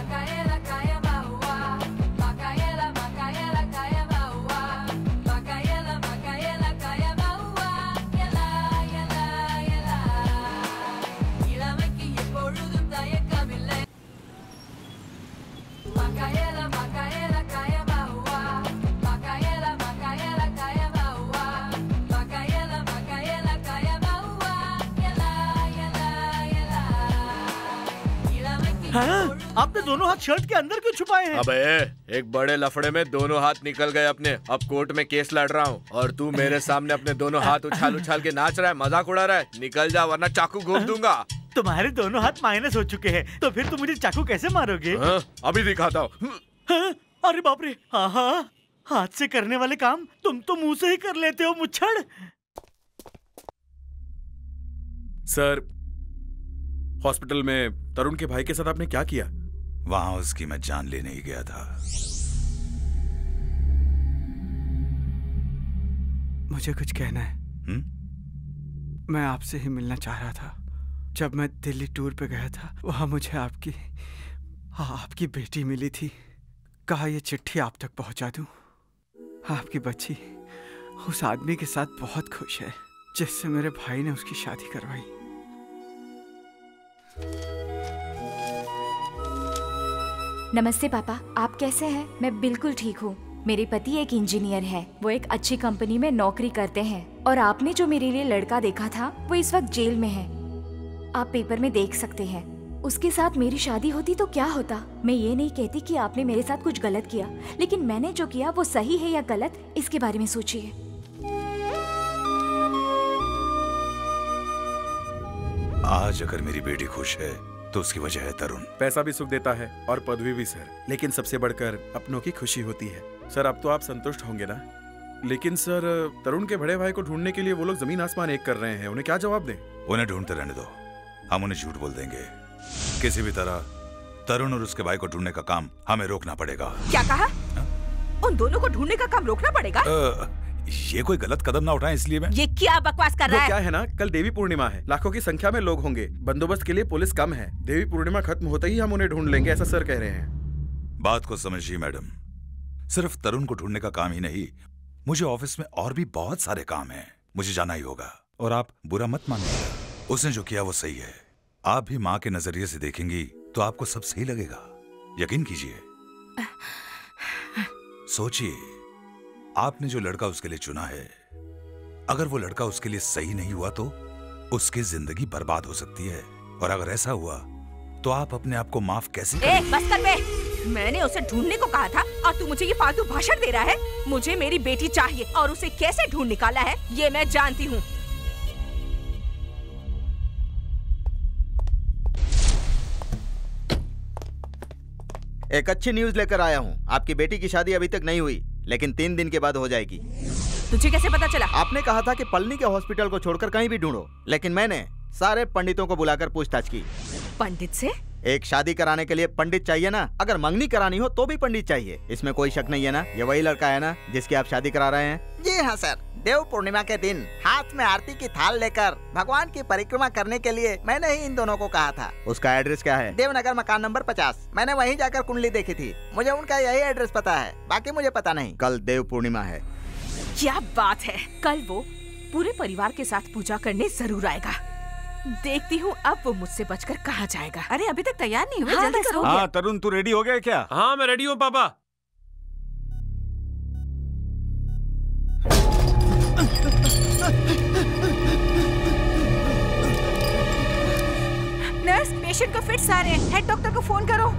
हाँ? आपने दोनों हाथ शर्ट के अंदर क्यों छुपाए हैं? अबे, एक बड़े लफड़े में दोनों हाथ निकल गए अपने। अब कोर्ट में केस लड़ रहा हूँ और तू मेरे सामने अपने दोनों हाथ उछाल उछाल के नाच रहा है, मजाक उड़ा रहा है। निकल जा वरना चाकू घोंप दूंगा। तुम्हारे दोनों हाथ माइनस हो चुके हैं, तो फिर तुम मुझे चाकू कैसे मारोगे? अभी दिखाता हूँ। अरे बाप रे, हाँ, हाथ से करने वाले काम तुम तो मुंह से ही कर लेते हो मुच्छड़। सर, हॉस्पिटल में तरुण के भाई के साथ आपने क्या किया? वहां उसकी मैं जान लेने ही गया था। मुझे कुछ कहना है। मैं आपसे ही मिलना चाह रहा था। जब मैं दिल्ली टूर पे गया था, वहां मुझे आपकी बेटी मिली थी। कहा ये चिट्ठी आप तक पहुंचा दूं। आपकी बच्ची उस आदमी के साथ बहुत खुश है जिससे मेरे भाई ने उसकी शादी करवाई। नमस्ते पापा, आप कैसे हैं? मैं बिल्कुल ठीक हूँ। मेरे पति एक इंजीनियर है, वो एक अच्छी कंपनी में नौकरी करते हैं। और आपने जो मेरे लिए लड़का देखा था वो इस वक्त जेल में है। आप पेपर में देख सकते हैं। उसके साथ मेरी शादी होती तो क्या होता? मैं ये नहीं कहती कि आपने मेरे साथ कुछ गलत किया, लेकिन मैंने जो किया वो सही है या गलत, इसके बारे में सोचिए। आज अगर मेरी बेटी खुश है तो उसकी वजह है तरुण। पैसा भी सुख देता है और पदवी भी सर, लेकिन सबसे बढ़कर अपनों की खुशी होती है। सर, अब तो आप संतुष्ट होंगे ना? लेकिन सर, तरुण के बड़े भाई को ढूंढने के लिए वो लोग जमीन आसमान एक कर रहे हैं। उन्हें क्या जवाब दें? उन्हें ढूंढते रहने दो, हम उन्हें झूठ बोल देंगे। किसी भी तरह तरुण और उसके भाई को ढूंढने का काम हमें रोकना पड़ेगा। क्या कहा? उन दोनों को ढूंढने का काम रोकना पड़ेगा? ये कोई गलत कदम ना उठाएं, इसलिए मैं। ये क्या बकवास कर रहा है? क्या है ना, कल देवी पूर्णिमा है, लाखों की संख्या में लोग होंगे, बंदोबस्त के लिए पुलिस कम है। देवी पूर्णिमा खत्म होते ही हम उन्हें ढूंढ लेंगे, ऐसा सर कह रहे हैं। बात को समझिए मैडम, सिर्फ तरुण को ढूंढने का काम ही नहीं, मुझे ऑफिस में और भी बहुत सारे काम हैं। मुझे जाना ही होगा और आप बुरा मत मानिएगा। उसने जो किया वो सही है। आप भी माँ के नजरिए से देखेंगी तो आपको सब सही लगेगा। यकीन कीजिए। सोचिए, आपने जो लड़का उसके लिए चुना है, अगर वो लड़का उसके लिए सही नहीं हुआ तो उसकी जिंदगी बर्बाद हो सकती है। और अगर ऐसा हुआ तो आप अपने आप को माफ कैसे करेंगे? बस कर बे। मैंने उसे ढूंढने को कहा था और तू मुझे ये फालतू भाषण दे रहा है। मुझे मेरी बेटी चाहिए और उसे कैसे ढूंढ निकाला है ये मैं जानती हूँ। एक अच्छी न्यूज लेकर आया हूँ। आपकी बेटी की शादी अभी तक नहीं हुई, लेकिन 3 दिन के बाद हो जाएगी। तुझे कैसे पता चला? आपने कहा था कि पलनी के हॉस्पिटल को छोड़कर कहीं भी ढूंढो, लेकिन मैंने सारे पंडितों को बुलाकर पूछताछ की। पंडित से? एक शादी कराने के लिए पंडित चाहिए ना, अगर मंगनी करानी हो तो भी पंडित चाहिए, इसमें कोई शक नहीं है ना? ये वही लड़का है ना जिसकी आप शादी करा रहे हैं? जी हाँ सर, देव पूर्णिमा के दिन हाथ में आरती की थाल लेकर भगवान की परिक्रमा करने के लिए मैंने ही इन दोनों को कहा था। उसका एड्रेस क्या है? देवनगर मकान नंबर 50। मैंने वहीं जाकर कुंडली देखी थी, मुझे उनका यही एड्रेस पता है, बाकी मुझे पता नहीं। कल देव पूर्णिमा है। क्या बात है, कल वो पूरे परिवार के साथ पूजा करने जरूर आएगा। देखती हूँ अब वो मुझसे बचकर कहाँ जाएगा। अरे अभी तक तैयार नहीं हुए, जल्दी करो। हाँ तरुण, तू रेडी हो गया क्या? हाँ मैं रेडी हूँ पापा। नर्स, पेशेंट को फिट्स आ रहे हैं, हेड डॉक्टर को फोन करो।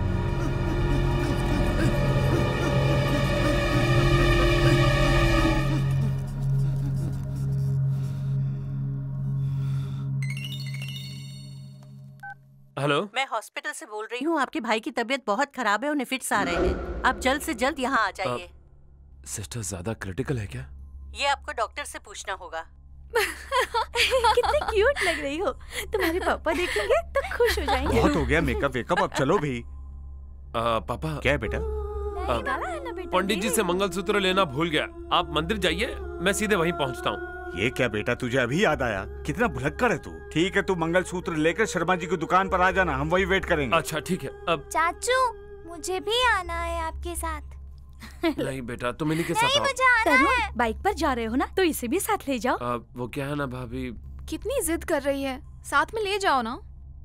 हेलो, मैं हॉस्पिटल से बोल रही हूँ। आपके भाई की तबीयत बहुत खराब है, उन्हें फिट्स आ रहे हैं। आप जल्द से जल्द यहाँ आ जाइए। सिस्टर ज्यादा क्रिटिकल है क्या? ये आपको डॉक्टर से पूछना होगा। कितनी क्यूट लग रही हो। तुम्हारे पापा देखेंगे तो खुश हो जाएंगे। बहुत हो गया मेकअप वेकअप, अब चलो भी। पापा क्या है बेटा? पंडित जी से मंगलसूत्र लेना भूल गया। आप मंदिर जाइए, मैं सीधे वहीं पहुंचता हूँ। ये क्या बेटा, तुझे अभी याद आया? कितना भुलक्कड़ है तू। ठीक है, तू मंगलसूत्र लेकर शर्मा जी की दुकान पर आ जाना, हम वही वेट करेंगे। अच्छा ठीक है। अब चाचू, मुझे भी आना है आपके साथ। नहीं बेटा, तुम इन्हीं के साथ आओ। मुझे आना है। बाइक पर जा रहे हो ना, तो इसे भी साथ ले जाओ। वो क्या है ना भाभी, कितनी जिद कर रही है, साथ में ले जाओ ना।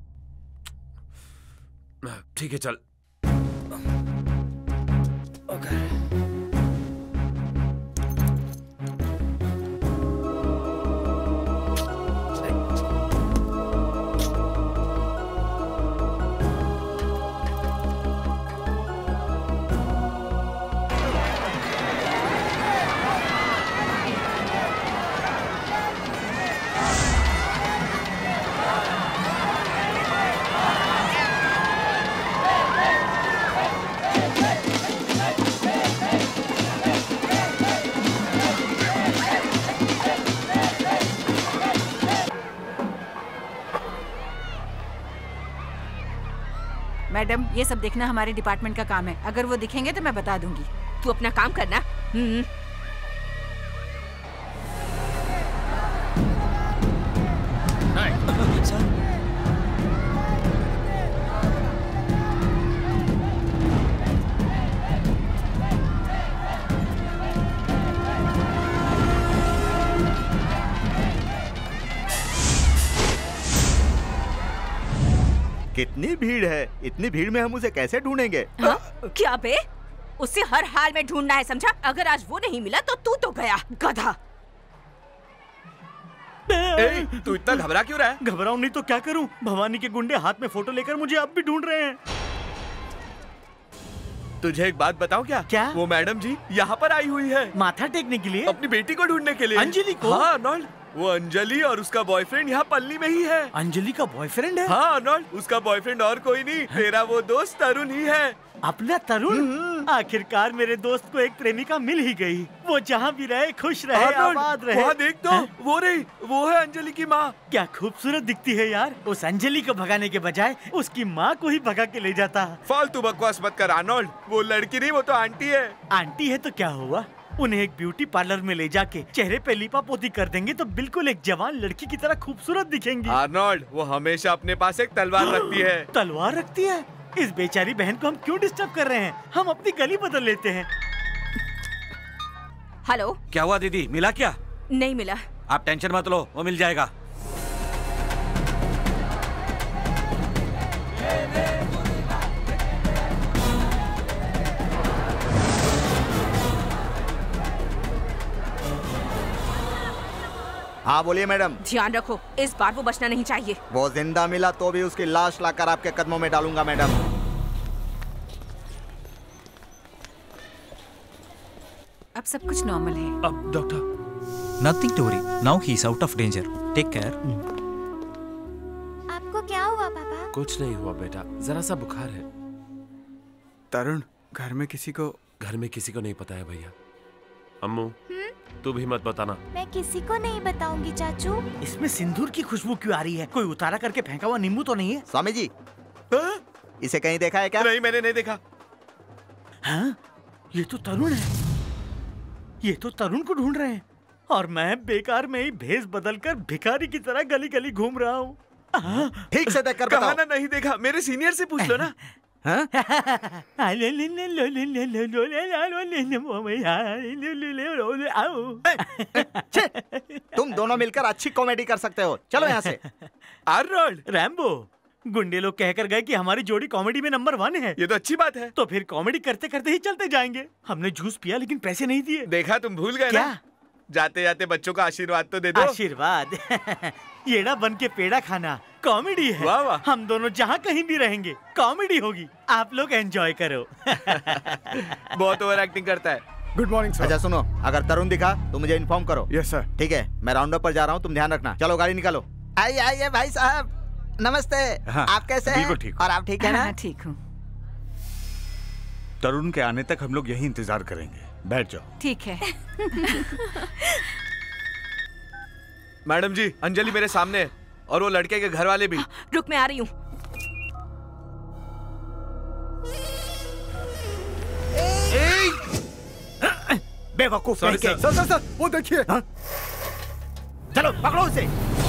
ठीक है चल। मैडम, ये सब देखना हमारे डिपार्टमेंट का काम है। अगर वो दिखेंगे तो मैं बता दूंगी। तू अपना काम करना। कितनी भीड़ है, इतनी भीड़ में हम उसे कैसे ढूंढेंगे? क्या बे? उसे हर हाल में ढूंढना है, समझा? अगर आज वो नहीं मिला तो तू तो गया, गधा। तू इतना घबरा क्यों रहा है? घबराऊं नहीं तो क्या करूं? भवानी के गुंडे हाथ में फोटो लेकर मुझे अब भी ढूंढ रहे हैं। तुझे एक बात बताऊं क्या? क्या? वो मैडम जी यहाँ पर आई हुई है माथा टेकने के लिए, अपनी बेटी को ढूंढने के लिए। अंजलि को? हाँ अर्नोल्ड, वो अंजलि और उसका बॉयफ्रेंड यहाँ पल्ली में ही है। अंजलि का बॉयफ्रेंड है? हाँ अर्नोल्ड, उसका बॉयफ्रेंड और कोई नहीं, तेरा वो दोस्त तरुण ही है। अपना तरुण? आखिरकार मेरे दोस्त को एक प्रेमिका मिल ही गई। वो जहाँ भी रहे खुश रहे, आबाद रहे। वहाँ देख तो, वो रही, वो है अंजलि की माँ। क्या खूबसूरत दिखती है यार। उस अंजलि को भगाने के बजाय उसकी माँ को ही भगा के ले जाता। फालतू बकवास मत कर अर्नोल्ड, वो लड़की नहीं, वो तो आंटी है। आंटी है तो क्या हुआ? उन्हें एक ब्यूटी पार्लर में ले जाके चेहरे पे लीपा पोती कर देंगे तो बिल्कुल एक जवान लड़की की तरह खूबसूरत दिखेंगी। अर्नोल्ड, वो हमेशा अपने पास एक तलवार रखती है। तलवार रखती है? इस बेचारी बहन को हम क्यों डिस्टर्ब कर रहे हैं? हम अपनी गली बदल लेते हैं। हेलो, क्या हुआ दीदी, मिला क्या? नहीं मिला। आप टेंशन मत लो, वो मिल जाएगा। हाँ बोलिए मैडम। ध्यान रखो, इस बार वो बचना नहीं चाहिए। वो जिंदा मिला तो भी उसकी लाश लाकर आपके कदमों में डालूंगा मैडम। अब सब कुछ नॉर्मल है। अब doctor Nothing to worry. Now he's out of danger. Take care. आपको क्या हुआ पापा? कुछ नहीं हुआ बेटा, जरा सा बुखार है। तरुण, घर में किसी को नहीं पता है भैया। अम्मू तू भी मत बताना। मैं किसी को नहीं बताऊंगी चाचू। इसमें सिंदूर की खुशबू क्यों आ रही है? कोई उतारा करके फेंका हुआ नींबू तो नहीं है? स्वामी जी, इसे कहीं देखा है क्या? नहीं, मैंने नहीं देखा। हाँ? ये तो तरुण है। ये तो तरुण को ढूंढ रहे हैं और मैं बेकार में ही भेष बदलकर भिखारी की तरह गली गली घूम रहा हूँ। ठीक से देखकर बताओ। कहा ना नहीं देखा, मेरे सीनियर से पूछ लो ना। हाँ? तुम दोनों मिलकर अच्छी कॉमेडी कर सकते हो, चलो यहाँ से। आर्नोल्ड, रैम्बो, गुंडे लोग कहकर गए कि हमारी जोड़ी कॉमेडी में नंबर 1 है। ये तो अच्छी बात है। तो फिर कॉमेडी करते करते ही चलते जाएंगे। हमने जूस पिया लेकिन पैसे नहीं दिए। देखा, तुम भूल गए क्या? ना? जाते जाते बच्चों का आशीर्वाद तो दे दो। आशीर्वाद? येड़ा बन के पेड़ा खाना कॉमेडी है। वाह वाह। हम दोनों जहाँ कहीं भी रहेंगे कॉमेडी होगी। आप लोग एंजॉय करो। बहुत ओवर एक्टिंग करता है। Good morning sir. अच्छा सुनो, अगर तरुण दिखा तो मुझे इन्फॉर्म करो। Yes sir. ठीक है, मैं राउंड अप पर जा रहा हूँ, तुम ध्यान रखना। चलो गाड़ी निकालो। आइए आइए भाई साहब, नमस्ते। हाँ, आप कैसे हैं? बिल्कुल ठीक हूँ। और आप ठीक है ना? हाँ, ठीक हूँ। तरुण के आने तक हम लोग यही इंतजार करेंगे। बैठ जाओ। ठीक है। मैडम जी, अंजलि मेरे सामने है और वो लड़के के घर वाले भी। रुक, मैं आ रही हूँ। बेवकूफ। सर, वो देखिए। चलो पकड़ो उसे।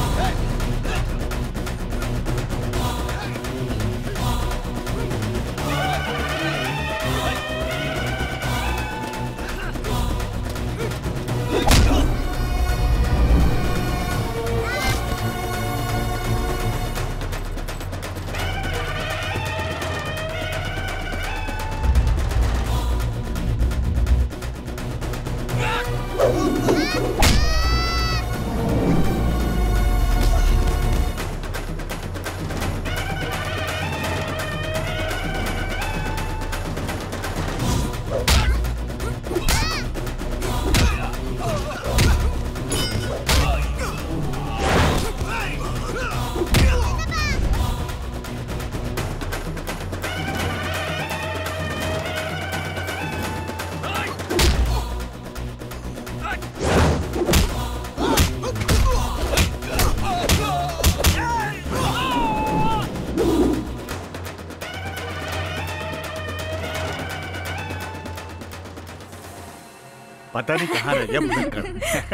पता नहीं कहाँ रह गया भयंकर।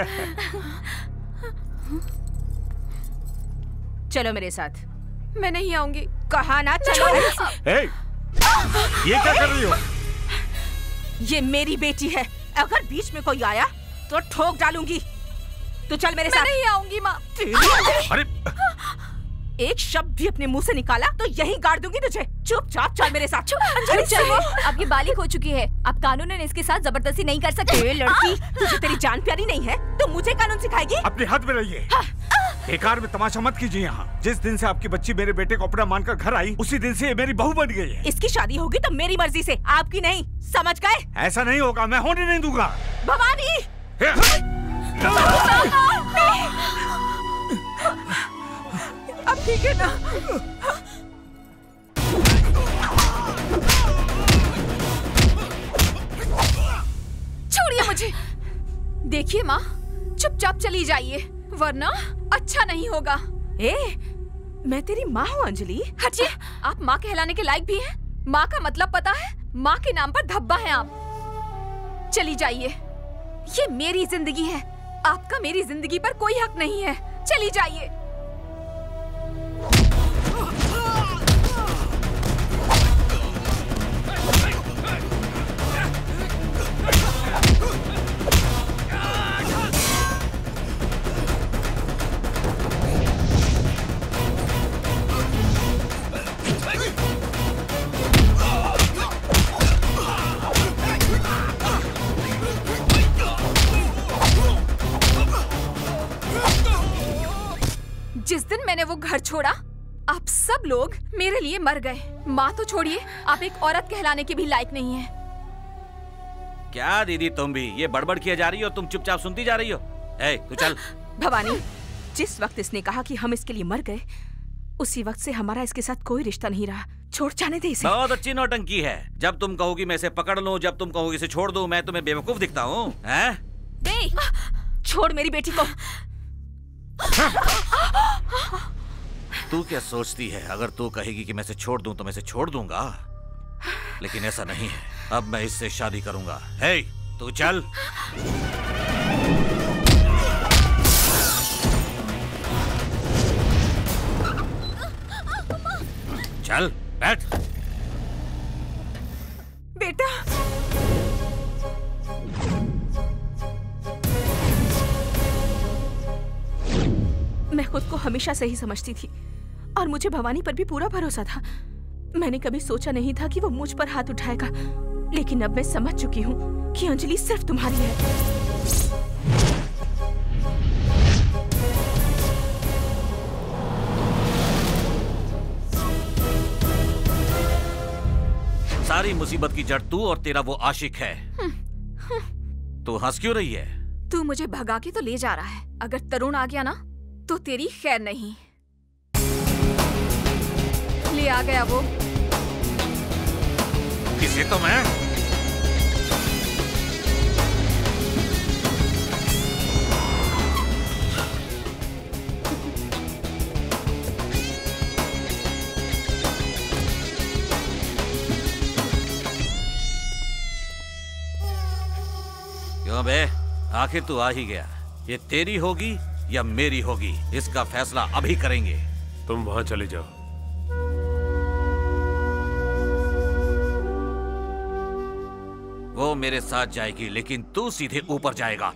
चलो मेरे साथ। मैं नहीं आऊंगी। कहा ना चलो। ये क्या कर रही हो? ये मेरी बेटी है, अगर बीच में कोई आया तो ठोक डालूंगी। तू चल मेरे साथ। मैं नहीं आऊंगी माँ। अरे एक शब्द भी अपने मुंह से निकाला तो यहीं गाड़ दूंगी तुझे। चुपचाप चल मेरे साथ। अंजलि चलिए, आपकी बालिग हो चुकी है, आप कानूनन इसके साथ जबरदस्ती नहीं कर सकते। लड़की, तुझे तेरी जान प्यारी नहीं है तो मुझे कानून सिखाएगी? अपने हाथ में रहिए। बेकार में तमाशा मत कीजिए यहाँ। जिस दिन से आपकी बच्ची मेरे बेटे को अपना मानकर घर आई, उसी दिन से ये मेरी बहू बन गई है। इसकी शादी होगी तो मेरी मर्जी से, आपकी नहीं। समझ गए? ऐसा नहीं होगा, मैं होने नहीं दूंगा। भवानी, अब ठीक है ना? छोड़िए मुझे। देखिए माँ, चुपचाप चली जाइए वरना अच्छा नहीं होगा। मैं तेरी माँ हूँ अंजलि। हटिए, आप माँ कहलाने के लायक भी हैं? माँ का मतलब पता है? माँ के नाम पर धब्बा है आप। चली जाइए, ये मेरी जिंदगी है, आपका मेरी जिंदगी पर कोई हक नहीं है। चली जाइए। जिस दिन मैंने वो घर छोड़ा, आप सब लोग मेरे लिए मर गए। माँ तो छोड़िए, आप एक औरत कहलाने के भी लायक नहीं है। क्या दीदी तुम भी ये बड़बड़ किया जा रही हो, तुम चुपचाप सुनती जा रही हो। ए, तू चल। भवानी, जिस वक्त इसने कहा कि हम इसके लिए मर गए, उसी वक्त से हमारा इसके साथ कोई रिश्ता नहीं रहा। छोड़ जाने दे इसे। बहुत अच्छी नौटंकी है। जब तुम कहोगी मैं इसे पकड़ लूं, जब तुम कहोगी इसे छोड़ दूं, मैं तुम्हें बेवकूफ दिखता हूँ? दे, छोड़ मेरी बेटी को। तू क्या सोचती है, अगर तू कहेगी कि मैं इसे छोड़ दूं तो मैं इसे छोड़ दूंगा, लेकिन ऐसा नहीं है। अब मैं इससे शादी करूंगा। हे, तू चल। चल बैठ। बेटा, मैं खुद को हमेशा सही समझती थी और मुझे भवानी पर भी पूरा भरोसा था। मैंने कभी सोचा नहीं था कि वो मुझ पर हाथ उठाएगा, लेकिन अब मैं समझ चुकी हूँ कि अंजलि सिर्फ तुम्हारी है। सारी मुसीबत की जड़ तू और तेरा वो आशिक है। तू हंस क्यों रही है? तू मुझे भगा के तो ले जा रहा है, अगर तरुण आ गया ना तो तेरी खैर नहीं। ले आ गया वो। किसे तो मैं क्यों बे, आखिर तू आ ही गया। ये तेरी होगी या मेरी होगी, इसका फैसला अभी करेंगे। तुम वहां चले जाओ। वो मेरे साथ जाएगी, लेकिन तू सीधे ऊपर जाएगा।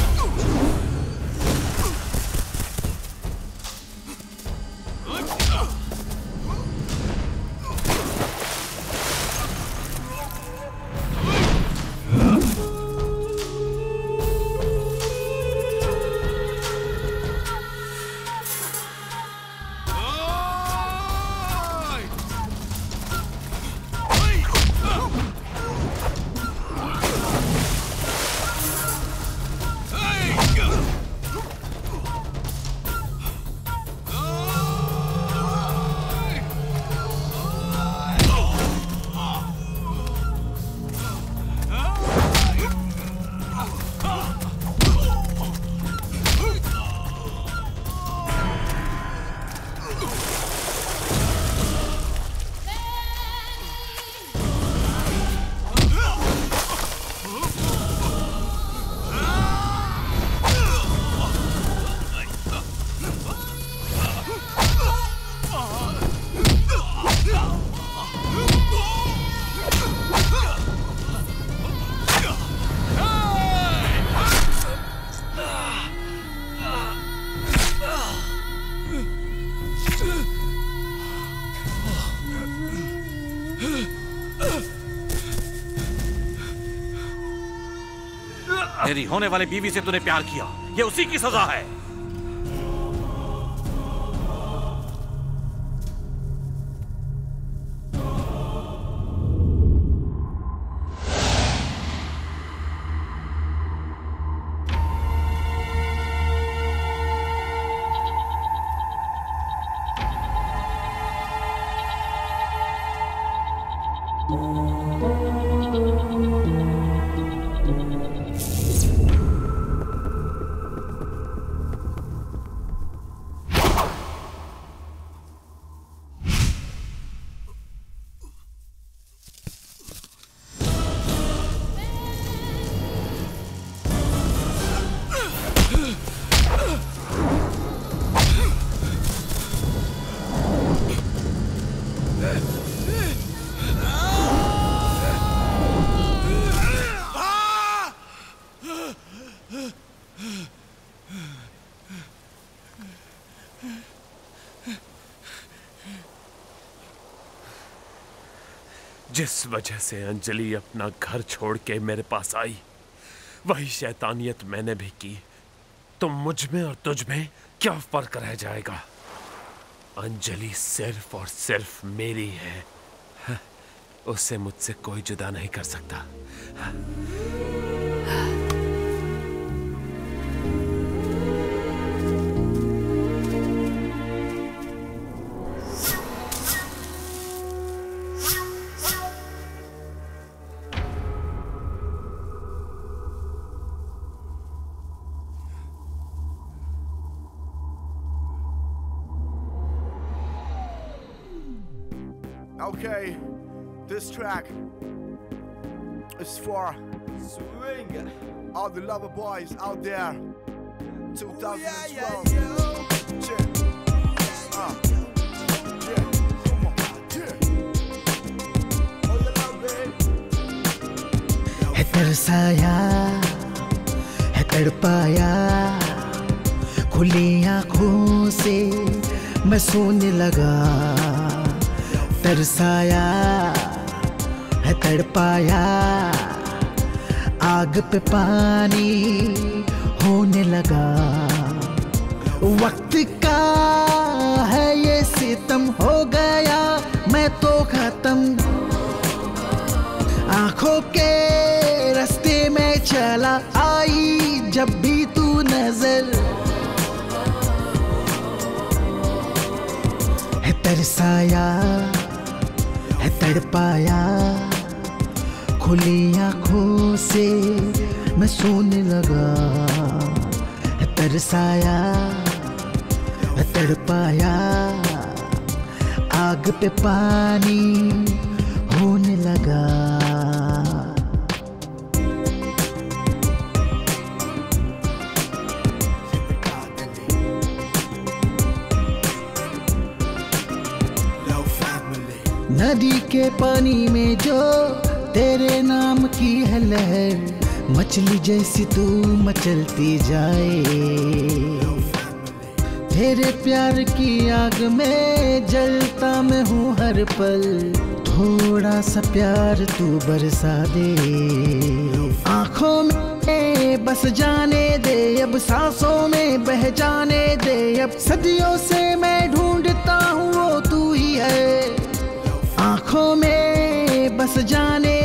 मेरी होने वाली बीवी से तूने प्यार किया, ये उसी की सजा है। जिस वजह से अंजलि अपना घर छोड़ के मेरे पास आई, वही शैतानियत मैंने भी की। तो मुझ में और तुझ में क्या फर्क रह जाएगा? अंजलि सिर्फ और सिर्फ मेरी है। उसे मुझसे कोई जुदा नहीं कर सकता। Okay, this track is for swing all the lover boys out there. 2012. Yeah. Come on. Yeah. Oh, you love it. है तरसाया है तड़पाया खुली आँखों से मैं सोने लगा तरसाया है तड़पाया आग पे पानी होने लगा वक्त का है ये सितम हो गया मैं तो खत्म आँखों के रास्ते में चला आई जब भी तू नजर है तरसाया है तड़पाया खुली आँखों से मैं सोने लगा है तरसाया है तड़पाया आग पे पानी होने लगा नदी के पानी में जो तेरे नाम की है लहर मछली जैसी तू मचलती जाए तेरे प्यार की आग में जलता मैं हूँ हर पल थोड़ा सा प्यार तू बरसा दे आँखों में बस जाने दे अब सांसों में बह जाने दे अब सदियों से मैं ढूंढता हूँ वो तू ही है आँखों में बस जाने